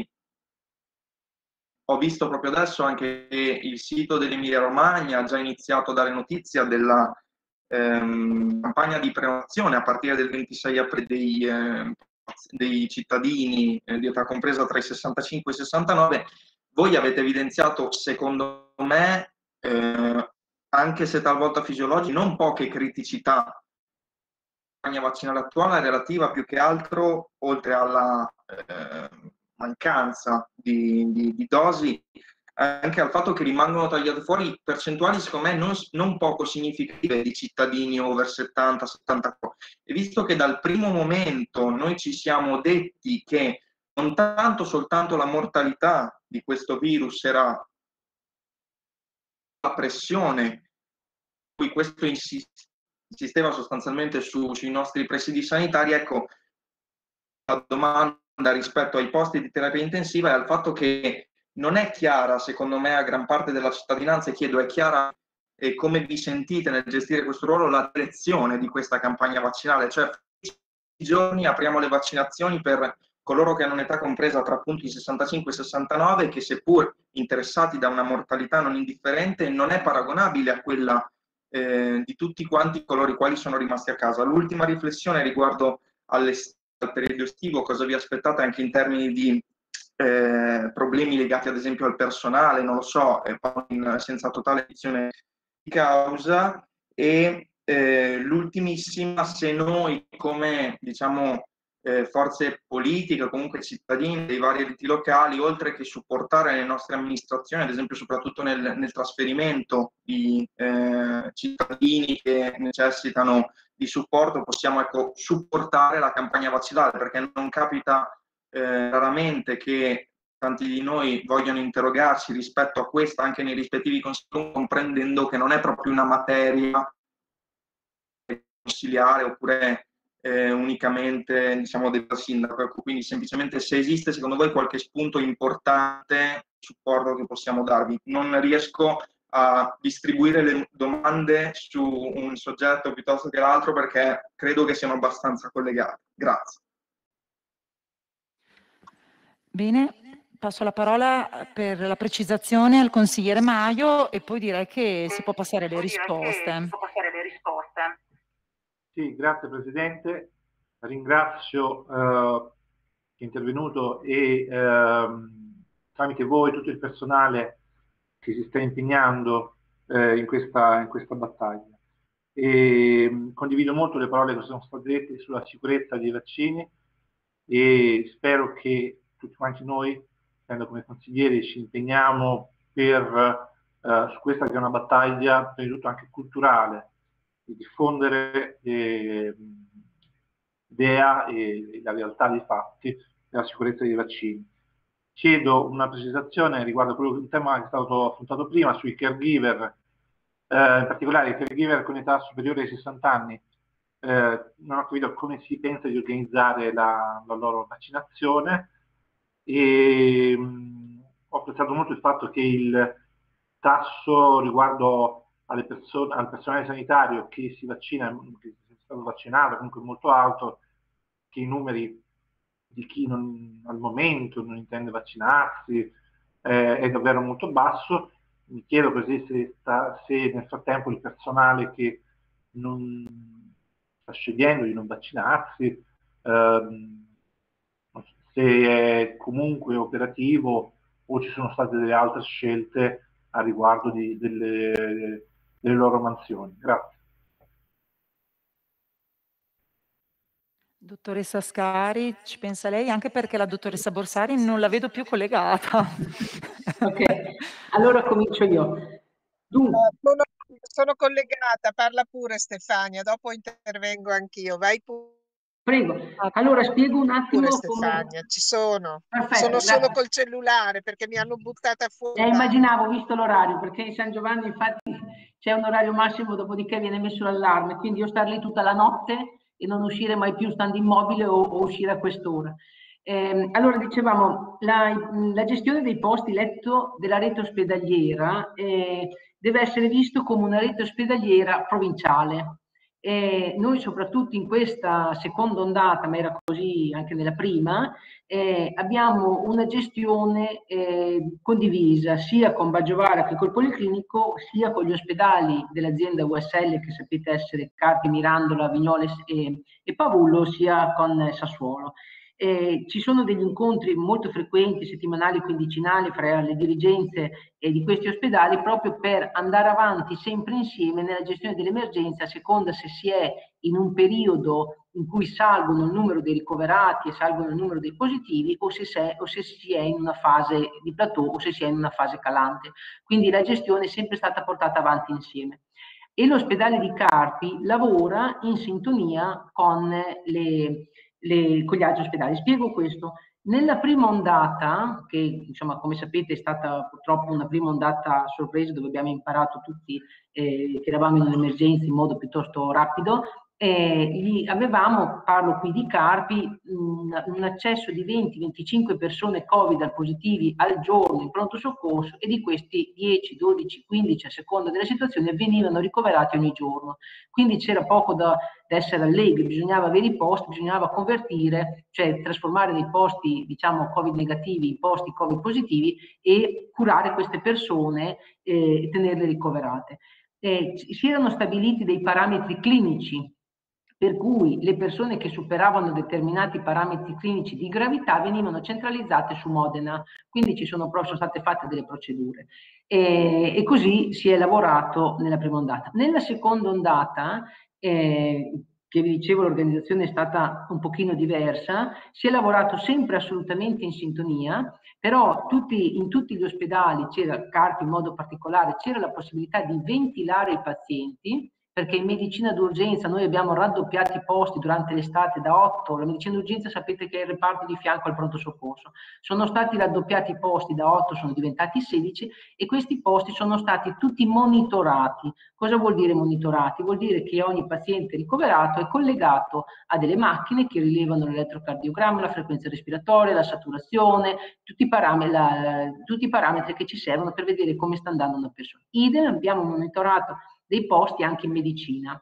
Ho visto proprio adesso anche che il sito dell'Emilia Romagna ha già iniziato a dare notizia della ehm, campagna di prenotazione a partire del ventisei aprile dei, eh, dei cittadini eh, di età compresa tra i sessantacinque e i sessantanove. Voi avete evidenziato, secondo me, eh, anche se talvolta fisiologici, non poche criticità della campagna vaccinale attuale relativa più che altro, oltre alla eh, mancanza di, di, di dosi, anche al fatto che rimangono tagliate fuori percentuali, secondo me, non, non poco significative di cittadini over settanta settanta. E visto che dal primo momento noi ci siamo detti che non tanto soltanto la mortalità di questo virus era la pressione cui questo insiste insisteva sostanzialmente su, sui nostri presidi sanitari. Ecco, la domanda rispetto ai posti di terapia intensiva è al fatto che non è chiara, secondo me, a gran parte della cittadinanza, e chiedo, è chiara e come vi sentite nel gestire questo ruolo, la direzione di questa campagna vaccinale? Cioè, giorni apriamo le vaccinazioni per coloro che hanno un'età compresa tra appunto i sessantacinque e i sessantanove, che seppur interessati da una mortalità non indifferente, non è paragonabile a quella eh, di tutti quanti coloro i quali sono rimasti a casa. L'ultima riflessione riguardo al periodo estivo, cosa vi aspettate anche in termini di eh, problemi legati ad esempio al personale, non lo so, eh, in, senza totale edizione di causa. E eh, l'ultimissima, se noi come diciamo eh, forze politiche, comunque cittadini dei vari enti locali, oltre che supportare le nostre amministrazioni, ad esempio soprattutto nel, nel trasferimento di eh, cittadini che necessitano di supporto, possiamo ecco, supportare la campagna vaccinale, perché non capita eh, raramente che tanti di noi vogliono interrogarci rispetto a questa anche nei rispettivi consigli, comprendendo che non è proprio una materia consigliare oppure eh, unicamente diciamo del sindaco. Quindi semplicemente se esiste secondo voi qualche spunto importante supporto che possiamo darvi. Non riesco a distribuire le domande su un soggetto piuttosto che l'altro perché credo che siano abbastanza collegate. Grazie. Bene, passo la parola per la precisazione al consigliere Maio e poi direi che si può passare alle risposte. Sì, grazie Presidente. Ringrazio eh, chi è intervenuto e eh, tramite voi tutto il personale che si sta impegnando eh, in, questa, in questa battaglia. E, mh, condivido molto le parole che sono state dette sulla sicurezza dei vaccini e spero che tutti quanti noi, essendo come consiglieri, ci impegniamo per, eh, su questa che è una battaglia prima di tutto anche culturale, di diffondere eh, l'idea e la realtà dei fatti della sicurezza dei vaccini. Chiedo una precisazione riguardo a quello, il tema che è stato affrontato prima sui caregiver, eh, in particolare i caregiver con età superiore ai sessanta anni. Eh, non ho capito come si pensa di organizzare la, la loro vaccinazione e mh, ho apprezzato molto il fatto che il tasso riguardo alle persone, al personale sanitario che si vaccina, che è stato vaccinato, comunque molto alto, che i numeri di chi non, al momento non intende vaccinarsi eh, è davvero molto basso. Mi chiedo così se, sta, se nel frattempo il personale che non sta scegliendo di non vaccinarsi, ehm, se è comunque operativo o ci sono state delle altre scelte a riguardo di, delle, delle loro mansioni. Grazie. Dottoressa Ascari, ci pensa lei? Anche perché la dottoressa Borsari non la vedo più collegata. Ok, allora comincio io. Dunque. Sono, sono collegata, parla pure Stefania, dopo intervengo anch'io, vai pure. Prego, allora spiego un attimo Stefania, come... ci sono. Perfetto, sono grazie. Solo col cellulare perché mi hanno buttata fuori. Eh, immaginavo, ho visto l'orario, perché in San Giovanni infatti c'è un orario massimo, dopodiché viene messo l'allarme, quindi io star lì tutta la notte e non uscire mai più stando immobile o, o uscire a quest'ora. Eh, allora dicevamo, la, la gestione dei posti letto della rete ospedaliera eh, deve essere visto come una rete ospedaliera provinciale. Eh, noi soprattutto in questa seconda ondata, ma era così anche nella prima, eh, abbiamo una gestione eh, condivisa sia con Baggiovara che col Policlinico, sia con gli ospedali dell'azienda U S L che sapete essere Carpi, Mirandola, Vignoles e, e Pavullo, sia con Sassuolo. Eh, ci sono degli incontri molto frequenti, settimanali, quindicinali, fra le dirigenze eh, di questi ospedali proprio per andare avanti sempre insieme nella gestione dell'emergenza a seconda se si è in un periodo in cui salgono il numero dei ricoverati e salgono il numero dei positivi o se, se, o se si è in una fase di plateau o se si è in una fase calante. Quindi la gestione è sempre stata portata avanti insieme. E l'ospedale di Carpi lavora in sintonia con le Le, con gli altri ospedali. Spiego questo. Nella prima ondata, che insomma come sapete è stata purtroppo una prima ondata a sorpresa dove abbiamo imparato tutti eh, che eravamo in un'emergenza in modo piuttosto rapido, eh, gli avevamo, parlo qui di Carpi, un, un accesso di venti venticinque persone Covid al positivi al giorno in pronto soccorso, e di questi dieci, dodici, quindici a seconda della situazione venivano ricoverati ogni giorno. Quindi c'era poco da, da essere allegri, bisognava avere i posti, bisognava convertire, cioè trasformare dei posti diciamo Covid negativi in posti Covid positivi e curare queste persone eh, e tenerle ricoverate. Eh, si erano stabiliti dei parametri clinici per cui le persone che superavano determinati parametri clinici di gravità venivano centralizzate su Modena, quindi ci sono, sono state fatte delle procedure e, e così si è lavorato nella prima ondata. Nella seconda ondata, eh, che vi dicevo l'organizzazione è stata un pochino diversa, si è lavorato sempre assolutamente in sintonia, però tutti, in tutti gli ospedali, c'era Carpi in modo particolare, c'era la possibilità di ventilare i pazienti, perché in medicina d'urgenza noi abbiamo raddoppiato i posti durante l'estate da otto, la medicina d'urgenza sapete che è il reparto di fianco al pronto soccorso, sono stati raddoppiati i posti da otto, sono diventati sedici e questi posti sono stati tutti monitorati. Cosa vuol dire monitorati? Vuol dire che ogni paziente ricoverato è collegato a delle macchine che rilevano l'elettrocardiogramma, la frequenza respiratoria, la saturazione, tutti i, parametri, la, tutti i parametri che ci servono per vedere come sta andando una persona. Idem, abbiamo monitorato dei posti anche in medicina,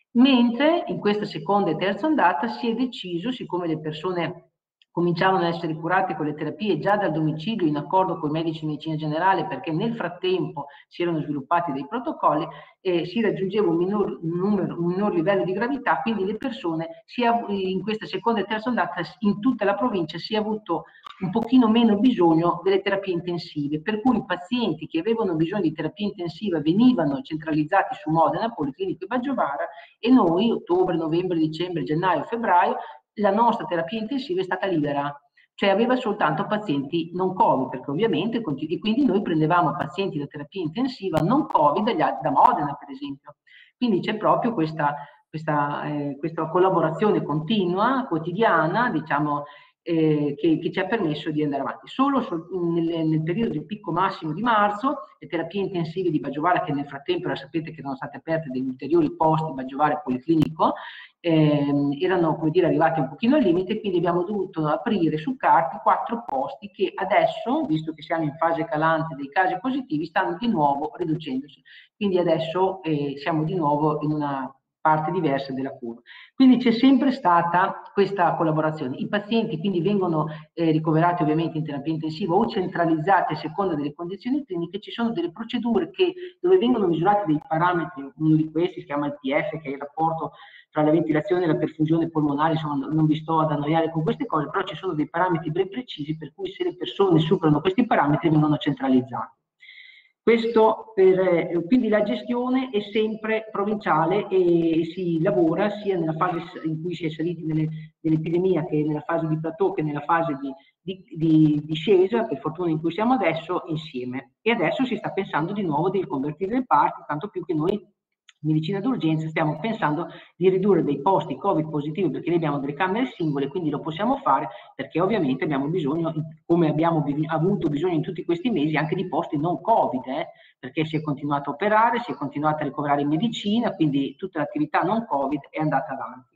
mentre in questa seconda e terza ondata si è deciso, siccome le persone cominciavano ad essere curate con le terapie già dal domicilio in accordo con i medici di medicina generale, perché nel frattempo si erano sviluppati dei protocolli e si raggiungeva un minor, un numero, un minor livello di gravità, quindi le persone sia in questa seconda e terza ondata in tutta la provincia si è avuto un pochino meno bisogno delle terapie intensive, per cui i pazienti che avevano bisogno di terapia intensiva venivano centralizzati su Modena, Policlinico e Baggiovara, e noi ottobre, novembre, dicembre, gennaio, febbraio la nostra terapia intensiva è stata libera, cioè aveva soltanto pazienti non Covid, perché ovviamente, e quindi noi prendevamo pazienti da terapia intensiva non Covid da, da Modena, per esempio. Quindi c'è proprio questa, questa, eh, questa collaborazione continua, quotidiana, diciamo, eh, che, che ci ha permesso di andare avanti. Solo sol, nel, nel periodo del picco massimo di marzo, le terapie intensive di Baggiovara, che nel frattempo la sapete che erano state aperte degli ulteriori posti, Baggiovara e Policlinico, Eh, erano come dire arrivati un pochino al limite, quindi abbiamo dovuto aprire su Carpi quattro posti che adesso, visto che siamo in fase calante dei casi positivi, stanno di nuovo riducendosi, quindi adesso eh, siamo di nuovo in una parte diversa della curva. Quindi c'è sempre stata questa collaborazione. I pazienti quindi vengono eh, ricoverati ovviamente in terapia intensiva o centralizzati a seconda delle condizioni cliniche. Ci sono delle procedure che, dove vengono misurati dei parametri, uno di questi si chiama il P F, che è il rapporto tra la ventilazione e la perfusione polmonare, insomma non vi sto ad annoiare con queste cose, però ci sono dei parametri ben precisi per cui se le persone superano questi parametri vengono centralizzati. Questo per, eh, quindi la gestione è sempre provinciale e si lavora sia nella fase in cui si è saliti nell'epidemia che nella fase di plateau che nella fase di, di, di discesa, per fortuna in cui siamo adesso, insieme. E adesso si sta pensando di nuovo di riconvertire le parti, tanto più che noi in medicina d'urgenza stiamo pensando di ridurre dei posti Covid positivi, perché noi abbiamo delle camere singole, quindi lo possiamo fare perché ovviamente abbiamo bisogno, come abbiamo avuto bisogno in tutti questi mesi, anche di posti non Covid, eh, perché si è continuato a operare, si è continuato a ricoverare in medicina, quindi tutta l'attività non Covid è andata avanti.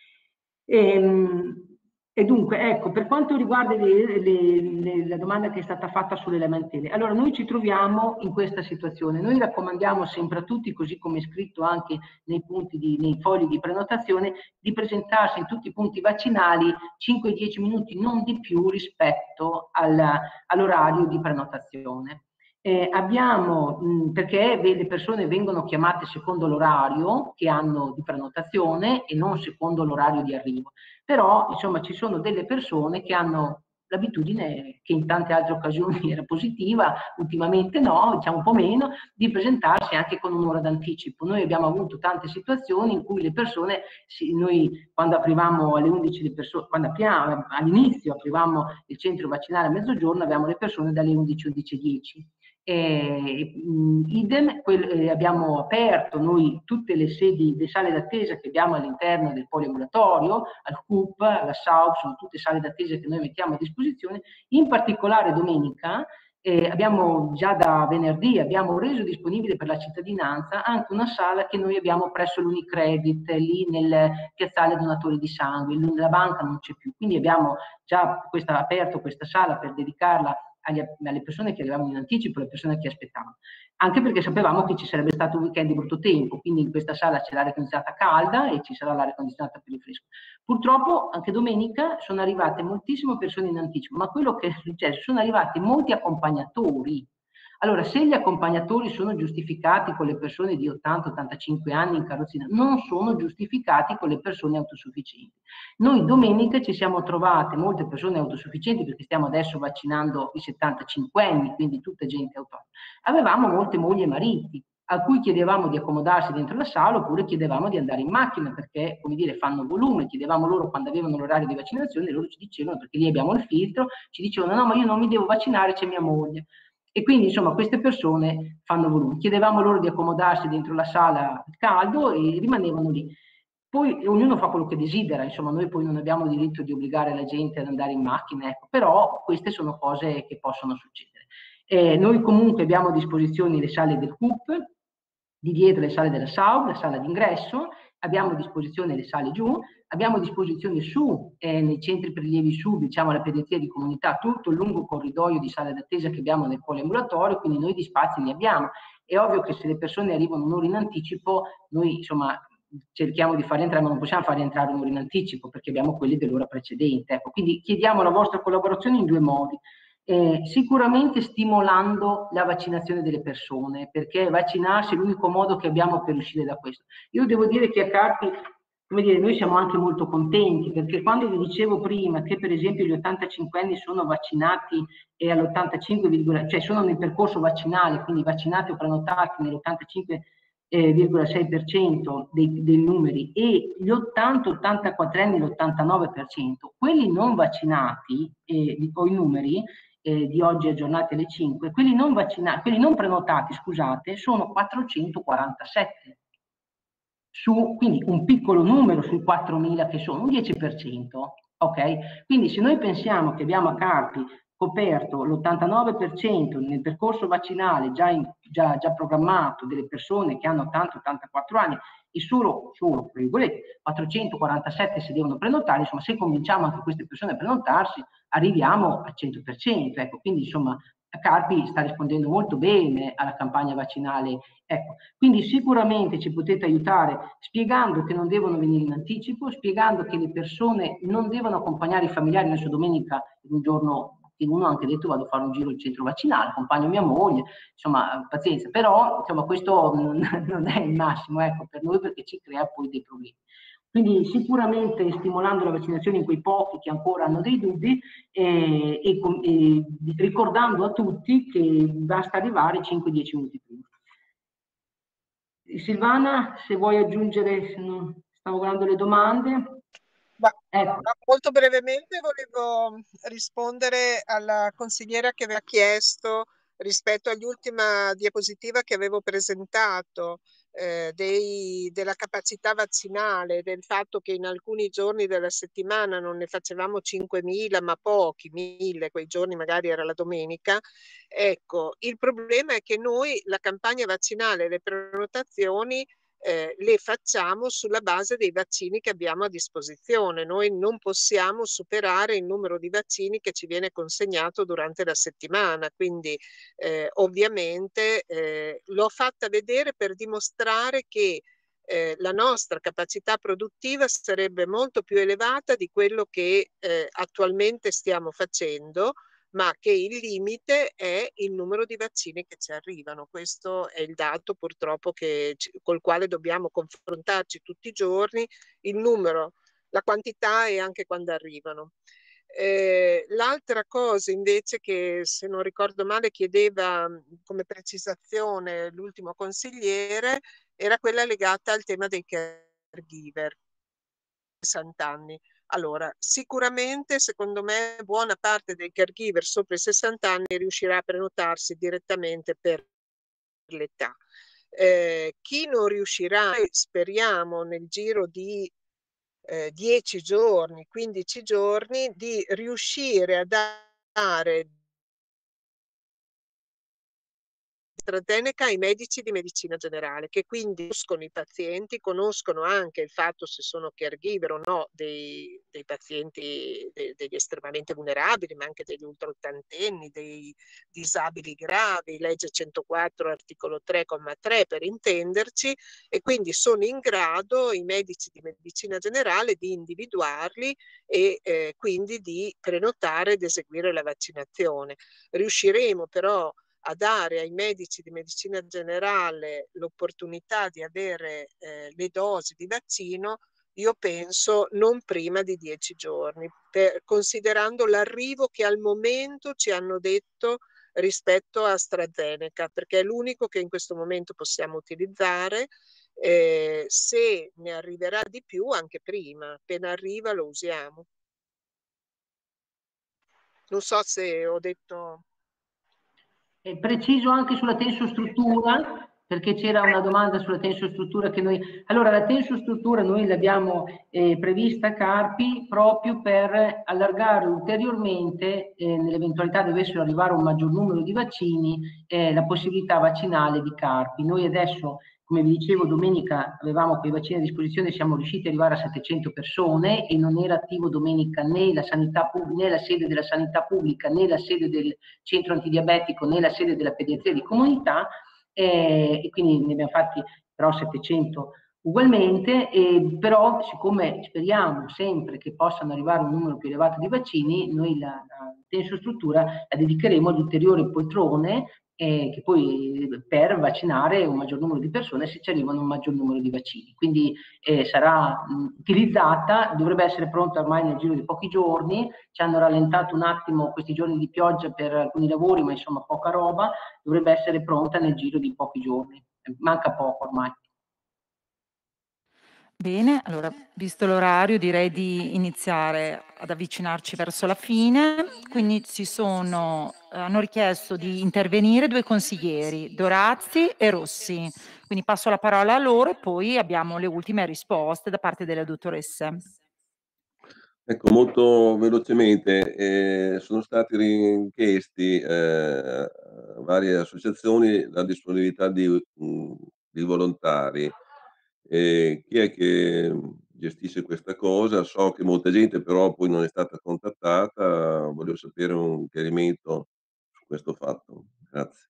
Ehm, E dunque, ecco, per quanto riguarda le, le, le, la domanda che è stata fatta sulle lamentele, allora noi ci troviamo in questa situazione. Noi raccomandiamo sempre a tutti, così come è scritto anche nei, punti di, nei fogli di prenotazione, di presentarsi in tutti i punti vaccinali cinque dieci minuti, non di più, rispetto all'orario di prenotazione. Eh, abbiamo, mh, perché le persone vengono chiamate secondo l'orario che hanno di prenotazione e non secondo l'orario di arrivo. Però, insomma, ci sono delle persone che hanno l'abitudine, che in tante altre occasioni era positiva, ultimamente no, diciamo un po' meno, di presentarsi anche con un'ora d'anticipo. Noi abbiamo avuto tante situazioni in cui le persone, sì, noi quando aprivamo alle undici le persone, quando apriamo, all'inizio aprivamo il centro vaccinale a mezzogiorno, avevamo le persone dalle undici alle undici e dieci. Eh, mh, idem, quel, eh, abbiamo aperto noi tutte le sedi, le sale d'attesa che abbiamo all'interno del poliambulatorio, al C U P, alla S A U P, sono tutte sale d'attesa che noi mettiamo a disposizione. In particolare domenica eh, abbiamo già da venerdì abbiamo reso disponibile per la cittadinanza anche una sala che noi abbiamo presso l'Unicredit, lì nel piazzale donatori di sangue. La banca non c'è più, quindi abbiamo già questa, aperto questa sala per dedicarla agli, alle persone che arrivavano in anticipo, alle persone che aspettavano, anche perché sapevamo che ci sarebbe stato un weekend di brutto tempo, quindi in questa sala c'è l'aria condizionata calda e ci sarà l'aria condizionata per il fresco. Purtroppo anche domenica sono arrivate moltissime persone in anticipo, ma quello che è successo, sono arrivati molti accompagnatori. Allora, se gli accompagnatori sono giustificati con le persone di ottanta ottantacinque anni in carrozzina, non sono giustificati con le persone autosufficienti. Noi domenica ci siamo trovate molte persone autosufficienti, perché stiamo adesso vaccinando i settantacinque anni, quindi tutta gente autonoma. Avevamo molte mogli e mariti, a cui chiedevamo di accomodarsi dentro la sala oppure chiedevamo di andare in macchina perché, come dire, fanno volume. Chiedevamo loro quando avevano l'orario di vaccinazione, loro ci dicevano, perché lì abbiamo il filtro, ci dicevano no, ma io non mi devo vaccinare, c'è mia moglie. E quindi insomma queste persone fanno volume. Chiedevamo loro di accomodarsi dentro la sala al caldo e rimanevano lì. Poi ognuno fa quello che desidera, insomma noi poi non abbiamo diritto di obbligare la gente ad andare in macchina, ecco, però queste sono cose che possono succedere. Eh, noi comunque abbiamo a disposizione le sale del C U P, di dietro le sale della S A U, la sala d'ingresso, abbiamo a disposizione le sale giù, abbiamo a disposizione su, eh, nei centri prelievi su, diciamo alla pediatria di comunità, tutto il lungo corridoio di sale d'attesa che abbiamo nel poliambulatorio, quindi noi di spazi ne abbiamo. È ovvio che se le persone arrivano un'ora in anticipo, noi insomma cerchiamo di far entrare, ma non possiamo far entrare un'ora in anticipo perché abbiamo quelli dell'ora precedente. Ecco, quindi chiediamo la vostra collaborazione in due modi. Eh, sicuramente stimolando la vaccinazione delle persone, perché vaccinarsi è l'unico modo che abbiamo per uscire da questo. Io devo dire che a Carpi, come dire, noi siamo anche molto contenti, perché quando vi dicevo prima che per esempio gli ottantacinque anni sono vaccinati e all'ottantacinque, cioè sono nel percorso vaccinale, quindi vaccinati o prenotati nell'ottantacinque virgola sei per cento dei, dei numeri, e gli ottanta ottantaquattro anni l'ottantanove per cento, quelli non vaccinati, eh, dico i numeri, Eh, di oggi aggiornati alle cinque, quelli non vaccinati, quelli non prenotati, scusate, sono quattrocentoquarantasette, su, quindi un piccolo numero sui quattromila che sono, un dieci per cento, ok? Quindi se noi pensiamo che abbiamo a Carpi coperto l'ottantanove per cento nel percorso vaccinale già, in, già, già programmato delle persone che hanno ottanta ottantaquattro anni, e solo, solo quattrocentoquarantasette si devono prenotare, insomma se convinciamo anche queste persone a prenotarsi arriviamo al cento per cento, ecco, quindi insomma Carpi sta rispondendo molto bene alla campagna vaccinale, ecco, quindi sicuramente ci potete aiutare spiegando che non devono venire in anticipo, spiegando che le persone non devono accompagnare i familiari. Adesso domenica, un giorno che uno ha anche detto vado a fare un giro al centro vaccinale, accompagno mia moglie, insomma pazienza, però insomma questo non, non è il massimo, ecco, per noi, perché ci crea poi dei problemi. Quindi sicuramente stimolando la vaccinazione in quei pochi che ancora hanno dei dubbi eh, e, e ricordando a tutti che basta arrivare cinque dieci minuti prima. Silvana, se vuoi aggiungere, stavo guardando le domande. Ma, ecco. Molto brevemente volevo rispondere alla consigliera che aveva chiesto rispetto all'ultima diapositiva che avevo presentato eh, dei, della capacità vaccinale, del fatto che in alcuni giorni della settimana non ne facevamo cinquemila ma pochi, mille, quei giorni magari era la domenica. Ecco, il problema è che noi la campagna vaccinale, le prenotazioni Eh, le facciamo sulla base dei vaccini che abbiamo a disposizione. Noi non possiamo superare il numero di vaccini che ci viene consegnato durante la settimana, quindi eh, ovviamente eh, l'ho fatta vedere per dimostrare che eh, la nostra capacità produttiva sarebbe molto più elevata di quello che eh, attualmente stiamo facendo, ma che il limite è il numero di vaccini che ci arrivano. Questo è il dato purtroppo che, col quale dobbiamo confrontarci tutti i giorni, il numero, la quantità e anche quando arrivano. Eh, l'altra cosa invece che, se non ricordo male, chiedeva come precisazione l'ultimo consigliere era quella legata al tema dei caregiver. sessanta anni. Allora, sicuramente, secondo me, buona parte dei caregiver sopra i sessanta anni riuscirà a prenotarsi direttamente per l'età. Eh, chi non riuscirà, speriamo nel giro di eh, dieci giorni, quindici giorni, di riuscire a dare AstraZeneca ai medici di medicina generale, che quindi conoscono i pazienti, conoscono anche il fatto se sono caregiver o no dei, dei pazienti, de, degli estremamente vulnerabili, ma anche degli ultraottantenni, dei disabili gravi, legge centoquattro, articolo tre, comma tre per intenderci, e quindi sono in grado i medici di medicina generale di individuarli e eh, quindi di prenotare ed eseguire la vaccinazione. Riusciremo però a dare ai medici di medicina generale l'opportunità di avere eh, le dosi di vaccino, io penso non prima di dieci giorni, per, considerando l'arrivo che al momento ci hanno detto rispetto a AstraZeneca, perché è l'unico che in questo momento possiamo utilizzare. Eh, se ne arriverà di più anche prima, appena arriva lo usiamo. Non so se ho detto... È preciso anche sulla tensostruttura, perché c'era una domanda sulla tensostruttura che noi... Allora, la tensostruttura noi l'abbiamo eh, prevista a Carpi proprio per allargare ulteriormente, eh, nell'eventualità dovessero arrivare un maggior numero di vaccini, eh, la possibilità vaccinale di Carpi. Noi adesso, come vi dicevo, domenica avevamo quei vaccini a disposizione, siamo riusciti ad arrivare a settecento persone e non era attivo domenica né la, sanità, né la sede della sanità pubblica, né la sede del centro antidiabetico, né la sede della pediatria di comunità, eh, e quindi ne abbiamo fatti però settecento ugualmente, eh, però siccome speriamo sempre che possano arrivare un numero più elevato di vaccini, noi la, la tensostruttura la dedicheremo ad ulteriori poltrone, Eh, che poi per vaccinare un maggior numero di persone se ci arrivano un maggior numero di vaccini. Quindi eh, sarà mh, utilizzata, dovrebbe essere pronta ormai nel giro di pochi giorni, ci hanno rallentato un attimo questi giorni di pioggia per alcuni lavori, ma insomma poca roba, dovrebbe essere pronta nel giro di pochi giorni, manca poco ormai. Bene, allora, visto l'orario, direi di iniziare ad avvicinarci verso la fine. Quindi ci sono, hanno richiesto di intervenire due consiglieri, Dorazzi e Rossi. Quindi passo la parola a loro e poi abbiamo le ultime risposte da parte delle dottoresse. Ecco, molto velocemente, eh, sono stati richiesti eh, a varie associazioni la disponibilità di, mh, di volontari. Eh, chi è che gestisce questa cosa? So che molta gente però poi non è stata contattata, voglio sapere un chiarimento su questo fatto. Grazie.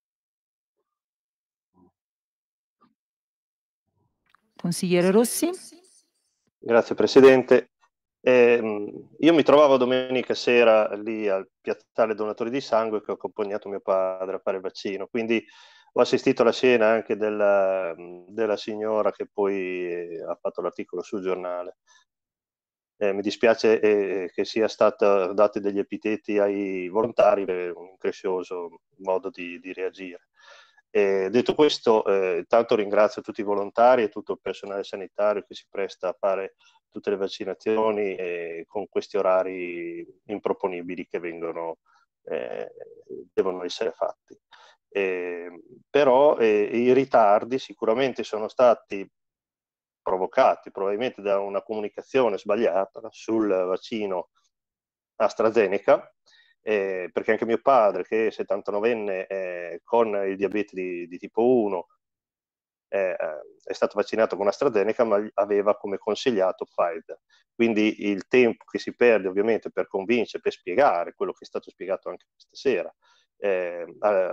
Consigliere Rossi. Grazie Presidente. Eh, io mi trovavo domenica sera lì al piazzale donatori di sangue che ho accompagnato mio padre a fare il vaccino, quindi ho assistito alla scena anche della, della signora che poi ha fatto l'articolo sul giornale. Eh, mi dispiace eh, che sia stato dati degli epiteti ai volontari per un increscioso modo di, di reagire. Eh, detto questo, eh, tanto ringrazio tutti i volontari e tutto il personale sanitario che si presta a fare tutte le vaccinazioni eh, con questi orari improponibili che vengono, eh, devono essere fatti. Eh, però eh, i ritardi sicuramente sono stati provocati probabilmente da una comunicazione sbagliata sul vaccino AstraZeneca, eh, perché anche mio padre, che è settantanovenne eh, con il diabete di, di tipo uno, eh, è stato vaccinato con AstraZeneca, ma aveva come consigliato Pfizer. Quindi il tempo che si perde ovviamente per convincere, per spiegare quello che è stato spiegato anche questa sera eh,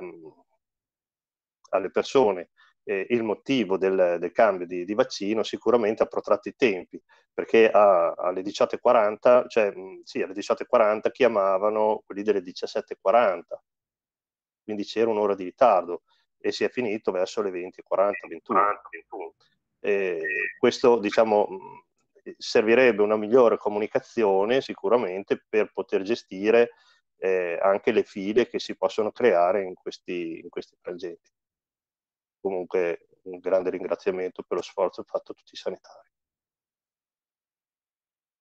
alle persone, eh, il motivo del, del cambio di, di vaccino sicuramente ha protratto i tempi, perché a, alle diciotto e quaranta, cioè mh, sì, alle diciotto e quaranta chiamavano quelli delle diciassette e quaranta, quindi c'era un'ora di ritardo e si è finito verso le venti e quaranta, ventuno. E questo, diciamo, mh, servirebbe una migliore comunicazione sicuramente per poter gestire eh, anche le file che si possono creare in questi, in questi frangenti. Comunque un grande ringraziamento per lo sforzo fatto a tutti i sanitari.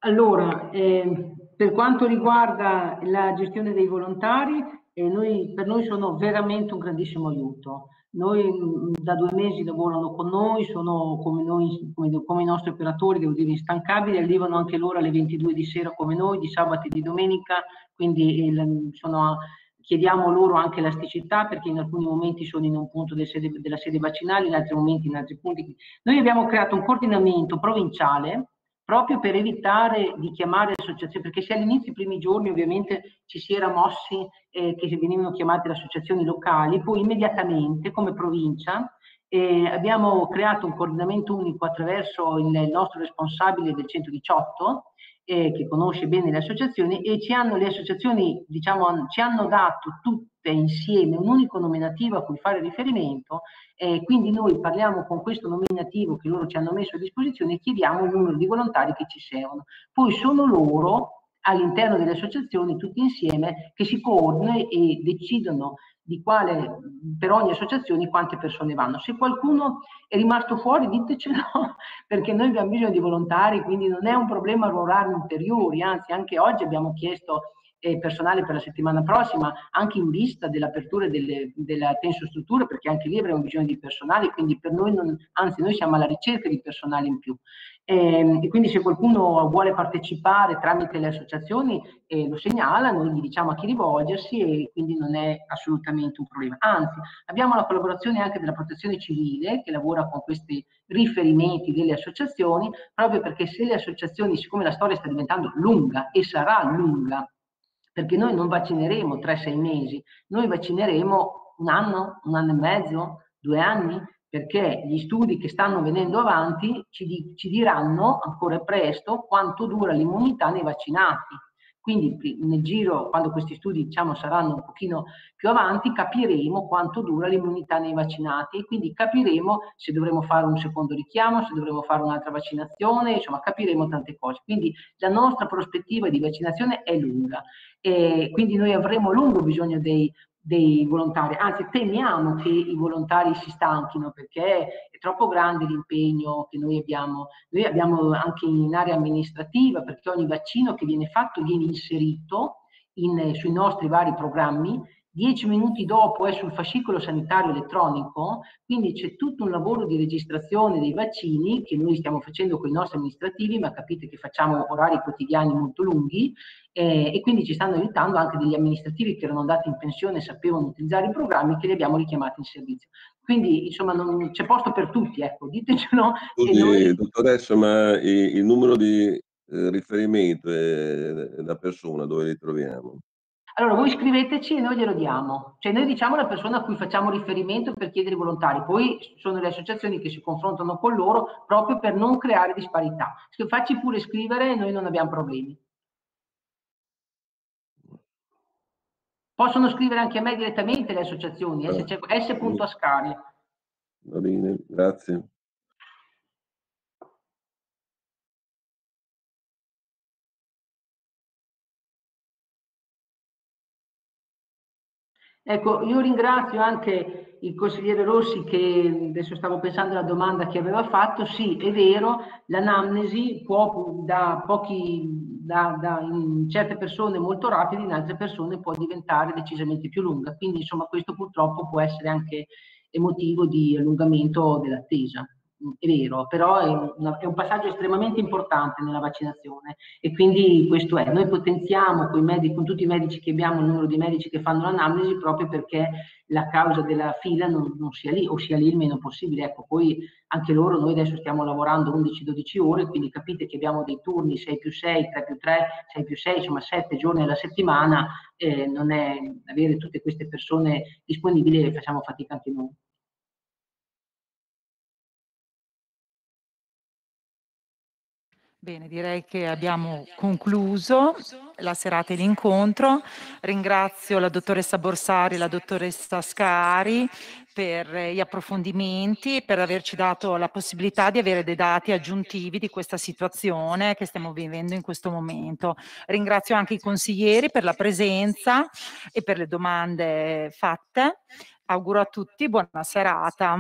Allora, eh, per quanto riguarda la gestione dei volontari, eh, noi, per noi sono veramente un grandissimo aiuto. Noi mh, da due mesi lavorano con noi, sono come, noi, come, come i nostri operatori, devo dire, instancabili, arrivano anche loro alle ventidue di sera come noi, di sabato e di domenica, quindi eh, sono, chiediamo loro anche elasticità perché in alcuni momenti sono in un punto del sede, della sede vaccinale, in altri momenti in altri punti. Noi abbiamo creato un coordinamento provinciale proprio per evitare di chiamare associazioni, perché se all'inizio, i primi giorni ovviamente ci si era mossi eh, che venivano chiamate le associazioni locali, poi immediatamente come provincia eh, abbiamo creato un coordinamento unico attraverso il nostro responsabile del centodiciotto eh, che conosce bene le associazioni, e ci hanno, le associazioni diciamo, ci hanno dato tutte insieme un unico nominativo a cui fare riferimento. Eh, quindi noi parliamo con questo nominativo che loro ci hanno messo a disposizione e chiediamo il numero di volontari che ci servono. Poi sono loro all'interno delle associazioni tutti insieme che si coordinano e decidono di quale, per ogni associazione, quante persone vanno. Se qualcuno è rimasto fuori ditecelo, perché noi abbiamo bisogno di volontari, quindi non è un problema orari ulteriori, anzi anche oggi abbiamo chiesto eh, personale per la settimana prossima, anche in vista dell'apertura delle, della tensostruttura, perché anche lì avremo bisogno di personale, quindi per noi, non, anzi noi siamo alla ricerca di personale in più. E, e quindi se qualcuno vuole partecipare tramite le associazioni eh, lo segnala, noi gli diciamo a chi rivolgersi e quindi non è assolutamente un problema. Anzi, abbiamo la collaborazione anche della Protezione Civile che lavora con questi riferimenti delle associazioni, proprio perché se le associazioni, siccome la storia sta diventando lunga e sarà lunga, perché noi non vaccineremo tre sei mesi, noi vaccineremo un anno, un anno e mezzo, due anni, perché gli studi che stanno venendo avanti ci, di, ci diranno ancora presto quanto dura l'immunità nei vaccinati. Quindi nel giro, quando questi studi diciamo saranno un pochino più avanti, capiremo quanto dura l'immunità nei vaccinati e quindi capiremo se dovremo fare un secondo richiamo, se dovremo fare un'altra vaccinazione, insomma capiremo tante cose. Quindi la nostra prospettiva di vaccinazione è lunga e quindi noi avremo a lungo bisogno dei dei volontari, anzi temiamo che i volontari si stanchino perché è troppo grande l'impegno che noi abbiamo. Noi abbiamo anche in area amministrativa, perché ogni vaccino che viene fatto viene inserito in, sui nostri vari programmi, dieci minuti dopo è sul fascicolo sanitario elettronico, quindi c'è tutto un lavoro di registrazione dei vaccini che noi stiamo facendo con i nostri amministrativi, ma capite che facciamo orari quotidiani molto lunghi eh, e quindi ci stanno aiutando anche degli amministrativi che erano andati in pensione e sapevano utilizzare i programmi, che li abbiamo richiamati in servizio. Quindi insomma non c'è posto per tutti, ecco, ditecelo. Scusi, e noi... dottoressa, ma il, il numero di eh, riferimento è la persona dove li troviamo? Allora, voi scriveteci e noi glielo diamo. Cioè noi diciamo la persona a cui facciamo riferimento per chiedere i volontari, poi sono le associazioni che si confrontano con loro proprio per non creare disparità. Facci pure scrivere e noi non abbiamo problemi. Possono scrivere anche a me direttamente le associazioni, Ah, s punto ascari. Va bene, grazie. Ecco, io ringrazio anche il consigliere Rossi che adesso stavo pensando alla domanda che aveva fatto. Sì, è vero, l'anamnesi può da pochi, da, da in certe persone molto rapida, in altre persone può diventare decisamente più lunga. Quindi insomma questo purtroppo può essere anche motivo di allungamento dell'attesa. È vero, però è, una, è un passaggio estremamente importante nella vaccinazione e quindi questo è. Noi potenziamo con, i medici, con tutti i medici che abbiamo il numero di medici che fanno l'anamnesi proprio perché la causa della fila non, non sia lì o sia lì il meno possibile. Ecco, poi anche loro, noi adesso stiamo lavorando undici dodici ore, quindi capite che abbiamo dei turni sei più sei, tre più tre, sei più sei, insomma sette giorni alla settimana, eh, non è avere tutte queste persone disponibili e facciamo fatica anche noi. Bene, direi che abbiamo concluso la serata di incontro. Ringrazio la dottoressa Borsari e la dottoressa Scari per gli approfondimenti e per averci dato la possibilità di avere dei dati aggiuntivi di questa situazione che stiamo vivendo in questo momento. Ringrazio anche i consiglieri per la presenza e per le domande fatte. Auguro a tutti buona serata.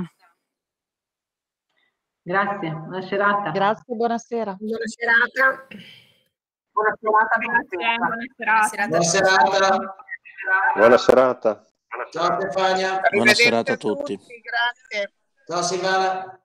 Grazie, buona serata. Grazie, buonasera. Buona serata. Buona serata a tutti. Buona serata. Buona serata. Buona serata. Ciao Stefania. Buona serata a tutti. Grazie. Ciao Silvana.